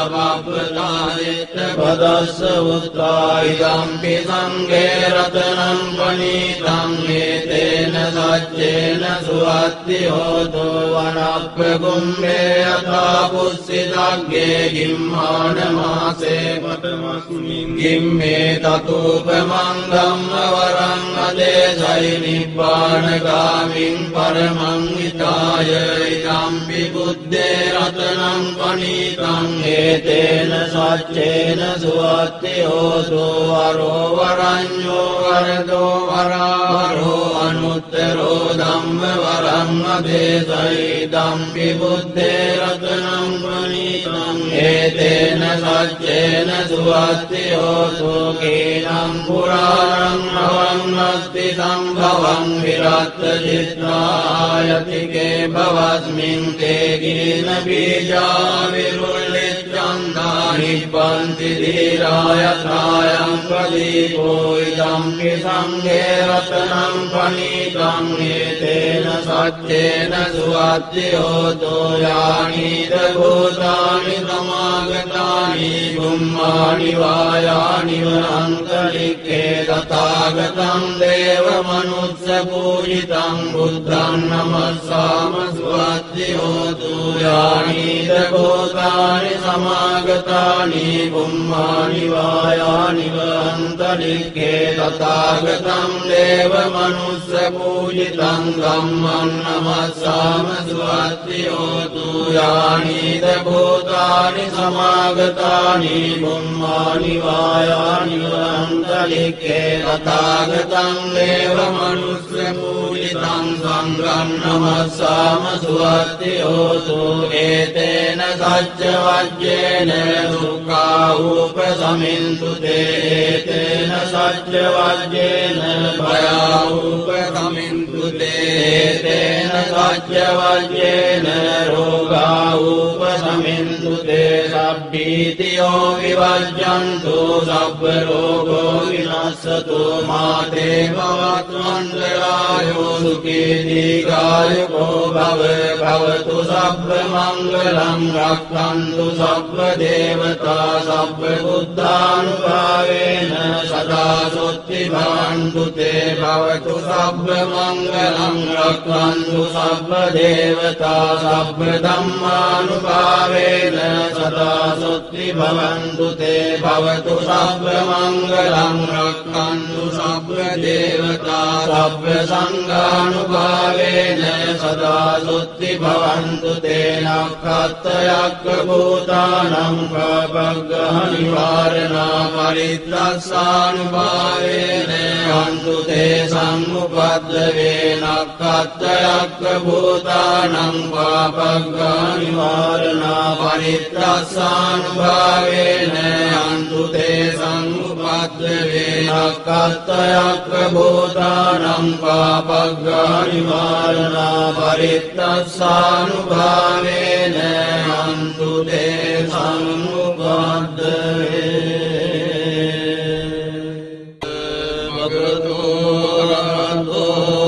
अपप्रदायितपदस्य उत्थायिदम्पि सङ्गे रत्नं पनीतं एतेन सच्चेन सुवत्ति होतु वनप्रकुम्भे यथा पुष्सितग्गे गिम्हानमासे पटमस्मिन् गिम्मे ततोपमङ्गं वरं अदेशै निब्बाणगामिं परमं हिताय इदम्पि बुद्धे रत्नं पनीतं एतेन सच्चेन सुवत्ति होतु वरो वरञ्जो वरदो वरावरो अनुत्तरो धम्म वरं अदेशैदम्पि बुद्धे रत्नं पनीतं एतेन सच्चेन सुवत्ति होतु कीनं पुराणं भवन्नस्ति सम्भवं विरक्तचित्तायति के भवस्मिन् ते कीन बीजा विरुल्लिच्छन्दानि पन्ति धीराय त्रायं प्रदीपो इदम्पि सङ्गे रत्नं पनीतं एतेन सच्चेन सुवत्ति होतु यानि भूतानि समागतानि गुम्मानि वायानि वनान्तरिक्षे तथागतं देवमनुष्यपूजितं बुद्धं नमस्सामि सुवत्ति होतु यानि भूतानि समागतानि गुम्मानि वायानि वनान्तरिक्षे तथागतं देवमनुष्यपूजितं धम्मं नमस्सामि सुवत्ति होतु यानि भूतानि समागतानि गुम्मानि वायानि वनान्तरिक्षे तथागतं देवमनुष्यपूजितं संඝं नमस्सामि सुवत्ति होतु एतेन सच्चवज्जेन दुःखावुपशमिन्तु ते एतेन सच्चवज्जेन भयावुपशमिन्तु ते एतेन सच्चवज्जेन रोगावुपशमिन्तु ते सब्भीतियो विवर्जन्तु सब्बरोगो विनश्यतु माते भवत्वन्तरायो सुखी दीर्घायुको भव भवतु सब्बमङ्गलं रक्षन्तु सब्बदेवता सब्बबुद्धानुभावेन सदा सोत्ति भवन्तु ते भवतु सब्बमङ्गलं रक्षन्तु सब्बदेवता सब्बधम्मानुभावेन सदा सोत्ति भवन्तु ते भवतु सब्बमङ्गलं रक्षन्तु सब्बदेवता सब्बसङ्घानुभावेन सदा सोत्ति भवन्तु ते नक्षत्रयज्ञभूतानां पापग्रहनिवारणा परित्रासानुभावेन हन्तु ते समुपद्रवे नक्षत्रयज्ञभूतानां पापग्रहनिवारणा परित्रासानुभावेन हन्तु ते समुपद्रवे नक्षत्रयज्ञभूतानां पापग्रहनिवारणा परित्रासानुभावेन हन्तु ते समुपद्रवे भगवतो रतो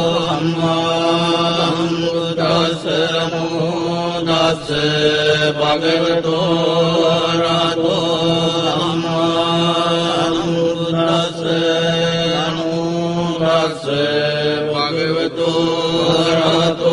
सम्मासम्बुद्धस्य नमो दास्य भगवतो रतो सम्मासम्बुद्धस्य नमो दास्य भगवतो रतो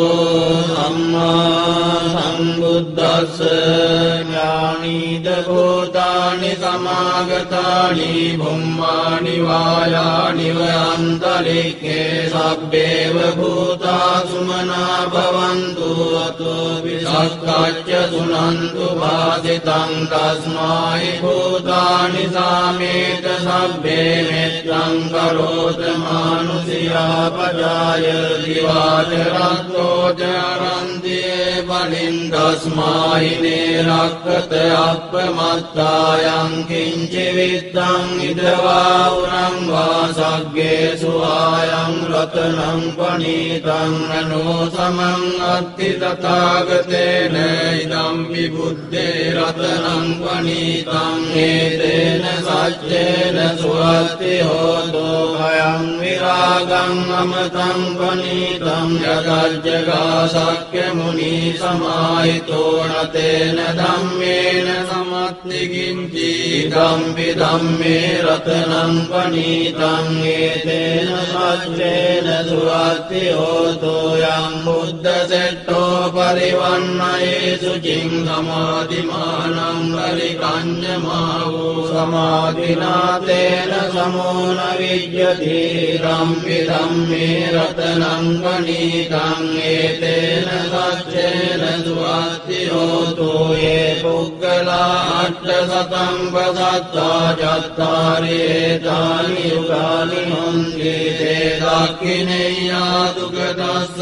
सम्मासम्बुद्धस्य ज्ञानी भूतानि समागतानि भुम्मानि वायानि वनान्तरिक्षे सब्बेव भूता सुमना भवन्तु अतो विसक्काच्च सुनन्तु भासितं तस्मै भूतानि सामेत सब्बे मित्रं करोत मानुषियापजाय दिवाचरन्तो चरन्ति बलिन्दस्मै निरक्षत अपमत्तायं किञ्चिवित्तं इदवाउरं वा සග්ගේසු ආයං රතනං පනීතං අනෝ සමං අත්ති තථාගතේන ඉදම්පි බුද්දේ රතනං පනීතං ඒතේන සච්චේන සුවත්ති හෝතෝ භයං විරාගං අමතං පනීතං යදජ්ජගා සක්්‍ය මුනි සමාහිතෝ නතේන ධම්මේන සමත්ති කිංචි ධම්පි ධම්මේ රතනං පනීතං ඒතේන සච්චේන සුවත්ති හෝතෝ යං බුද්ධ සෙට්ඨෝ පරිවන්නයේසු චින් සමාධිමානං පරිකඤ්ඤමාවෝ සමාධිනාතේන සමෝන විජ්ජති ධම්පි ධම්මේ රතනං පනීතං ඒතේන සච්චේන සුවත්ති හෝතෝ යේ පුග්ගලා අට්ඨ සතං පසත්තා චත්තාරි ඒතානි යුගානි හොන්ති තේ දක්ඛිනේයා දුක්ඛදස්ස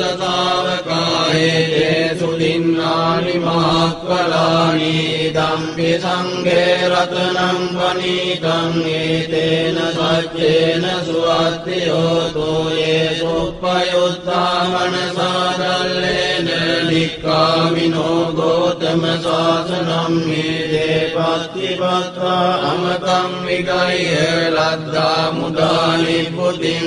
තාවකායේ සුදින්නානි මහක්ඛලානි ධම්පි සංඝේ රතනං පනීතං ඒතේන සච්චේන සුවත්ති හෝතෝ යේ සුප්පයුත්තා මනසාදල්ලේන නික්ඛාමිනෝ ගෝතම සාසනං මේ පත්තිපත්තා අමතං විගය්‍ය ලද්දා මුදානි පුතින්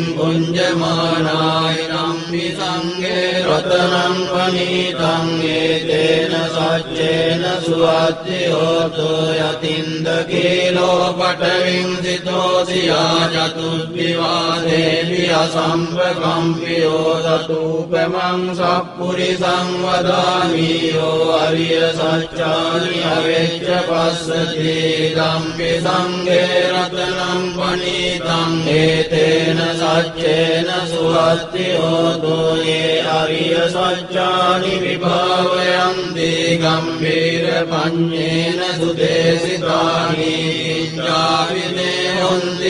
පුඤ්ජමානාය නම්පි සංඝේ රතනං පනීතං ඒතේන සච්චේන සුවත්ති හෝතෝ යතින්ද කීලෝ පඨවින් සිතෝසියා චතුබ්බිවාදේවි අසම්පකම්පියෝ සතූපමං සප්පුරිසං වදාමි යෝ අරිය සච්චානි අවෙච්ච පස්සති ධම්පි සංඝේ රතනං පනීතං ඒතේන සච්චේන සුවත්ති හෝතෝ යේ අරිය සච්චානි විභාවයන්ති ගම්භීර පඤ්ඤේන සුදේසිතානි ඉච්ඡාවිනේ හොන්ති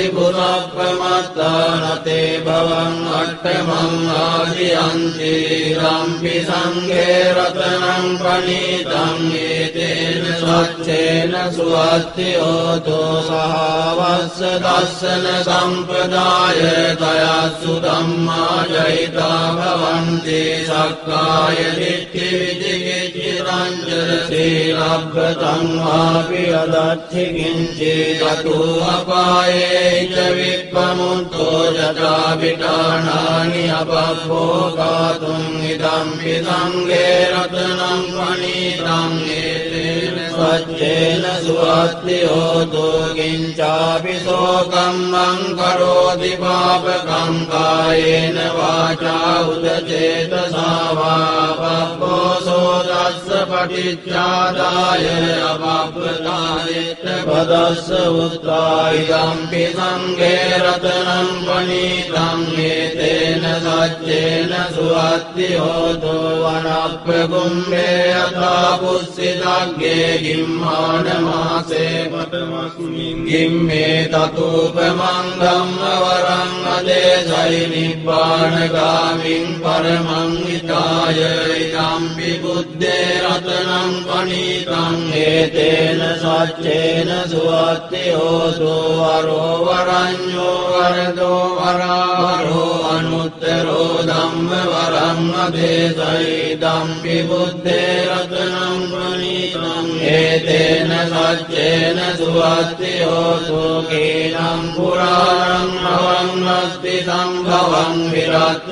පුරප්පමත්තානතේ භවං අට්ඨමං ආදියන්ති ධම්පි සංඝේ රතනං පනීතං ඒතේන සච්චේන සුවත්ති හෝතෝ සහවස්ස දස්සන සම්පදාය තයස්සු ධම්මා ජහිතා භවන්ති සක්කාය දිට්ඨි විචිකිච්ඡ රංජන සීලබ්බතං වාපි අදත්ථි කිංචි තතෝ අපායේ ච විප්පමුත්තෝ යතා විඨානානි අපබ්බෝකාතුං ඉදම්පි සංඝේ රතනං පනීතං ඒතේන සච්චේන සුවත්ති හෝතෝ කිංචාපි සෝකම්මං කරෝති පාපකං කායේන වාචා උදචේතසා වා පබ්බෝසෝ දස්ස පටිච්චාදාය අපබ්බතානෙත්ත පදස්ස උත්තා ඉදම්පි සංඝේ රතනං පනීතං ඒතේන සච්චේන සුවත්ති හෝතෝ වනප්පකුම්භේ අතා පුස්සිතග්ගේ ගිම්මාන මාසේ පඨමස්මින් ගිම්මේ තතෝපමං ධම්ම වරං අදේසයි නිබ්බානගාමින් පරමං හිතාය ඉදම්පි බුද්දේ රතනං පනීතං ඒතේන සච්චේන සුවත්ති හෝතෝ වරෝ වරඤ්ඤෝ වරදෝ වරාවරෝ අනුත්තරෝ ධම්ම වරං අදේසයි ඉදම්පි බුද්දේ රතනං පනීතං ඒතේන සච්චේන සුවත්ති හෝතෝ කේනං පුරාණං අවන්නස්ති සම්භවං විරත්ත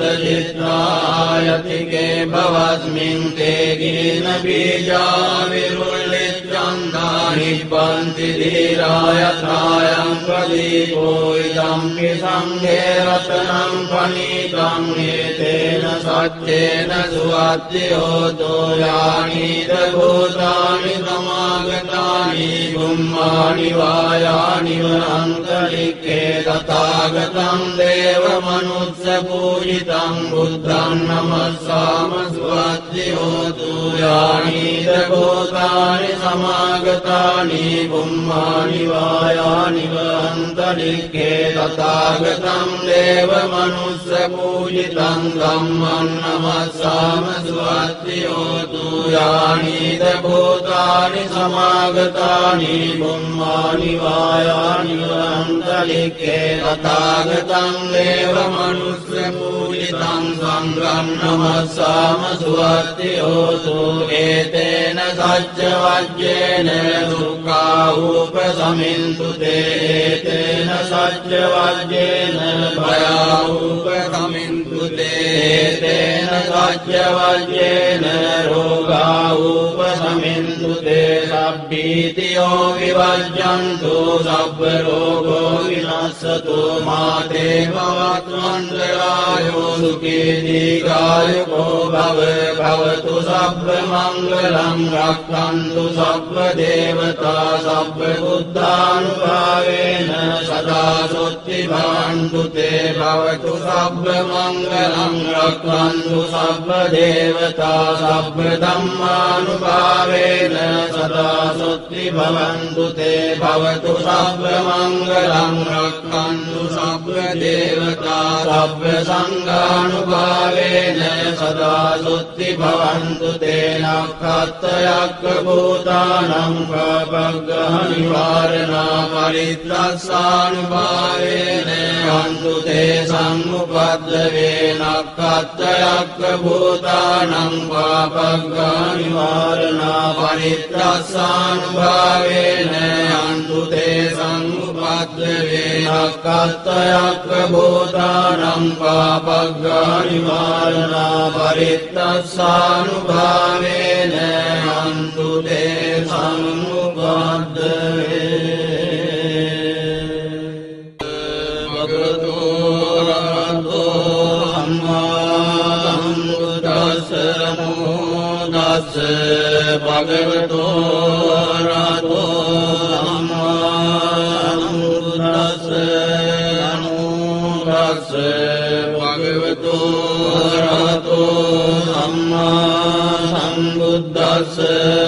චිත්තායතිකේ භවස්මින් තේ ගින බීජා විරුල්ලිච්ඡන්දා නිබ්බන්ති ධීරායථායං ප්‍රදීපෝ ඉදම්පි සංඝේ රතනං පනීතං ඒතේන සච්චේන සුවත්ති හෝතෝ යානිද භූතානි සමාගතානි බුම්මානි වායානි වනන්තරික්ඛේ තථාගතං දේව මනුස්ස පූජිතං බුද්ධං නමස්සාම සුවත්ති හෝතු යානිද භූතානි සමා සමාගතානි බුම්මානි වායානි වන්තලික්ඛේ තථාගතං දේව මනුස්ස පූජිතං ධම්මං නමස්සාම සුවත්තියෝතු යානිද භූතානි සමාගතානි බුම්මානි වායානි වන්තලික්ඛේ තථාගතං දේව මනුස්ස පූජිතං සංඝං නමස්සාම සුවත්තියෝතු ඒතේන සච්ච වජ්ජේන දුක්ඛා උපසමින්තු තේතේන සච්ච වජ්ජේන භයා උපසමින්තු තේතේන සච්ච වජ්ජේන රෝගා උපසමින්තු තේ සබ්බීතියෝ විවජ්ජන්තු සබ්බ රෝගෝ විනස්සතු මාතේ භවත්වන්තරායෝ සුඛී දීඝායුකෝ භව භවතු සබ්බ මංගලං රක්ඛන්තු සබ්බ දේවතා සබ්බ බුද්ධානුභාවේන සදා සොත්ති භවන්තු තේ භවතු සබ්බ මංගලං රක්ඛන්තු සබ්බ දේවතා සබ්බ ධම්මානුභාවේන සදා සොත්ති භවන්තු තේ භවතු සබ්බ මංගලං රක්ඛන්තු සබ්බ දේවතා සබ්බ සංඝානුභාවේන සදා සොත්ති භවන්තු තේ නක්ඛත්තයක්ඛ භූතානං පබග්ගහ නිවාරණා පරිත්‍රස්සානුභාවේන අන්තු තේ සම්මුපද්දවේ නක්ඛත්තයක්ඛ භූතානං පබග්ගහ නිවාරණා පරිත්‍රස්සානුභාවේන අන්තු තේ සම්මුපද්දවේ නක්ඛත්තයක්ඛ භූතානං පබග්ගහ නිවාරණා පරිත්‍රස්සානුභාවේන අන්තු තේ සම්මුපද්දවේ භගවතු රහතෝ සම්මා සම්බුද්දස්ස නමෝ තස්ස භගවතු රහතෝ සම්මා සම්බුද්දස්ස නමෝ තස්ස භගවතු රහතෝ සම්මා සම්බුද්දස්ස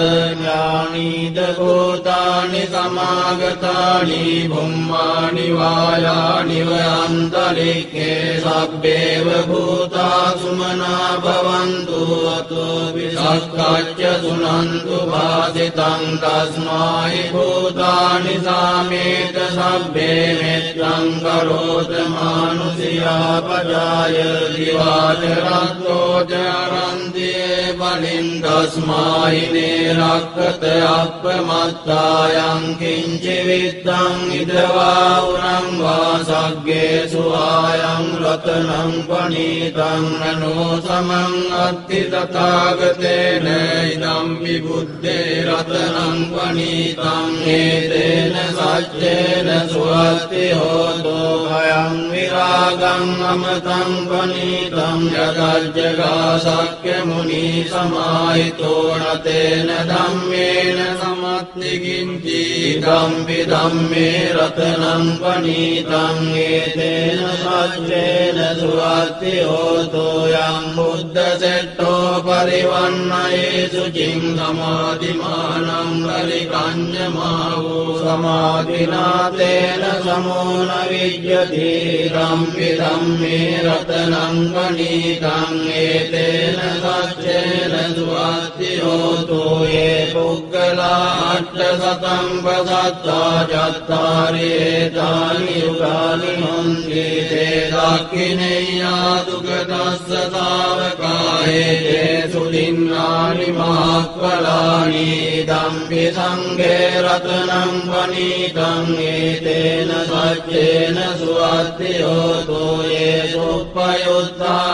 ඥානීද භූතානි සමාගතානි බුම්මානි වායානි වන්තලික්ඛේ සබ්බේව භූතා සුමනා භවන්තු අතෝ විසක්ඛච්ච සුනන්තු වාසිතං තස්මායි භූතානි සාමේත සබ්බේ මෙත්තං කරෝත මානුසියා පජාය දිවාචරත්තෝ චරන්තියේ බලින් තස්මායි නේරක්ඛත අප්පමත්තායං කිංචි විත්තං ඉදවා උරං වාසග්ගේසු ආයං රතනං පනීතං නනෝ සමං අත්ති තථාගතේන ඉදම් විබුද්ධේ රතනං පනීතං හේතේන සච්චේන සුවත්ති හෝතෝ භයං විරාගං අමතං පනීතං යදජ්ජගා සක්්‍ය මුනි සමාහිතෝ නතේන ධම්මේන සමත්ති කිංචි ධම්පි ධම්මේ රතනං පනීතං ඒතේන සච්චේන සුවත්ති හෝතෝ යම් බුද්ධ සෙට්ඨෝ පරිවන්නයේසු චින් සමාධිමානං පරිකඤ්ඤමා වූ සමාධිනාතේන සමෝන විජ්ජති ධම්පි ධම්මේ රතනං පනීතං ඒතේන සච්චේන සුවත්ති හෝතෝ යේ පුග්ගලා අට්ඨ සතං පසත්තා චත්තාරි ඒතානි යුගානි හොන්ති තේ දක්ඛිනේයා දුක්ඛදස්ස තාවකායේ තේ සුලින්නානි මහක්ඛලානි ධම්පි සංඝේ රතනං පනීතං ඒතේන සච්චේන සුවත්ති හෝතෝ යේ සුප්පයුත්තා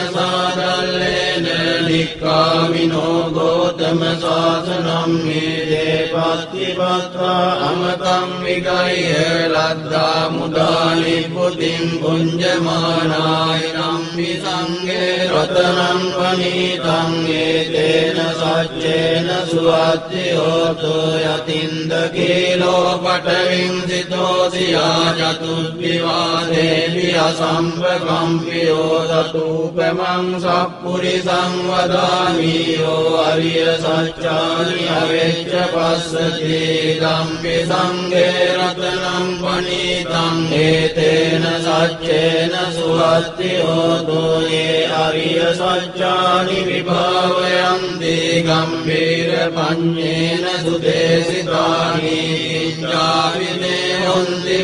මනසාදල්ලේන නික්ඛාමිනෝ ගෝතම සාසනං මේ පත්තිපත්තා අමතං විගය්‍ය ලද්දා මුදානි පුතින් පුඤ්ජමානාය නම්පි සංඝේ රතනං පනීතං ඒතේන සච්චේන සුවත්ති හෝතෝ යතින්ද කීලෝ පඨවින් සිතෝ සියා චතුද්විවාදේවි අසම්පකම්පියෝ සතුපමං සප්පුරිසං වදාමි යෝ අරිය සච්චානි අවෙච්ච පස්ස වස්සති ධම්පි සංඝේ රතනං පණීතං ඒතේන සච්චේන සුවත්ති හෝතෝ යේ අරිය සච්චානි විභාවයන්ති ගම්භීර පඤ්ඤේන සුදේසිතානි ඉච්ඡාවිනේ හොන්ති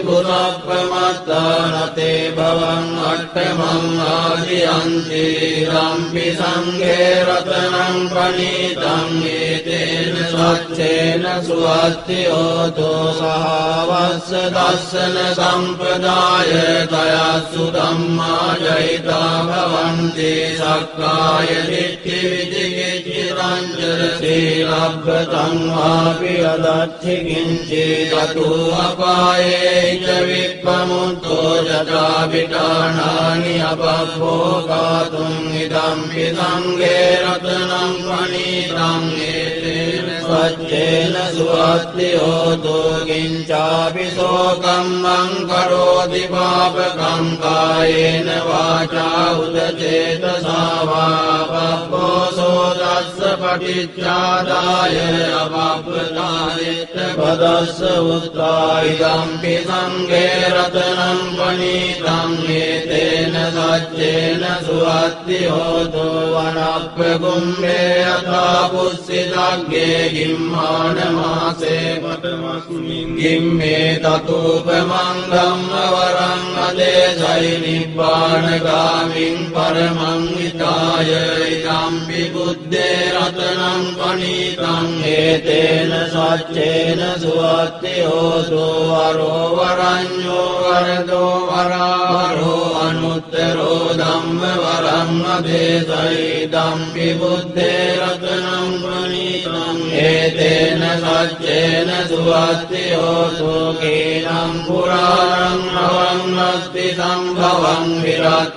පුරප්පමත්තානතේ භවං අට්ඨමං ආදියන්ති ධම්පි සංඝේ රතනං පණීතං ඒතේන සච්චේන සුවත්ති හෝතෝ සහවස්ස දස්සන සම්පදාය තයස්සු ධම්මා ජහිතා භවන්ති සක්කාය දිට්ඨි විචිකිච්ඡති රංජර සීලබ්බතං වාපි අදච්චි කිංචි තතු අපායේ ච විප්පමුත්තෝ ජතා විඨානානි අපබ්බෝකාතුං ඉදම්පි සංඝේ රතනං පණීතං ඒතේන සච්චේන සුවත්ති හෝතෝ කිංචාපි සෝකම්මං කරෝති පාපකං කායේන වාචා උදචේතසා වා පබ්බෝසෝ දස්ස පටිච්චාදාය අපබ්බතානෙත්ත පදස්ස උත්තා ඉදම්පි සංඝේ රතනං පණීතං ඒතේන සච්චේන සුවත්ති හෝතෝ වනප්පකුම්භේ යථා පුස්සිතග්ගේ ගිම්මාන මාසේ පඨමස්මින් ගිම්මේ තතෝපමං ධම්මවරං අදේසයි නිබ්බානගාමින් පරමං හිතාය ඉදම්පි බුද්දේ රතනං පණීතං ඒතේන සච්චේන සුවත්ති හෝතෝ වරෝ වරඤ්ඤෝ වරදෝ වරාවරෝ අනුත්තරෝ ධම්ම වරං අදේසයි ඉදම්පි බුද්දේ රතනං පණීතං ඒතේන සච්චේන සුවත්ති හෝතෝ කේනම් පුරාණං නවං අස්ති සම්භවං විරත්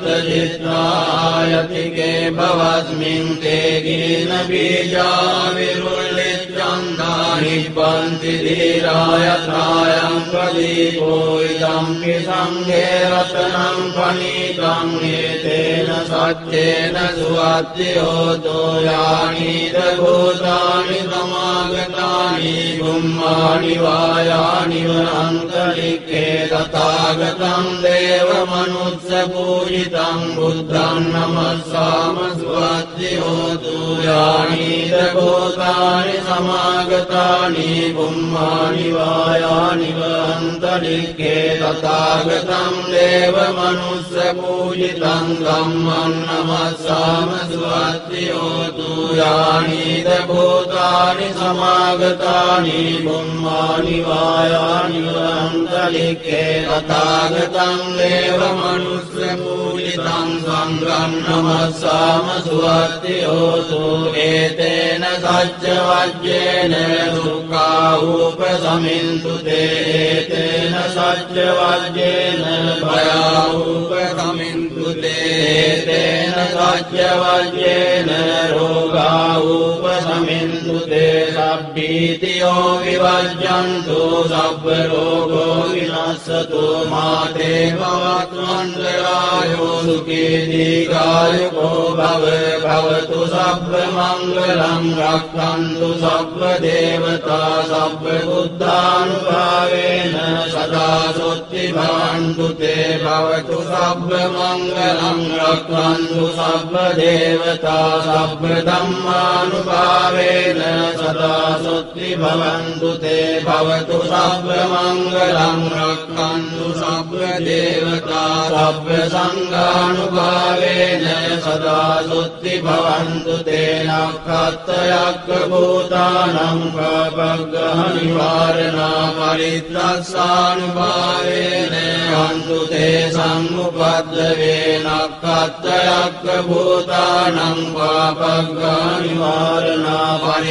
චිත්තායතිකේ භවස්මින් තේ ගින බීජා විරුල්ලිච්ඡන්දා නිබ්බන්ති ධීරාය ත්‍රායං ප්‍රදීපෝ ඉදම්පි සංඝේ රතනං පණීතං ඒතේන සච්චේන සුවත්ති හෝතෝ යානිද භූතානි සමාගතානි බුම්මානි වායානි වනන්තරික්ඛේ තථාගතං දේව මනුස්ස පූජිතං බුද්ධං නමස්සාම සුවත්ති හෝතු යානිද භූතානි සමාගතානි බුම්මානි වායානි වනන්තරික්ඛේ තථාගතං දේව මනුස්ස පූජිතං ධම්මං නමස්සාම සුවත්ති හෝතු යානිද භූතානි සමාගතානි බුම්මානි වායානි වනන්තරික්ඛේ තථාගතං දේව මනුස්ස පූජිතං සංඝං නමස්සාම සුවත්ති හෝතු ඒතේන සච්ච වජ්ජේන දුක්ඛා උපසමින්තු තේතේන සච්ච වජ්ජේන භයා උපසමින්තු තේතේන සච්ච වජ්ජේන රෝගා උපසමින්තු තේ සබ්බීතියෝ විවජ්ජන්තු සබ්බ රෝගෝ විනස්සතු මාතේ භවත්වන්දරායෝ සුඛී දීඝායුකෝ භව භවතු සබ්බ මංගලං රක්ඛන්තු සබ්බ දේවතා සබ්බ බුද්ධානුභාවේන සදා සොත්ති භවන්තු තේ භවතු සබ්බ මංගලං රක්ඛන්තු සබ්බ දේවතා සබ්බ ධම්මානුභාවේන සදා සොත්ති භවන්තු තේ භවතු සබ්බ මංගලං රක්ඛන්තු සබ්බ දේවතා සබ්බ සංඝානුභාවේන සදා සොත්ති භවන්තු තේ නක්ඛත්තයක්ඛ භූතානං පබග්ගහ නිවාරණා පරිත්‍රස්සානුභාවේන අන්තු තේ සම්මුපද්දවේ නක්ඛත්තයක්ඛ භූතානං පබග්ගහ නිවාරණා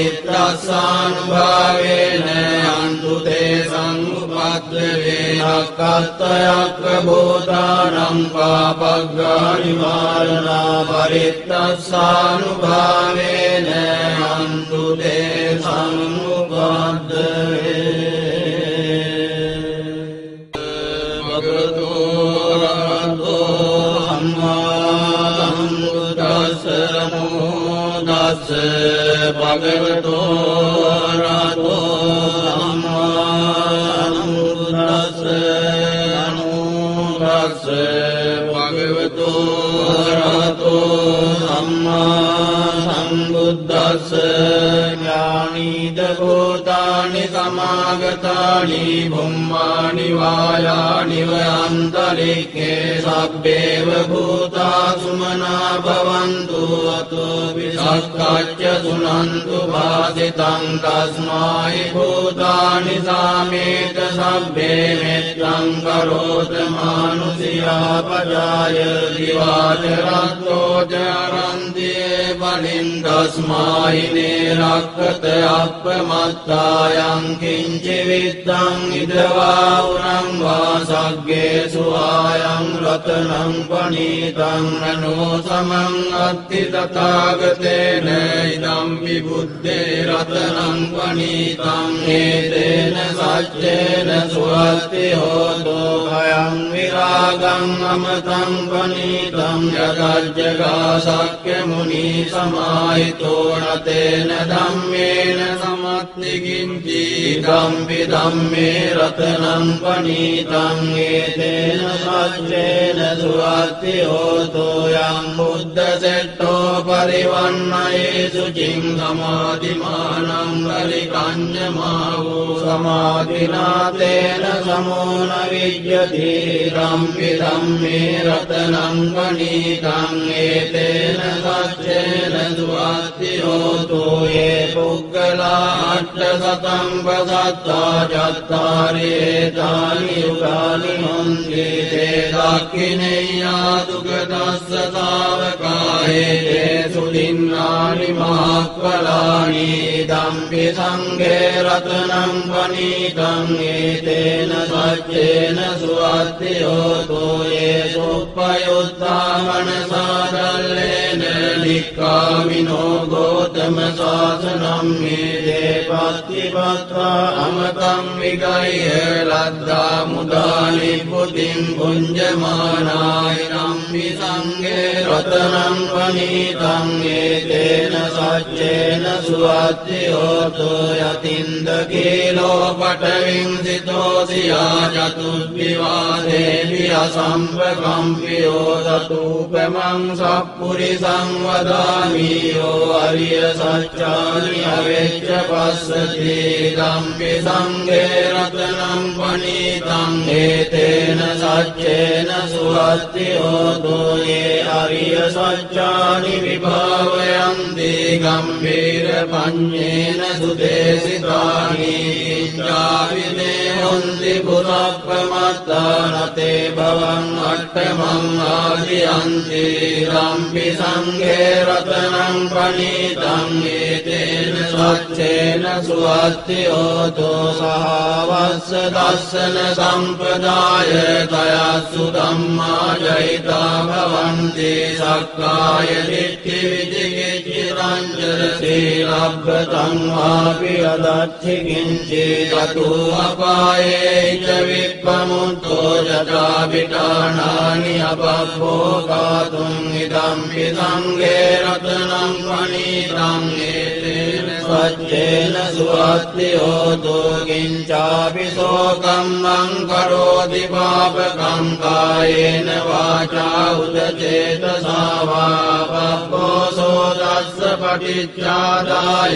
පරිත්‍රස්සානුභාවේන අන්තු තේ සම්මුපද්දවේ නක්ඛත්තයක්ඛ භූතානං පබග්ගහ නිවාරණා පරිත්‍රස්සානුභාවේන අන්තු තේ සම්මුපද්දවේ භගවතෝ අරහතෝ සම්මා සම්බුද්දස්ස තස්ස නමෝ තස්ස භගවතු අරහතෝ සම්මා සම්බුද්දස්ස නමෝ තස්ස භගවතු අරහතෝ සම්මා සම්බුද්දස්ස ඥානීද භූතානි සමාගතානි බුම්මානි වායානි වයන්තරික්ඛේ සබ්බේව භූතා සුමනා භවන්තු අතෝ විසක්ඛච්ච සුනන්තු වාසිතං තස්මායි භූතානි සාමේත සබ්බේ මෙත්තං කරෝත මානුසියා පජාය දිවාච රත්තෝ චරන්තියේ බලින් තස්මායි නේරක්ඛත අප්පමත්තායං කිංචි විත්තං ඉදවා උරං වාසග්ගේ සුආයං රතනං පනීතං නනෝ සමං අත්ති තථාගතේන ඉදම් විබුද්ධේ රතනං පනීතං හේතේන සච්චේන සුවත්ති හෝතෝ භයං විරාගං අමතං පනීතං යදජ්ජගා සක්්‍ය මුනි සමාහිතෝ නතේන ධම්මේන සමත්ති කිංචි ධම්පි ධම්මේ රතනං පනීතං ඒතේන සච්චේන සුවත්ති හෝතෝ යං බුද්ධ සෙට්ඨෝ පරිවන්නයේ සුචින් සමාධිමානං පරිකඤ්ඤමා වූ සමාධිනාතේන සමෝන විජ්ජති ධම්පි ධම්මේ රතනං පනීතං ඒතේන සච්චේන සුවත්ති හෝතෝ යේ පුග්ගලා අට්ඨ සතං පසත්තා චත්තාරේ තානි යුගානි හොන්ති තේ දක්ඛිනේයා දුගතස්ස තාවකායේ තේ සුදින්නානි මහක්ඛලානි ධම්පි සංඝේ රතනං පනීතං ඒතේන සච්චේන සුවත්ති හෝතෝ යේ සුප්පයුත්තා මනසාදල්ලේන නික්ඛාමිනෝ ගෝතම සාසනං මේදේ පත්තිපත්වා අමතං විගය්‍ය ලද්දා මුදානි පුතින් පුඤ්ජමානාය නම්මි සංඝේ රතනං පනීතං ඒතේන සච්චේන සුවත්ති හෝතෝ යතින්ද කීලෝ පඨවින් සිතෝ සියා චතුබ්බිවාදේවි අසම්පකම්පියෝ සතුපමං සප්පුරිසං වදාමි යෝ අරිය සච්චානි අවෙච්ච පස්සති ධම්පි සංඝේ රතනං පනීතං ඒතේන සච්චේන සුවත්ති හෝතෝ යේ අරිය සච්චානි විභාවයන්ති ගම්භීර පඤ්ඤේන සුදේසිතානි ඉච්ඡාවිනේ හොන්ති පුරප්පමත්තානතේ භවං අට්ඨමං ආදියන්ති ධම්පි සංඝේ රතනං පනීතං ඒතේන සච්චේන සුවත්ති හෝතෝ සහවස්ස දස්සන සම්පදාය තයස්සු ධම්මා ජහිතා භවන්ති සක්කාය දිට්ඨි විචිකිච්ඡි රංජර සීලබ්බතං වාපි අදච්චි කිංචි තතු අපායේ ච විප්පමුත්තෝ ජතා විඨානානි අපබ්බෝකාතුං ඉදම්පි සංඝේ රතනං පනීතං ඒතේන සච්චේන සුවත්ති හෝතෝ කිංචාපි සෝකම්මං කරෝති පාපකං කායේන වාචා උදචේතසා වා පබ්බෝසෝ දස්ස පටිච්චාදාය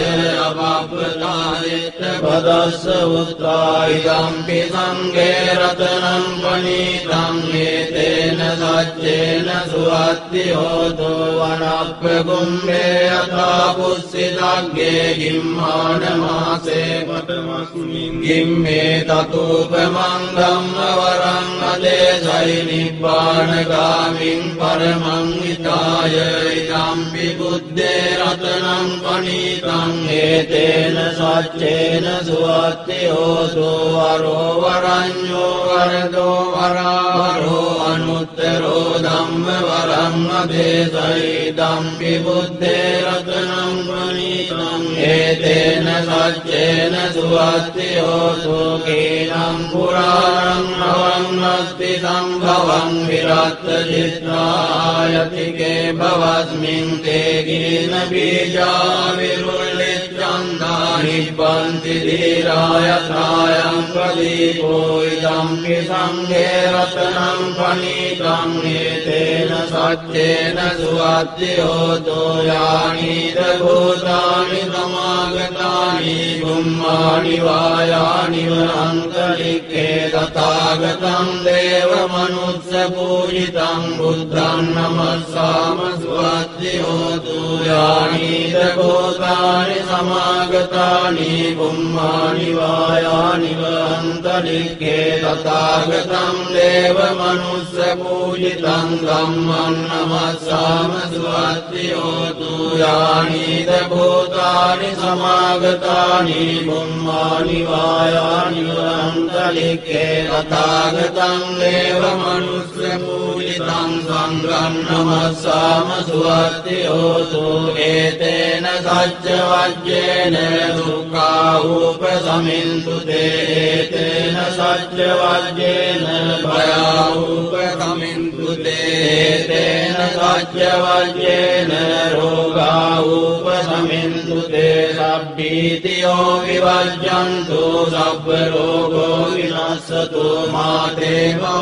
අපබ්බතායෙත් පදස්ස උත්තා ඉදම්පි සංඝේ රතනං පනීතං ඒතේන සච්චේන සුවත්ති හෝතෝ වනප්ප කුම්භේ යථා පුස්සිතග්ගේ ගිම්මාන මාසේ පඨමස්මින් ගිම්මේ තතෝපමං ධම්ම වරං අදේසයි නිබ්බානගාමින් පරමං හිතාය ඉදම්පි බුද්දේ රතනං පනීතං ඒතේන සච්චේන සුවත්ති හෝතෝ වරෝ වරඤ්ඤෝ වරදෝ වරාවරෝ අනුත්තරෝ ධම්ම වරං ධම්ම දේශයිදම්පි බුද්ධේ රතනං පණීතං ඒතේන සච්චේන සුවත්ති හෝතු කීනම් පුරාණං අවන්නස්ති සම්භවං විරත්ත චිත්‍රායතිකේ භවස්මින් තේ ගින බීජා විරුල්ලිච්ඡන්දා නිබ්බන්ති ධීරායත්‍රායං ප්‍රදීපෝ ඉදම්පි සංඝේ රතනං පණීතං ඒතේන සච්චේන සුවත්ති හෝතු යානිද භූතානි සමාගතානි බුම්මානි වායානි වන්තරික්ඛේ තථාගතං දේව මනුස්ස පූජිතං බුද්ධං නමස්සාම සුවත්ති හෝතු යානිද භූතානි සමාගතානි බුම්මානි වායානි වන්තරික්ඛේ තථාගතං දේව මනුස්ස පූජිතං ධම්මං නමස්සාම සුවත්ති හෝතු යානිද භූතානි සමාගතානි බුම්මානි වායානි වන්තරික්ඛේ තථාගතං දේව මනුස්ස පූජිතං සංඝං නමස්සාම සුවත්ති හෝතු ඒතේන සච්ච වජ්ජේන දුක්ඛා උපසමින්තු තේතේන සච්ච වජ්ජේන භයා උපසමින්තු තේතේන සච්ච වජ්ජේන රෝගා උපසමින්තු තේ සබ්බීතියෝ විවජ්ජන්තු සබ්බ රෝගෝ විනස්සතු මාතේ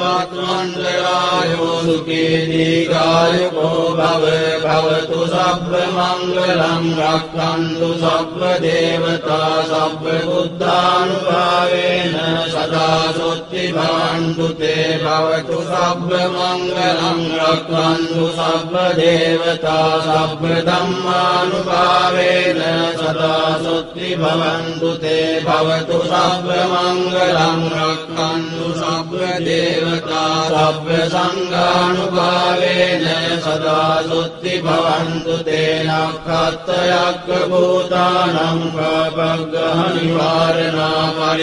භවත්වන්තරායෝ සුඛී දීඝායුකෝ භව භවතු සබ්බ මංගලං රක්ඛන්තු සබ්බ දේවතා සබ්බ බුද්ධානුභාවේන සදා සොත්ති භවන්තු තේ භවතු සබ්බ මංගලං රක්ඛන්තු සබ්බ දේවතා සබ්බ ධම්මානුභාවේන සදා සොත්ති භවන්තු තේ භවතු සබ්බ මංගලං රක්ඛන්තු සබ්බ දේවතා සබ්බ සංඝානුභාවේන සදා සොත්ති භවන්තු තේ නක්ඛත්තයක්ඛ භූතානං පබග්ගහනි වාරණා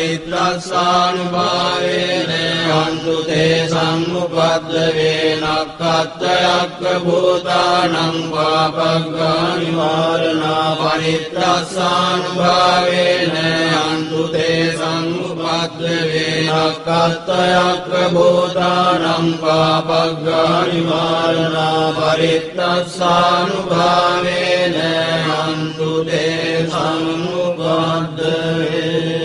පරිත්‍රස්සානුභාවේන අන්තු තේ සම්මුපද්දවේ නක්ඛත්තයක්ඛ භූතානං පබග්ගහනි වාරණා පරිත්‍රස්සානුභාවේන අන්තු තේ සම්මුපද්දවේ නක්ඛත්තයක්ඛ භූතානං පබග්ගහනි වාරණා පරිත්‍රස්සානුභාවේන අන්තු තේ සම්මුපද්දවේ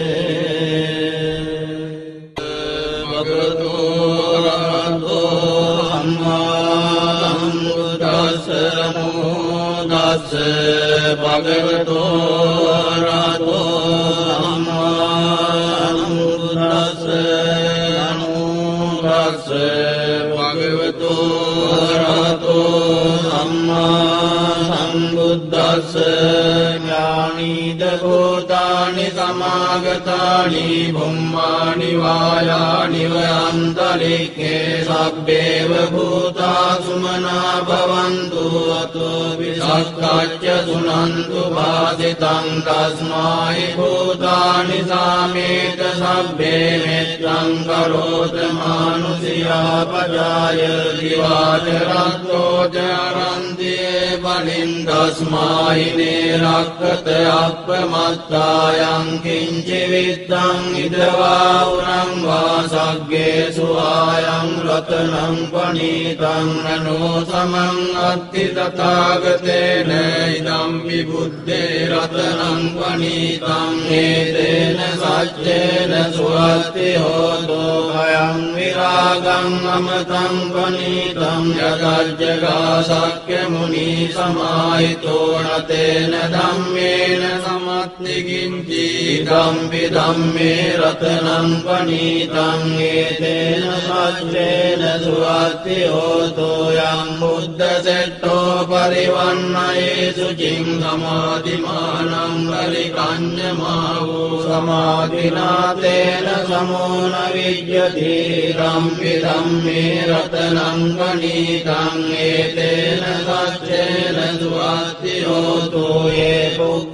භගවතු අරහතෝ සම්මා සම්බුද්දස්ස නමෝ තස්ස භගවතු අරහතෝ සම්මා සම්බුද්දස්ස නමෝ තස්ස භගවතු අරහතෝ සම්මා සම්බුද්දස්ස ඥානීද භූතානි සමාගතානි බුම්මානි වායානි වන්තරික්ඛේ සබ්බේව භූතා සුමනා භවන්තු අතෝ විසක්ඛච්ච සුනන්තු වාදිතං තස්මායි භූතානි සාමේත සබ්බේ මෙත්තං කරෝත මානුසියා පජාය දිවාච රත්තෝ චරන්තියේ බලින් තස්මායිනේ රක්ඛත අප්පමත්තායං කිංචි විත්තං ඉදවා උරං වාසග්ගේ සුආයං රතනං පණීතං නනෝ සමං අත්ති තථාගතේන ඉදම්පි බුද්ධේ රතනං පණීතං ඒතේන සච්චේන සුවත්ති හෝතු භයං විරාගං අමතං පණීතං යදජ්ජගා සක්්‍ය මුනි සමාහිතෝ නතේන ධම්මේන සමත්ති කිංචි ඉදම්පි ධම්මේ රතනං පණීතං ඒතේන සච්චේන සුවත්ති හෝතු යං බුද්ධ සෙට්ඨෝ පරිවන්නයේසු චින් සමාධිමානං පරිකඤ්ඤමා වූ සමාධිනාතේන සමෝන විජ්ජති ධම්පි ධම්මේ රතනං පණීතං ඒතේන සච්චේන සුවත්ති හෝතු යේ පුග්ගලා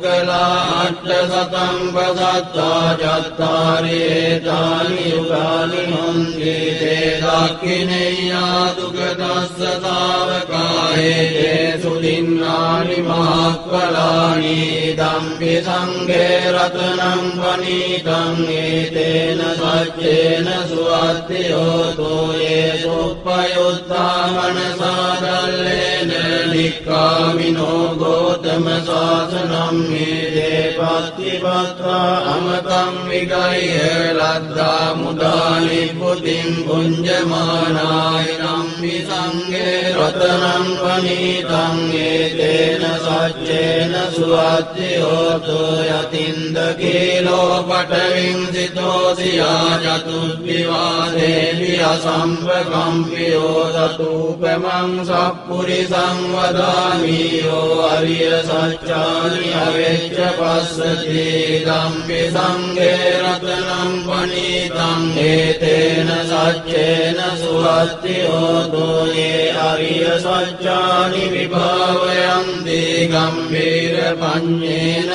අට්ඨසතං පසත්තා චත්තාරි ඒතානි යුගානි හොන්ති තේ දක්ඛිනේයා දුගතස්ස තාවකායේ තේසු දින්නානි මහක්ඛලානි දම්පි සංඝේ රතනං වනීතං ඒතේන සච්චේන සුවත්ති හෝතෝ යේසු උපයුත්තා මනසා දල්ලේන නික්ඛාමිනෝ ගෝතම සාසනං මේදේ පත්තිපත්තා අමතං විගය්‍ය ලද්දා මුදානි පුතින් පුඤ්ජමානාය නම්මි සංඝේ රතනං වනීතං ඒතේන සච්චේන සුවත්ති හෝතෝ යතින්ද කීලෝ පඨවින් සිතෝසියා චතුද්දිවාදේවි අසම්පකම්පියෝ දතූපමං සප්පුරිසං වදාමි යෝ අරිය සත්‍යානි අවෙච්ච පස්සති ධම්පි සංඝේ රතනං වනීතං ඒතේන සච්චේන සුවත්ති හෝතෝ යේ අරිය සත්‍යානි විභාවයන්ති ගම්භීර පඤ්ඤේන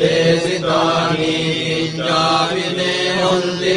සුදේසිතානි ඉච්ඡාවිදේ හොන්ති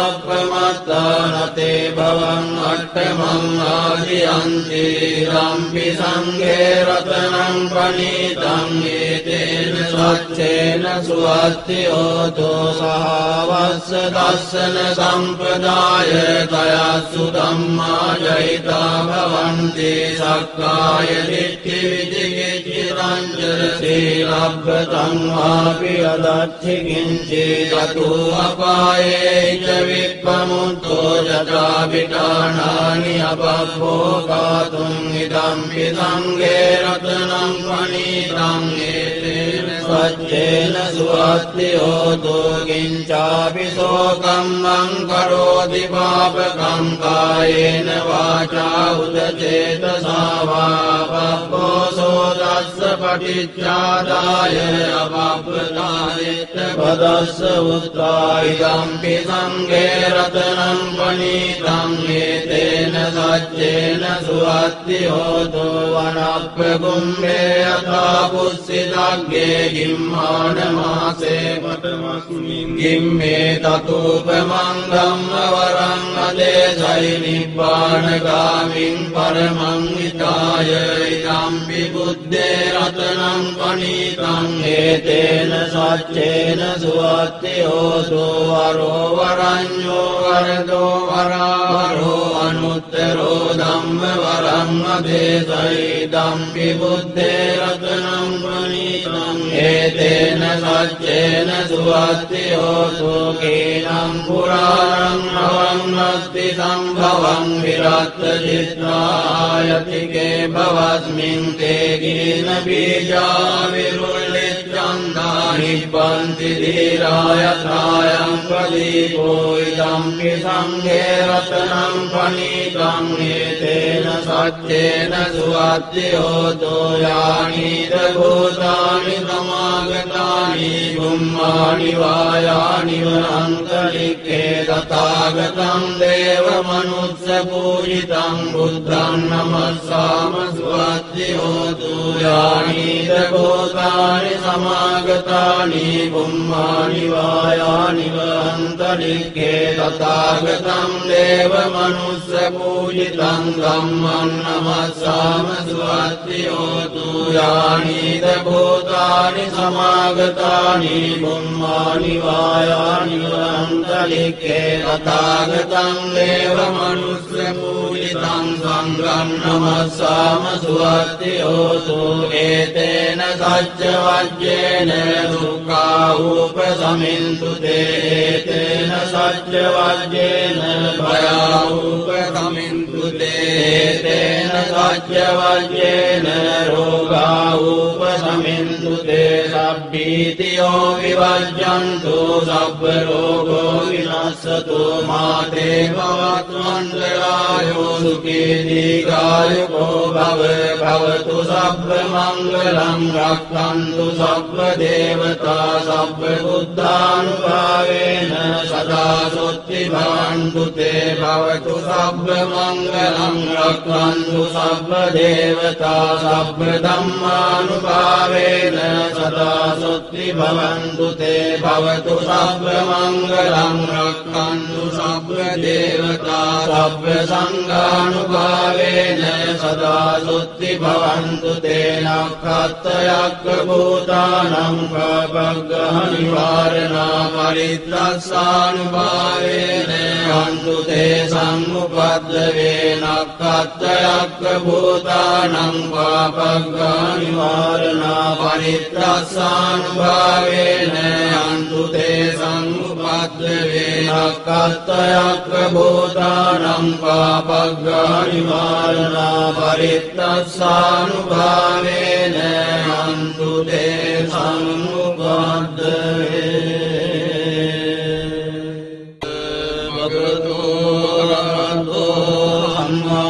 පුරප්පමත්තානතේ භවං අට්ඨමං ආදියන්ති ධම්පි සංඝේ රතනං වනීතං ඒතේන සච්චේන සුවත්ති හෝතෝ සහවස්ස දස්සන සම්පදාය තයස්සු ධම්මා ජහිතා භවන්ති සක්කාය දිට්ඨි විචිකිච්ඡ රංජන සීලබ්බතං වාපි අදච්චි කිංචි යතු අපායේ ච විප්පමුත්තෝ ජතා විඨානානි අපබ්බෝ කාතුං ඉදම්පි සංඝේ රතනං වනීතං ඒතේන සච්චේන සුවත්ති හෝතෝ කිංචාපි සෝකම්මං කරෝති පාපකං කායේන වාචා උදචේතසා වා පබ්බෝ සෝදස්ස පටිච්චාදාය අපබ්බතායෙත් පදස්ස උත්තායිදම්පි සංඝේ රතනං වනීතං ඒතේන සච්චේන සුවත්ති හෝතෝ වනප්ප කුම්භේ යථා පුස්සිතග්ගේ ගිම්මාන මාසේ පඨමස්මින් ගිම්මේ තතූපමං ධම්ම වරං අදේසයි නිබ්බානගාමින් පරමං විතාය ඉදම්පි බුද්දේ රතනං වනීතං ඒතේන සච්චේන සුවත්ති හෝතෝ වරෝ වරඤ්ඤෝ වරදෝ වරාවරෝ අනුත්තරෝ ධම්ම වරං අදේසයි ධම්පි බුද්දේ රතනං වනීතං ඒතේන සච්චේන සුවත්ති හෝතෝ කේනං පුරාණං අවන්නස්ති සම්භවං විරත් චිත්‍රායතිකේ භවස්මින් තේ ගින බීජා විරුල්ලිච්ඡන්දා නිබ්බන්ති ධීරාය ත්‍රායං ප්‍රදීපෝ ඉදම්පි සංඝේ රතනං වනීතං ඒතේන සච්චේන සුවත්ති හෝතෝ යානිද භූතානි සමාගතානි බුම්මානි වායානි වන්තලික්ඛේ තථාගතං දේව මනුස්ස පූජිතං බුද්ධං නමස්සාම සුවත්ති හෝතු යානිද භූතානි සමාගතානි බුම්මානි වායානි වන්තලික්ඛේ තථාගතං දේව මනුස්ස පූජිතං ධම්මං නමස්සාම සුවත්ති හෝතු යානිද භූතානි සමාගතානි බුම්මානි වායානි වන්තලික්ඛේ තථාගතං දේව මනුස්ස පූජිතං සංඝං නමස්සාම සුවත්ති හෝතු ඒතේන සච්ච වජ්ජේන දුක්ඛා උපසමින්තු තේතේන සච්ච වජ්ජේන භයා උපසමින්තු තේතේන සච්ච වජ්ජේන රෝගා උපසමින්තු තේ සබ්බීතියෝ විවජ්ජන්තු සබ්බ රෝගෝ විනස්සතු මාතේ භවත්වන්තරායෝ සුඛී දීඝායුකෝ භව भवतु सर्वमङ्गलं रक्षन्तु सर्वदेवता सर्वबुद्धानुभावेन सदा सुखी भवन्तु ते भवतु सर्वमङ्गलं रक्षन्तु सर्वदेवता सर्वधर्मानुभावेन सदा सुखी भवन्तु ते भवतु सर्वमङ्गलं रक्षन्तु सर्वदेवता सर्वसङ्घानुभावेन सदा सुखी भवन्तु ते नक्षत्रयज्ञभूतानां पापग्रहनिवारणा परित्रासानुभावेन हन्तु ते समुपद्रवे नक्षत्रयज्ञभूतानां पापग्रहनिवारणा परित्रासानुभावेन हन्तु ते समुपद्रवे नक्षत्रयज्ञभूतानां पापग्रहनिवारणा परित्रासानुभावेन हन्तु ते समुपद्रवे भगवतो अरहतो सम्मा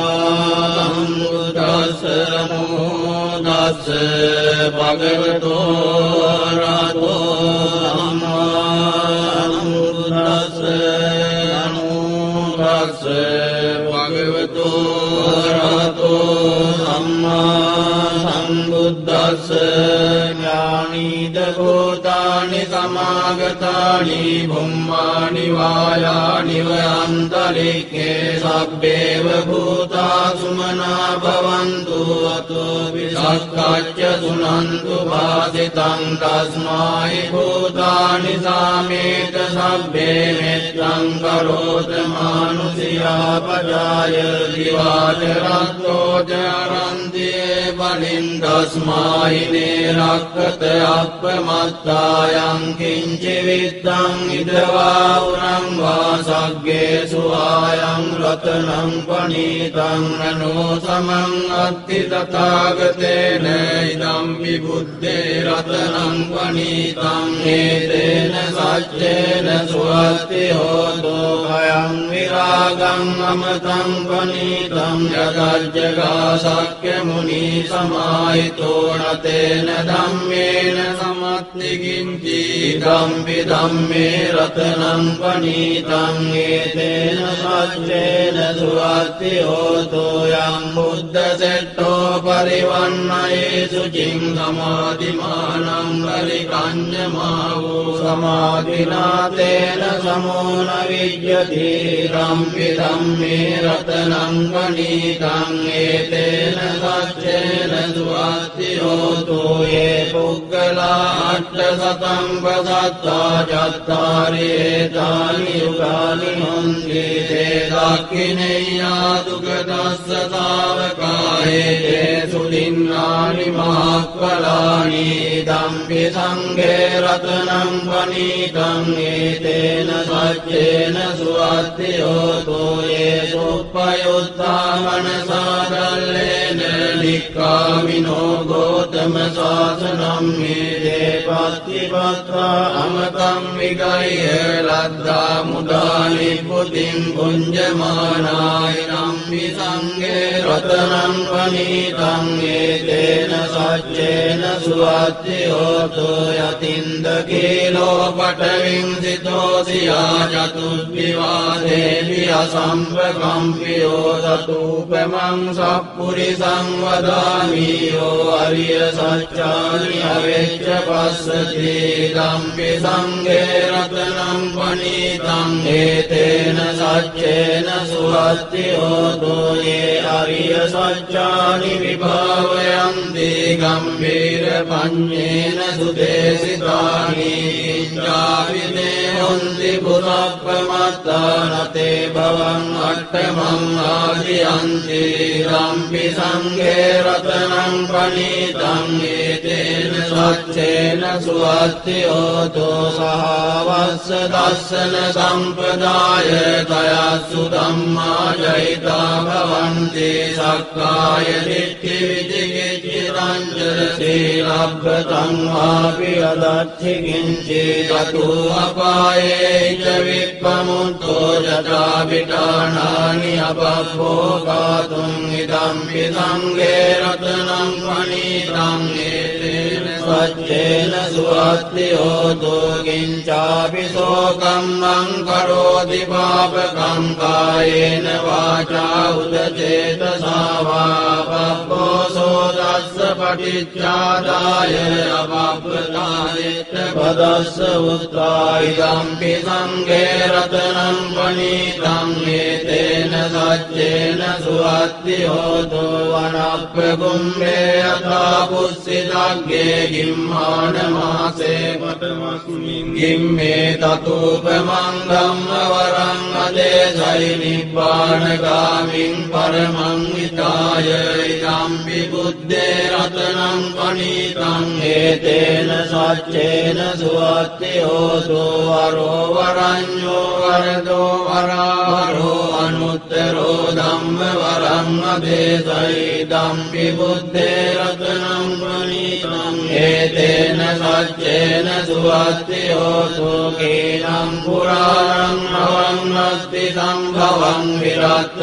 सम्बुद्धास्स नमो तस्स भगवतो अरहतो सम्मा सम्बुद्धास्स नमो तस्स भगवतो अरहतो सम्मा सम्बुद्धास्स ज्ञानीद भूतानि समागतानि भुम्मानि वायानि वयन्तरिक्षे सब्बेव भूता सुमना भवन्तु अतो विसक्काच्च सुनन्तु भासितं तस्मै भूतानि सामेत सब्बे मित्रं करोत मानुषिया पजाय दिवाचरन्तो चरन्ति बलिं तस्मै निरक्षत अप्रमत्तायं किञ्चिवित्तं इदवाउरं वा सग्गेषु आयं रत्नं पणीतं ननो समं अत्ति तथागतेन इदं विबुद्धे रत्नं पणीतं एतेन सच्चेन सुअत्ति होतो भयं विरागं अमृतं पणीतं यदज्जगासक्यमुनि समाहितो न तेन धम्मेन समत्तिकिञ्चिदं विधम्मे रत्नं पणीतं एतेन सच्चेन सुअत्ति होतो यं बुद्धसेट्टो परिवन्नये शुचिं समाधिमानं बलिकन्यमावो समाधिना तेन समो न विद्यते तं विधम्मे रत्नं पणीतं एतेन सच्चेन सुअत्ति होतो ये पुग्गला अष्टशतं वसत्ता चत्वारि एतानि युगानि हन्ति ते दाक्षिणेय्यादुगतस्य सावकाये ते सुदिन्नानि महाफलानि इदं विसङ्गे रत्नं पणीतं एतेन सच्चेन सुअत्ति होतो ये सुपयुक्ता मनसा दल्लेन निक्कामिनो गौतम शासनं मेदे पत्तिपत्रा अमृतं विगह्य लब्धा मुदानि बुद्धिं भुञ्जमानायनं विसङ्गे रत्नं पणीतं एतेन सच्चेन सुअत्ति होतो यतीन्द्रकीलो पटविंसितोऽसिया चतुर्विवादेवि असम्प्रकम्पियो ततूपमं सत्पुरुषं वदामि यो आर्य सच्चानि अवेच्च पश्यति इदं विसङ्गे रत्नं पणीतं एतेन सच्चेन सुअत्ति होतो ये आर्य सच्चानि विभावयन्ति गम्भीरपञ्चेन सुदेशितानि किञ्चाविदेहन्ति पुनःप्रमत्ता न ते भवन् अष्टमम् आदियन्ति इदं विसङ्गे रत्नं पणीतं एतेन सच्चेन सुअत्ति होतो सहावस्य दर्शन सम्प्रदाय तया सुधम्मा जयिता भवन्ति सक्काय दिट्ठि विजिगित्सिता පංච සීලබ්බතං වාපි අදත්ථි කිංචි යතු අපායේ ච විප්පමුත්තෝ යතා විඨානානි අපබ්බෝකාතුං ඉදම්පි සංඝේ රතනං පණීතං ඒතේන සච්චේන සුවත්ති හෝතු කිංචාපි සෝකම්මං කරෝති පාපකං කායේන වාචා උදචේතසා වා පබ්බෝසෝ දස්ස පටිච්චාදාය අපබ්බතායෙත් පදස්ස උත්තා ඉදම්පි සංඝේ රතනං පණීතං ඒතේන සච්චේන සුවත්ති හෝතු වනප්පකුම්භේ යථා පුස්සිතග්ගේ ගිම්මාන මාසේ පඨමස්මින් ගිම්මේ තතූපමං ධම්ම වරං අදේසයි නිබ්බානගාමින් පරමං විතාය ඉදම්පි බුද්දේ රතනං පණීතං ඒතේන සච්චේන සුවත්ති හෝතු වරෝ වරඤ්ඤෝ වරදෝ වරාවරෝ අනුත්තරෝ ධම්ම වරං අදේසයි ඉදම්පි බුද්දේ රතනං පණීතං ඒතේන සච්චේන සුවත්ති හෝතු කේනම් පුරාණං අවන්නස්ති සම්භවං විරත්ත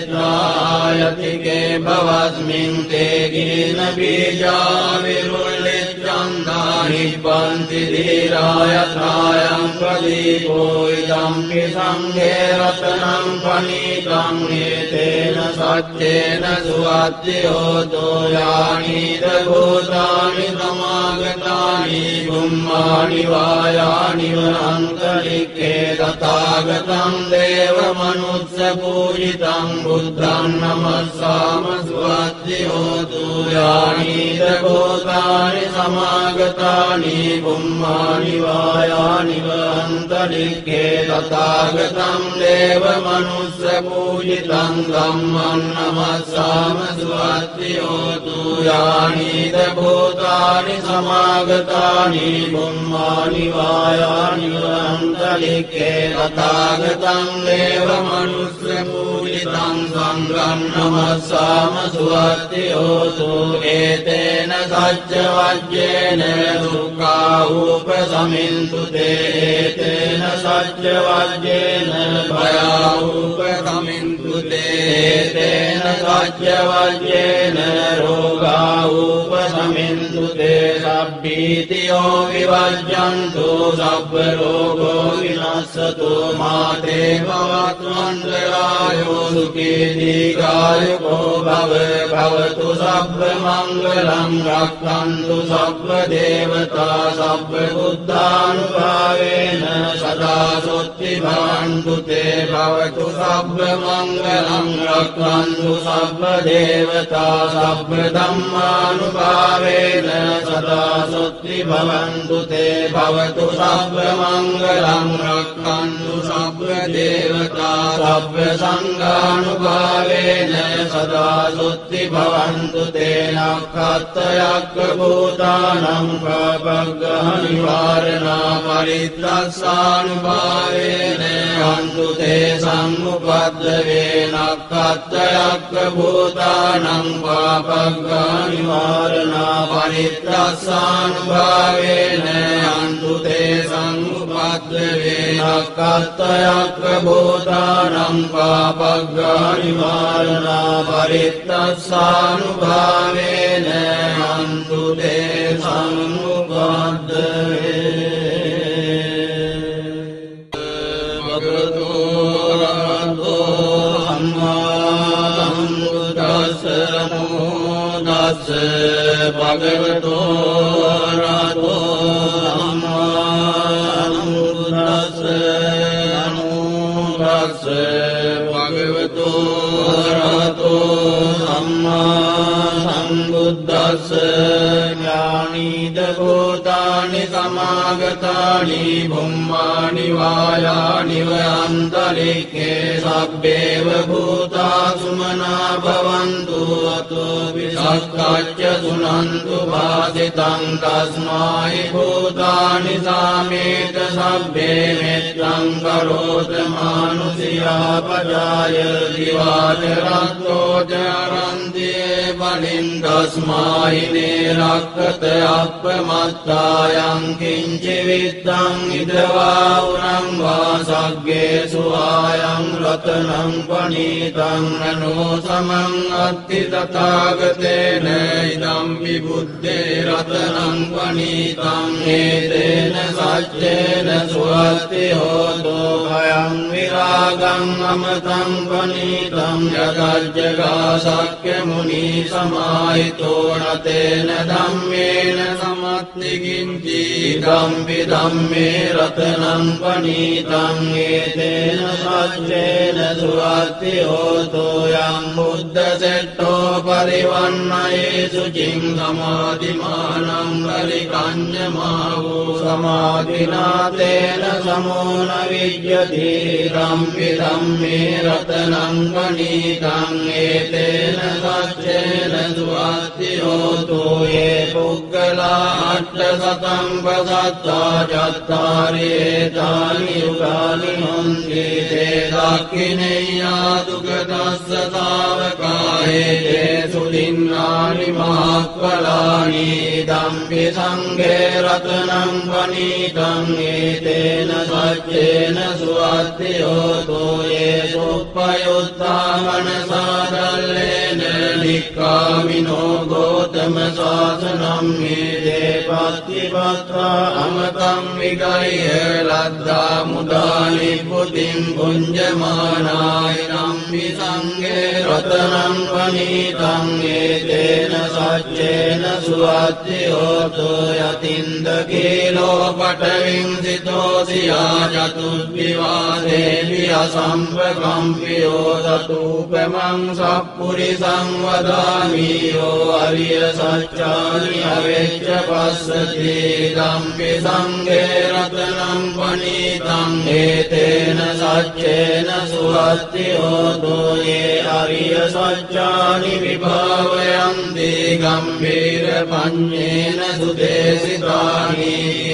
චිත්තායතිකේ භවස්මින් තේ ගින බීජා විරුල්ලිච්ඡන්දා නිබ්බන්ති ධීරායථායං ප්‍රදීපෝ ඉදම්පි සංඝේ රතනං පණීතං ඒතේන සච්චේන සුවත්ති හෝතු යානිද භූතානි සමාගතානි බුම්මානි වායානි වනන්තරික්ඛේ තථාගතං දේව මනුස්ස පූජිතං බුද්ධං නමස්සාම සුවත්ති හෝතු යානිද භූතානි සමාගතානි බුම්මානි වායානි වනන්තරික්ඛේ තථාගතං දේව මනුස්ස පූජිතං ධම්මං නමස්සාම සුවත්ති හෝතු යානිද භූතානි සමාගතානි බුම්මානි වායානි වනන්තරික්ඛේ තථාගතං දේව මනුස්ස පූජිතං සංඝං නමස්සාම සුවත්ති හෝතු ඒතේන සච්ච වජ්ජේන දුක්ඛා උපසමින්තු තේ ඒතේන සච්ච වජ්ජේන භයා උපසමින්තු තේ ඒතේන සච්ච වජ්ජේන රෝගා උපසමින්තු තේ සබ්බීතියෝ විවජ්ජන්තු සබ්බ රෝගෝ විනස්සතු මාතේ භවත්වන්තරායෝ සුඛී දීඝායුකෝ භව භවතු සබ්බ මංගලං රක්ඛන්තු සබ්බ දේවතා සබ්බ බුද්ධානුභාවේන සදා සොත්ති භවන්තු තේ භවතු සබ්බ මංගලං රක්ඛන්තු සබ්බ දේවතා සබ්බ ධම්මානුභාවේන සදා සොත්ති භවන්තු තේ භවතු සබ්බ මංගලං රක්ඛන්තු සබ්බ දේවතා සබ්බ සංඝානුභාවේන සදා සොත්ති භවන්තු තේ නක්ඛත්තයක්ඛ භූතානං පාපග්ගහ නිවාරණා පරිත්තස්සානුභාවේන අන්තු තේ සම්මුපද්දවේ නක්ඛත්තයක්ඛ භූතානං පාපග්ගහ නිවාරණා පරිත්තස්සානුභාවේන අන්තු තේ සම්මුපද්දවේ නක්ඛත්තයක්ඛ භූතානං පාපග්ගහ නිවාරණා පරිත්තස්සානුභාවේන අන්තු තේ සම්මුපද්දවේ භගවතු රහතෝ සම්මා සම්බුද්දස්ස නමෝ තස්ස භගවතෝ රහතෝ සම්මා සම්බුද්දස්ස නමෝ තස්ස භගවතෝ රහතෝ සම්මා සම්බුද්දස්ස ඥානීද භූතානි සමාගතානි බුම්මානි වායානි වයන්තරික්ඛේ සබ්බේව භූතා සුමනා භවන්තු අතෝ විසක්ඛච්ච සුනන්තු වාදිතං තස්මායි භූතානි සාමේත සබ්බේ මෙත්තං කරෝත මානුසියා පජාය දිවාචරත්තෝ චරන්ති සම්පත්තියේ බලින් තස්මායිනේ රක්කත අප්පමත්තායං කිංචි විත්තං ඉදවා උරං වා සග්ගේසු ආයං රතනං පනීතං නනෝ සමං අත්ති තථාගතේන ඉදම් විබුද්ධේ රතනං පනීතං ඒතේන සච්චේන සුවත්ති හෝතෝ භයං විරාගං අමතං පනීතං යදජ්ජගා සක්්‍ය මුනි සමාහිතෝ නතේන ධම්මේන සමත්ති කිංචි ධම්පි ධම්මේ රතනං පනීතං ඒතේන සච්චේන සුවත්ති හෝතෝ යං බුද්ධ සෙට්ඨෝ පරිවන්නයේ සුචින් සමාධිමානං පරිකඤ්ඤමාවෝ සමාධිනාතේන සමෝන විජ්ජති ධම්පි ධම්මේ රතනං පනීතං ඒතේන සච්චේන සුවත්ති හෝතෝ යේ පුග්ගලා අට්ඨ සතං පසත්තා චත්තාරි ඒතානි යුගානි හොන්ති තේ දක්ඛිනේයා දුගදස්ස තාවකායේ සුදින්නානි මහක්ඛලානි ධම්පි සංඝේ රතනං පනීතං ඒතේන සච්චේන සුවත්ති හෝතෝ යේ සුප්පයුත්තා මනසාදල්ලේන නික්ඛාමිනෝ ගෝතම සාසනං මේදේ පත්තිපත්තා අමතං විගය්‍ය ලද්දා මුදානි පුතින් පුඤ්ජමානාය නම්පි සංඝේ රතනං පනීතං ඒතේන සච්චේන සුවත්ති හෝතෝ යතින්ද කීලෝ පඨවින් සිතෝසියා චතුබ්බිවාදේවි අසම්පකම්පියෝ සතූපමං සප්පුරිසං වදාමි යෝ අරිය සත්‍යානි අවෙච්ච පස්සති ධම්පි සංඝේ රතනං පනීතං ඒතේන සච්චේන සුවත්ති හෝතෝ යේ අරිය සත්‍යානි විභාවයන්ති ගම්භීර පඤ්ඤේන සුදේසිතානි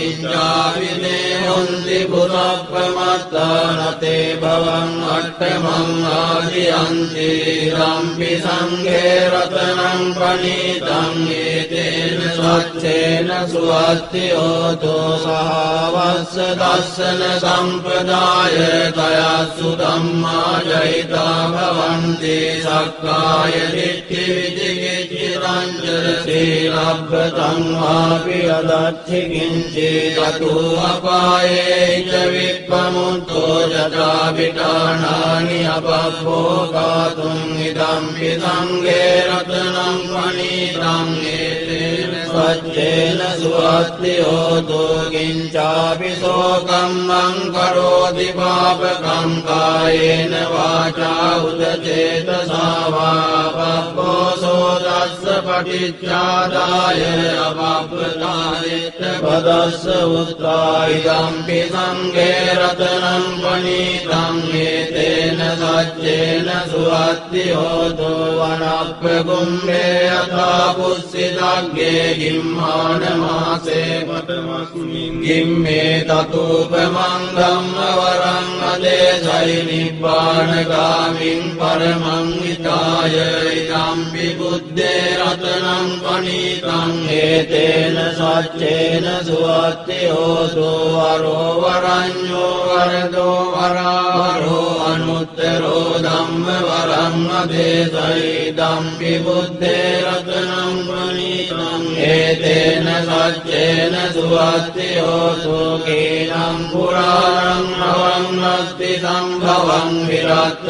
චාවිනේ හොන්ති පුරප්පමත්තානතේ භවං අට්ඨමං ආදියන්ති ධම්පි සංඝේ රතනං පනීතං ඒතේන සච්චේන සුවත්ති හෝතෝ සහවස්ස දස්සන සම්පදාය තයස්සු ධම්මා ජහිතා භවන්ති සක්කාය දිට්ඨි විචිකිච්ඡිතං සීලබ්බතං වාපි අදච්චි කිංචි තතු අපායේ ච විප්පමුත්තෝ යතා විඨානානි අපප්පෝකාතුං ඉදම්පි සංඝේ රතනං පනීතං ඒතේන සච්චේන සුවත්ති හෝතෝ කිංචාපි සෝකම්මං කරෝති පාපකං කායේන වාචා උදචේතසා වා පප්පෝසෝ දස්ස පටිච්චාදාය අපප්පතාදිත්ත පදස්ස උත්තා ඉදම්පි සංඝේ රතනං පනීතං ඒතේන සච්චේන සුවත්ති හෝතෝ වනප්පකුම්භේ යථා පුස්සිතග්ගේ ගිම්මාන මාසේ පඨමස්මින් ගිම්මේ තතූපමං ධම්ම වරං අදේසයි නිබ්බානගාමින් පරමං හිතාය ඉදම්පි බුද්දේ රතනං පනීතං ඒතේන සච්චේන සුවත්ති හෝතෝ වරෝ වරඤ්ඤෝ වරදෝ වරාවරෝ අනුත්තරෝ ධම්ම වරං අදේසයි ධම්පි බුද්දේ රතනං පනීතං ඒතේන සච්චේන සුවත්ති හෝතෝ කේනම් පුරාණං නවං නත්ති සම්භවං විරත්ත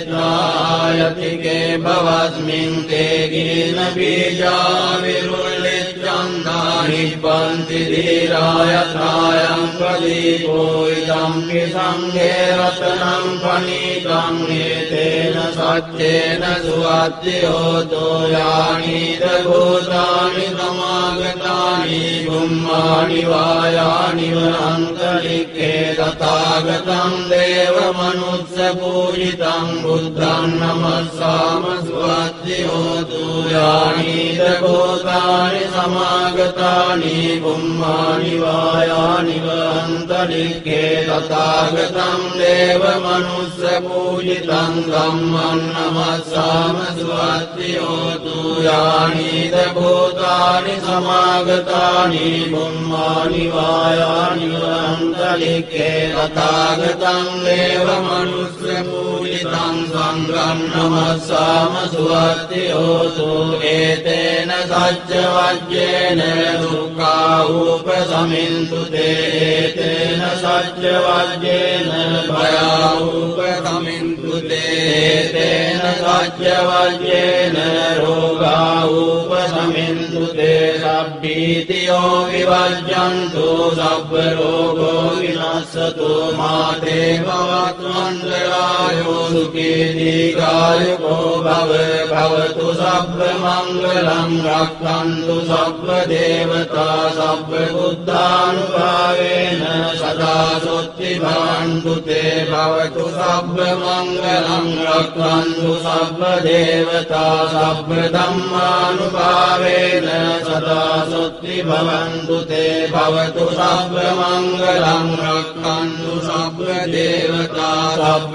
චිත්තායතිකේ භවස්මින් තේ ගින බීජා විරුල්ලිච්ඡන්දා නිබ්බන්ති ධීරායථායං ප්‍රදීපෝ ඉදම්පි සංඝේ රතනං පනීතං ඒතේන සච්චේන සුවත්ති හෝතෝ යානිද භූතානි සමාගතානි බුම්මානි වායානි වනන්තරික්ඛේ තථාගතං දේව මනුස්ස පූජිතං බුද්ධං නමස්සාම සුවත්ති හෝතු යානිද භූතානි සමාගතානි බුම්මානි වායානි වන්තලික්ඛේ තථාගතං දේව මනුස්ස පූජිතං ධම්මං නමස්සාම සුවත්තියෝතු යානිද භූතානි සමාගතානි බුම්මානි වායානි වන්තලික්ඛේ තථාගතං දේව මනුස්ස පූජිතං සංඝං නමස්සාම සුවත්තියෝතු ඒතේන සච්ච වජ්ජේන දුක්ඛා උපසමින්තු තේතේන සච්ච වජ්ජේන භයා උපසමින්තු තේතේන සච්ච වජ්ජේන රෝගා උපසමින්තු තේ සබ්බීතියෝ විවජ්ජන්තු සබ්බ රෝගෝ විනස්සතු මාතේ භවත්වන්තරායෝ සුඛී දීඝායුකෝ භව භවතු සබ්බ මංගලං රක්ඛන්තු සබ්බ දේවතා සබ්බ බුද්ධානුභාවේන සදා සොත්ති භවන්තු තේ භවතු සබ්බ මංගලං රක්ඛන්තු සබ්බ දේවතා සබ්බ ධම්මානුභාවේන සදා සොත්ති භවන්තු තේ භවතු සබ්බ මංගලං රක්ඛන්තු සබ්බ දේවතා සබ්බ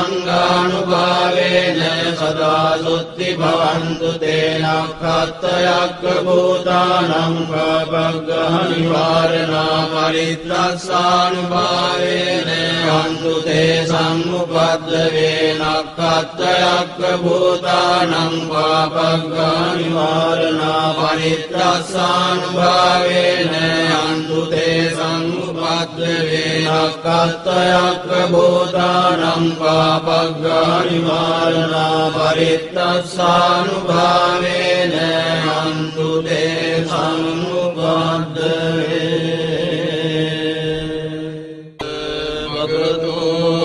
සංඝානුභාවේන සදා සොත්ති භවන්තු තේ නක්ඛත්තයක්ඛ භූතානං පබග්ගහ නිවාරණා පරිත්‍රස්සානුභාවේන අන්තු තේ සම්මුපද්දවේ නක්ඛත්තයක්ඛ භූතානං පබග්ගහ නිවාරණා පරිත්‍රස්සානුභාවේන අන්තු තේ සම්මුපද්දවේ නක්ඛත්තයක්ඛ භූතානං පබග්ගහ නිවාරණා පරිත්‍රස්සානුභාවේන අන්තු තේ සම්මුපද්දවේ භගවතු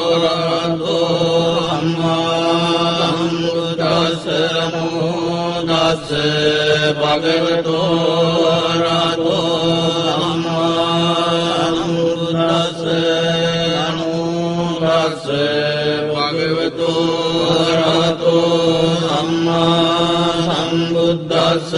රහතෝ සම්මා සම්බුද්දස්ස නමෝ තස්ස භගවතු රහතෝ සම්මා සම්බුද්දස්ස නමෝ තස්ස භගවතු රහතෝ සම්මා සම්බුද්දස්ස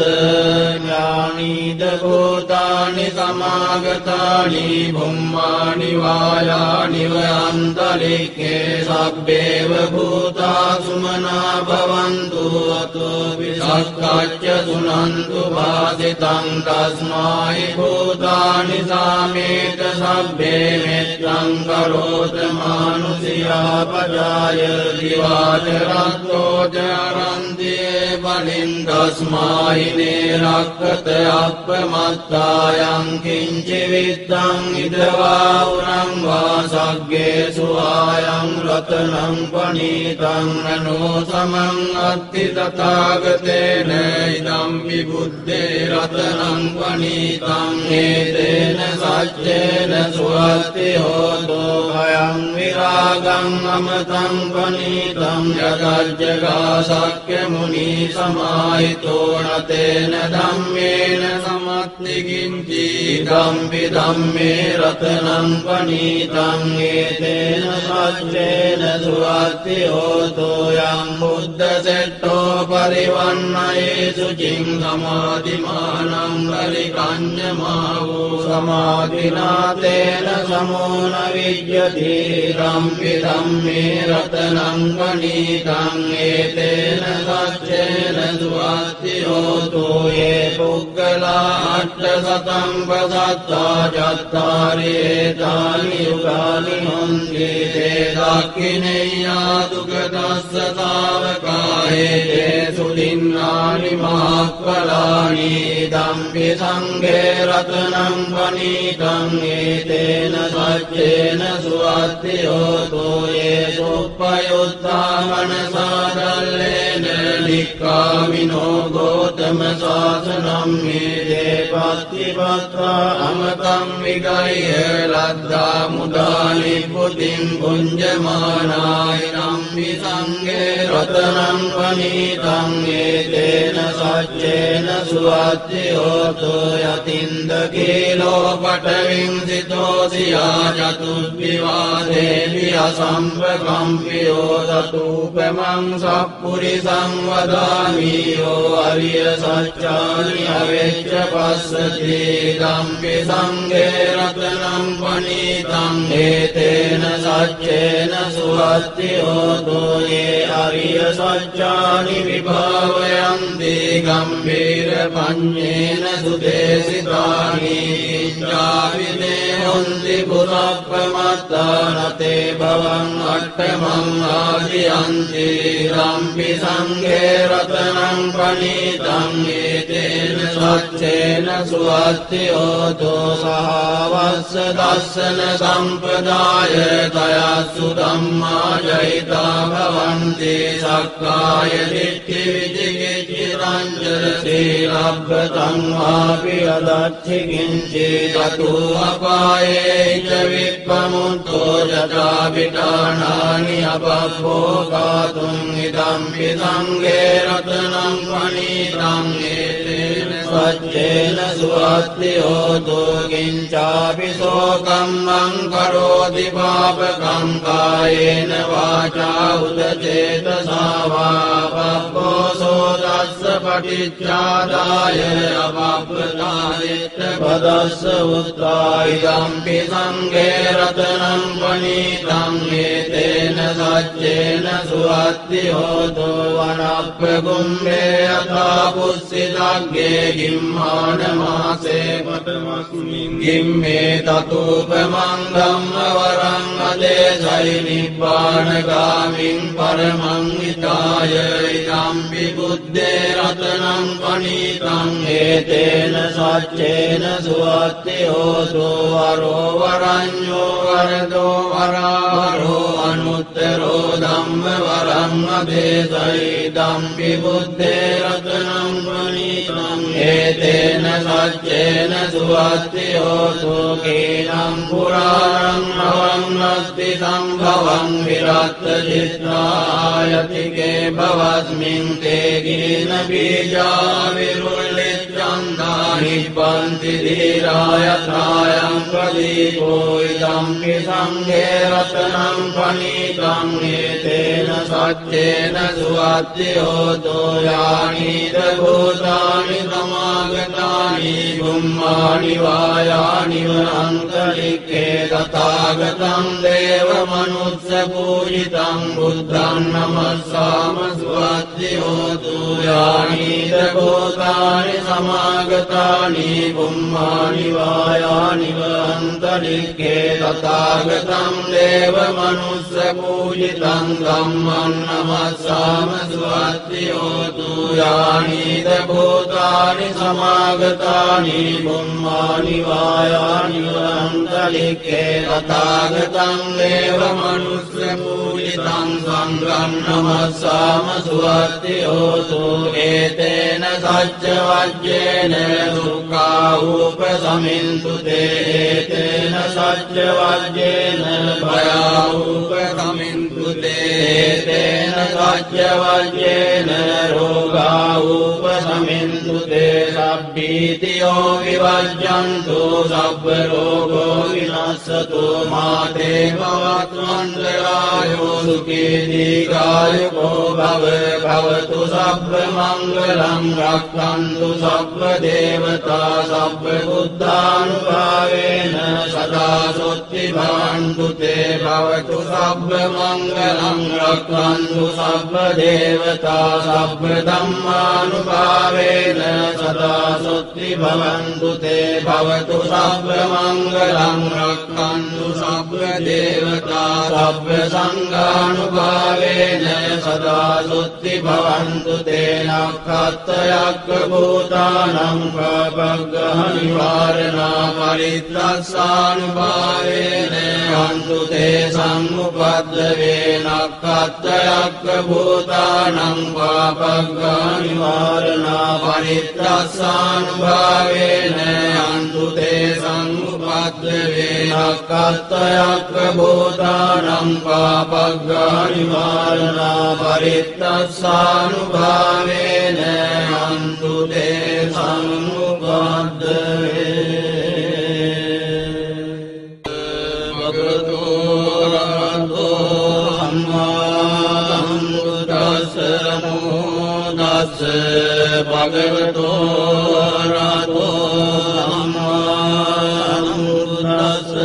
ඥානීද භූතානි සමාගතානි බුම්මානි වායානි වන්තලික්ඛේ සබ්බේව භූතා සුමනා භවන්තු අතෝ විසක්ඛච්ච සුනන්තු වාසිතං තස්මායි භූතානි සාමේත සබ්බේ මෙත්තං කරෝත මානුසියා පජාය දිවාචරත්තෝ චරන්තියේ බලින් තස්මායිනේ රක්ඛත අප්පමත්තායං කිංචි විත්තං ඉදවා උරං වාසග්ගේ සුආයං රතනං පනීතං නනෝ සමං අත්ති තථාගතේන ඉදම් විබුද්ධේ රතනං පනීතං හේතේන සච්චේන සුවත්ති හෝතෝ භයං විරාගං අමතං පනීතං යදජ්ජගා සක්්‍ය මුනි සමාහිතෝ නතේන ධම්මේන සමත්ති කිංචි ධම්පි ධම්මේ රතනං පනීතං ඒතේන සච්චේන සුවත්ති හෝතෝ යං බුද්ධ සෙට්ඨෝ පරිවන්නයේසු චින් සමාධිමානං පරිකඤ්ඤමා වූ සමාධිනාතේන සමෝන විජ්ජති ධම්පි ධම්මේ රතනං පනීතං ඒතේන සච්චේන සුවත්ති හෝතෝ යේ පුග්ගලා අට්ඨ සතං පසත්තා චත්තාරි ඒතානි යුගානි හොන්ති තේ දක්ඛිනේයා දුක්ඛදස්ස තාවකායේ සුදින්නානි මහක්ඛලානි ධම්පි සංඝේ රතනං පනීතං ඒතේන සච්චේන සුවත්ති හෝතෝ යේ සුප්පයුත්තා මනසාදල්ලේන නික්ඛාමිනෝ ගෝතම සාසනං මේ පත්තිපත්තා අමතං විගය ලද්දා මුදානි පුතින් පුඤ්ජමානාය නම්මි සංඝේ රතනං පනීතං ඒතේන සච්චේන සුවත්ති හෝතෝ යතින්ද කීලෝ පඨවින් සිතෝ සියා චතුබ්බිවාදේවි අසම්පකම්පියෝ සතුපමං සප්පුරිසං වදාමියෝ අරිය සත්‍යානි අවෙච්ච පස්සති ධම්පි සංඝේ රතනං පනිතං ඒතේන සච්චේන සුවත්ති හෝතෝ යේ අරිය සත්‍යානි විභාවයන්ති ගම්භීර පඤ්ඤේන සුදේසිතානි චාවිදේ හොන්ති පුරප්පමත්තානතේ භවං අට්ඨමං ආදියන්ති ධම්පි සංඝේ රතනං පනිතං ඒතේන සච්චේන සුවත්ති හෝතෝ සහවස්ස දස්සන සම්පදාය තයස්සු ධම්මා ජහිතා භවන්ති සක්කාය දිට්ඨි විචිකිච්ඡි රංජන සීලබ්බතං වාපි අදච්චි කිංචි තතු අපායේ ච විප්පමුත්තෝ යතා විඨානානි අපබ්බෝකාතුං ඉදම්පි සංඝේ රතනං පනිතං ඒතේන සච්චේන සුවත්ති හෝතෝ කිංචාපි සෝකම්මං කරෝති පාපකං කායේන වාචා උදචේතසා වා පබ්බෝසෝ තස්ස පටිච්චාදාය අපබ්බතාදිත්ත පදස්ස උත්තා ඉදම්පි සංඝේ රතනං පනිතං ඒතේන සච්චේන සුවත්ති හෝතෝ වනප්පගුම්මේ යථා පුස්සිතග්ගේ ගිම්මාන මාසේ පඨමස්මින් ගිම්මේ තතෝපමං ධම්ම වරං අදේසයි නිබ්බානගාමින් පරමං හිතාය ඉදම්පි බුද්දේ රතනං පනිතං ඒතේන සච්චේන සුවත්ති හෝතෝ වරෝ වරඤ්ඤෝ වරදෝ වරාවරෝ අනුත්තරෝ ධම්ම වරං අදේසයි ඉදම්පි බුද්දේ රතනං පනිතං ඒතේන සච්චේන සුවත්ති හෝතෝ කේනම් පුරාණං නවං නස්ති සම්භවං විරත්ත චිත්තායතිකේ භවස්මින් තේ ගින බීජා විරුල්ලිච්ඡන්දා නිබ්බන්ති ධීරාය ත්‍රායං ප්‍රදීපෝ ඉදම්පි සංඝේ රතනං පනිතං ඒතේන සච්චේන සුවත්ති හෝතෝ යානිද භූතානි සමාගතානි බුම්මානි වායානි වනන්තරික්ඛේ තථාගතං දේව මනුස්ස පූජිතං බුද්ධං නමස්සාම සුවත්ති හෝතු යානිද භූතානි සමාගතානි බුම්මානි වායානි වනන්තරික්ඛේ තථාගතං දේව මනුස්ස පූජිතං ධම්මං නමස්සාම සුවත්ති හෝතු යානිද භූතානි සමාගතානි බුම්මානි වායානි වනන්තරික්ඛේ තථාගතං දේව මනුස්ස පූජිතං සංඝං නමස්සාම සුවත්ති හෝතු ඒතේන සච්ච වජ්ජේන දුක්ඛා උපසමින්තු තේ ඒතේන සච්ච වජ්ජේන භයා උපසමින්තු තේ ඒතේන සච්ච වජ්ජේන රෝගා උපසමින්තු තේ සබ්බීතියෝ විවජ්ජන්තු සබ්බ රෝගෝ විනස්සතු මාතේ භවත්වන්දරායෝ සුඛී දීඝායුකෝ භව භවතු සබ්බ මංගලං රක්ඛන්තු සබ්බ දේවතා සබ්බ බුද්ධානුභාවේන සදා සොත්ති භවන්තු තේ භවතු සබ්බ මංගලං රක්ඛන්තු සබ්බ දේවතා සබ්බ ධම්මානුභාවේන සදා සොත්ති භවන්තු තේ භවතු සබ්බ මංගලං රක්ඛන්තු සබ්බ දේවතා සබ්බ සංඝානුභාවේන සදා සොත්ති භවන්තු තේ නක්ඛත්තයක්ඛ භූතානං පබග්ගහ නිවාරණා පරිත්‍රස්සානුභාවේන අන්තු තේ සම්මුපද්දවේ නක්ඛත්තයක්ඛ භූතානං පබග්ගහ නිවාරණා පරිත්‍රස්සානුභාවේන අන්තු තේ සම්මුපද්දවේ නක්ඛත්තයක්ඛ භූතානං පබග්ගහ නිවාරණා පරිත්‍රස්සානුභාවේන අන්තු තේ සම්මුපද්දවේ භගවතු රහතෝ සම්මා සම්බුද්දස්ස නමෝ භගවතෝ අරහතෝ සම්මා සම්බුද්දස්ස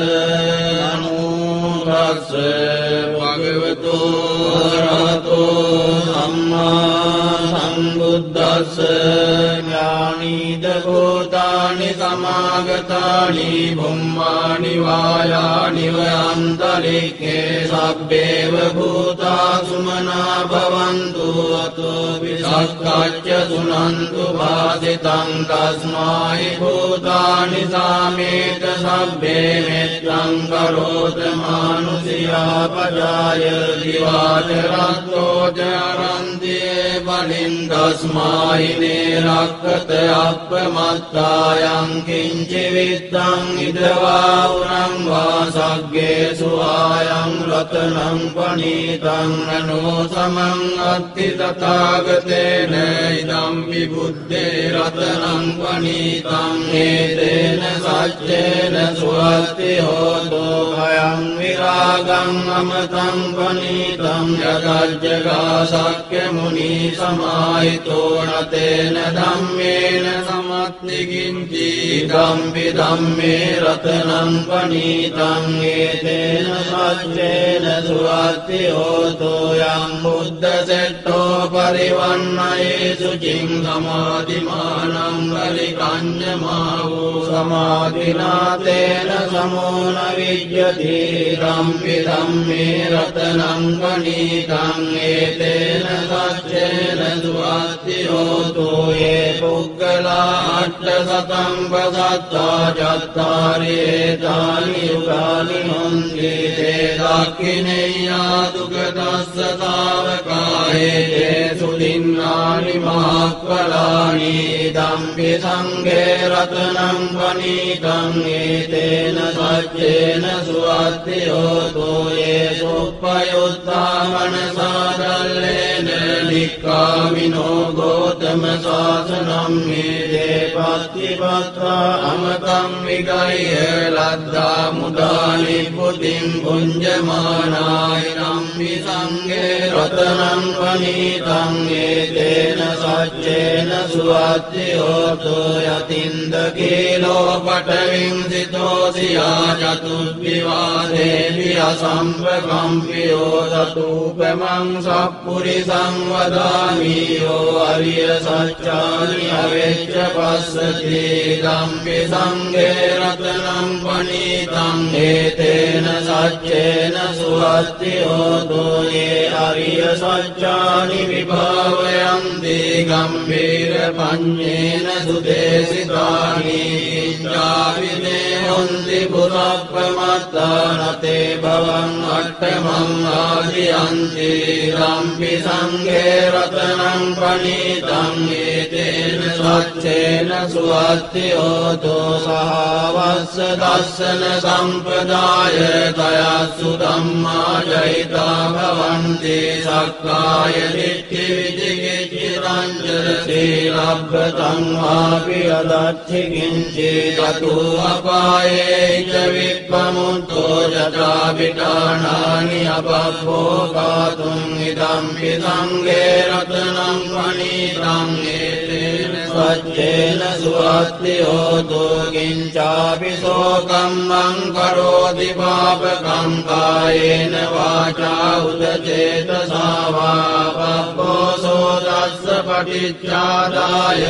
නමෝ තස්ස භගවතෝ අරහතෝ සම්මා සම්බුද්දස්ස ඥානීද භූතානි සමාගතානි බුම්මානි වායානි වයන්තරික්ඛේ සබ්බේව භූතා සුමනා භවන්තු අතෝ විසක්ඛච්ච සුනන්තු වාසිතං තස්මායි භූතානි සාමේත සබ්බේ මෙත්තං කරෝත මානුසියා පජාය දිවාච රත්තෝ ජරන්තියේ බලින් තස්මායි නේරක්කත අප්පමත්තායං කිංචි විත්තං ඉදවා උරං වාසග්ගේ සුආයං රතනං පනීතං අනෝ සමං අත්ති තථාගතේන ඉදම් විබුද්ධේ රතනං පනීතං හේතේන සච්චේන සුවත්ති හෝතෝ භයං විරාගං අමතං පනීතං යදජ්ජගා සක්්‍ය මුනි සමාහිතෝ නතේන ධම්මේන සමත්ති කිංචි ධම්පි ධම්මේ රතනං පනීතං හේතේන සච්චේන සුවත්ති හෝතෝ යං බුද්ධ සෙට්ඨෝ පරිවන්නයේ සුචින් සමාධිමානං පරිකඤ්ඤමා වූ සමාධිනාතේන සමෝන විජ්ජති ධම්පි ධම්මේ රතනං පනීතං හේතේන සච්චේන සුවත්ති හෝතෝ යේ පුග්ගලා අට්ඨ සතං පසත්තා චත්තාරි ඒතානි යුගානි හොන්ති තේ දක්ඛිනේයා දුක්ඛදස්ස තාවකායේ සුදින්නානි මහක්ඛලානි ධම්පි සංඝේ රතනං පනීතං හේතේන සච්චේන සුවත්ති හෝතෝ යේ සුප්පයුත්තා මනසා දල්ලේන නික්ඛාමිනෝ ගෝතම සාසනං හේතේ පත්තිපත්තා අමතං විගය්‍ය ලද්දා මුදානි පුතින් පුඤ්ජමානාය නම්මි සංඝේ රතනං පනීතං හේතේන සච්චේන සුවත්ති හෝතෝ යතින්ද කීලෝ පඨවින් සිතෝසියා චතුබ්බිවාදේවි අසම්පකම්පියෝ සතූපමං සප්පුරිසං වදාමි යෝ අරිය සච්චානි අවෙච්ච පස්සති ධම්පි සංඝේ රතනං පනීතං හේතේන සච්චේන සුවත්ති හෝතෝ යේ අරිය සච්චානි විභාවයන්ති ගම්භීර පඤ්ඤේන සුදේසිතානි ඉච්ඡාවිනේ හොන්ති පුරප්පමත්තානතේ භවං අට්ඨමං ආදියන්ති ධම්පි සංඝේ රතනං පනීතං හේතේන සච්චේන සුවත්ති හෝතෝ සහවස්ස දස්සන සම්පදාය තයස්සු ධම්මා ජහිතා භවන්ති සක්කාය දිට්ඨි විචිකිච්ඡි රංජන සීලබ්බතං වාපි අදච්චි කිංචි තතු අපායේ ච විප්පමුත්තෝ යතා විඨානානි අපබ්බෝ කාතුං ඉදම්පි සංඝේ රතනං පනීතං හේතේන සච්චේන සුවත්ති හෝතෝ කිංචාපි සෝකම්මං කරෝති පාපකං කායේන වාචා උදචේතසා වා පබ්බෝ සෝදස්ස පටිච්චාදාය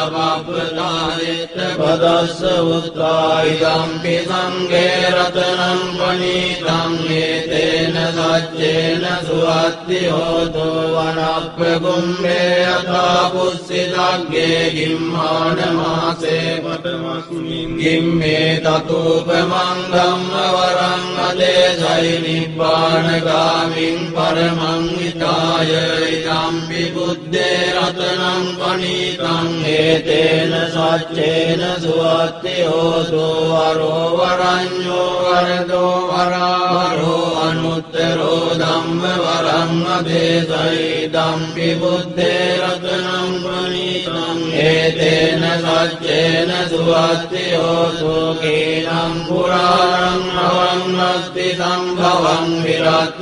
අපප්පතායෙත් පදස්ස උත්තා ඉදම්පි සංඝේ රතනං පනීතං හේතේන සච්චේන සුවත්ති හෝතෝ වනප්ප කුම්භේ යථා පුස්සිතග්ගේ ගිම්මාන මාසේ පඨමස්මින් ගිම්මේ තතෝපමං ධම්ම වරං අදේසයි නිබ්බානගාමින් පරමං හිතාය ඉදම්පි බුද්දේ රතනං පනීතං හේතේන සච්චේන සුවත්ති හෝතෝ වරෝ වරඤ්ඤෝ වරදෝ වරාවරෝ අනුත්තරෝ ධම්ම වරං අදේසයි ඉදම්පි බුද්දේ රතනං පනීතං ඒතේන සච්චේන සුවත්ති හෝතු කීනම් පුරාණං අවන්නස්ති සම්භවං විරත්ත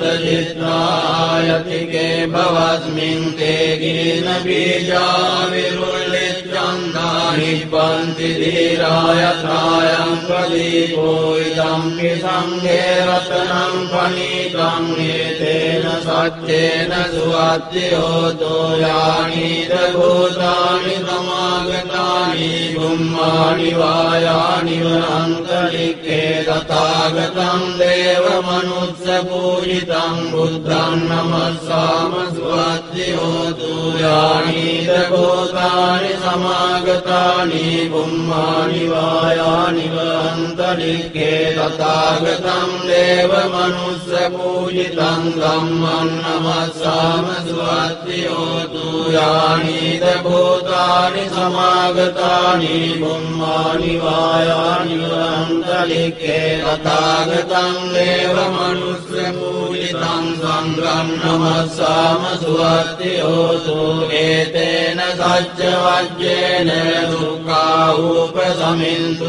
චිත්‍රායතිකේ භවස්මින් තේ ගින බීජා විරුල්ලිච්ඡන්දා නිබ්බන්ති ධීරායත්‍රායං ප්‍රදීපෝ ඉදම්පි සංඝේ රතනං පනීතං ඒතේන සච්චේන සුවත්ති හෝතු යානිද භූතානි සමාගතානි බුම්මානි වායානි වනන්තරික්ඛේ තථාගතං දේව මනුස්ස පූජිතං බුද්ධං නමස්සාම සුවත්ති හෝතු යානිද භූතානි සමාගතානි බුම්මානි වායානි වනන්තරික්ඛේ තථාගතං දේව මනුස්ස පූජිතං ධම්මං නමස්සාම සුවත්ති හෝතු යානිද භූතානි සමාගතානි බුම්මානි වායානි වනන්තරික්ඛේ තථාගතං දේව මනුස්ස පූජිතං සංඝං නමස්සාම සුවත්ති හෝතු ඒතේන සච්ච වජ්ජේන දුක්ඛා උපසමින්තු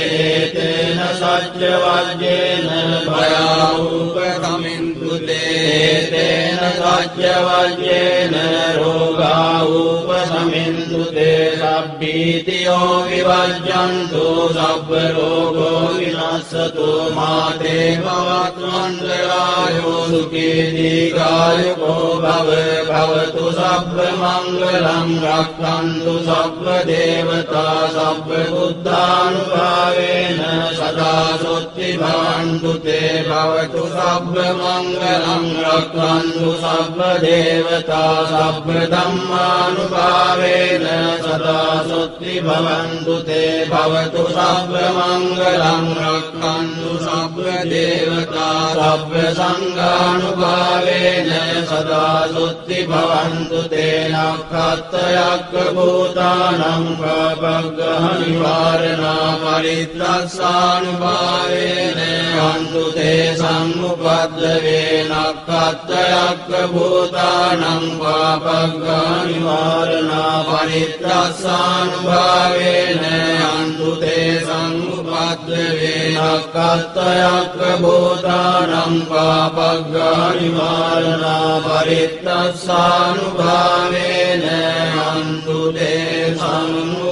තේතේන සච්ච වජ්ජේන භයා උපසමින්තු තේතේන සච්ච වජ්ජේන රෝගා උපසමින්තු තේ සබ්බීතියෝ විවජ්ජන්තු සබ්බ රෝගෝ විනස්සතු මාතේ භවත්වන්දරායෝ සුඛී දීඝායුකෝ භව භවතු සබ්බ මංගලං රක්ඛන්තු සබ්බ දේවතා සබ්බ බුද්ධානුභාවේන සදා සොත්ති භවන්තු තේ භවතු සබ්බ මංගලං රක්ඛන්තු සබ්බ දේවතා සබ්බ ධම්මානුභාවේන සදා සොත්ති භවන්තු තේ භවතු සබ්බ මංගලං රක්ඛන්තු සබ්බ දේවතා සබ්බ සංඝානුභාවේන සදා සොත්ති භවන්තු තේ නක්ඛත්තයක්ඛ භූතානං පබග්ගහ නිවාරණා පරිත්තස්සානුභාවේන අන්තු තේ සම්මුපද්දවේ නක්ඛත්තයක්ඛ භූතානං පබග්ගහ නිවාරණා පරිත්තස්සානුභාවේන අන්තු තේ සම්මුපද්දවේ නක්ඛත්තයක්ඛ භූතානං පබග්ගහ නිවාරණා පරිත්තස්සානුභාවේන අන්තු තේ සම්මුපද්දවේ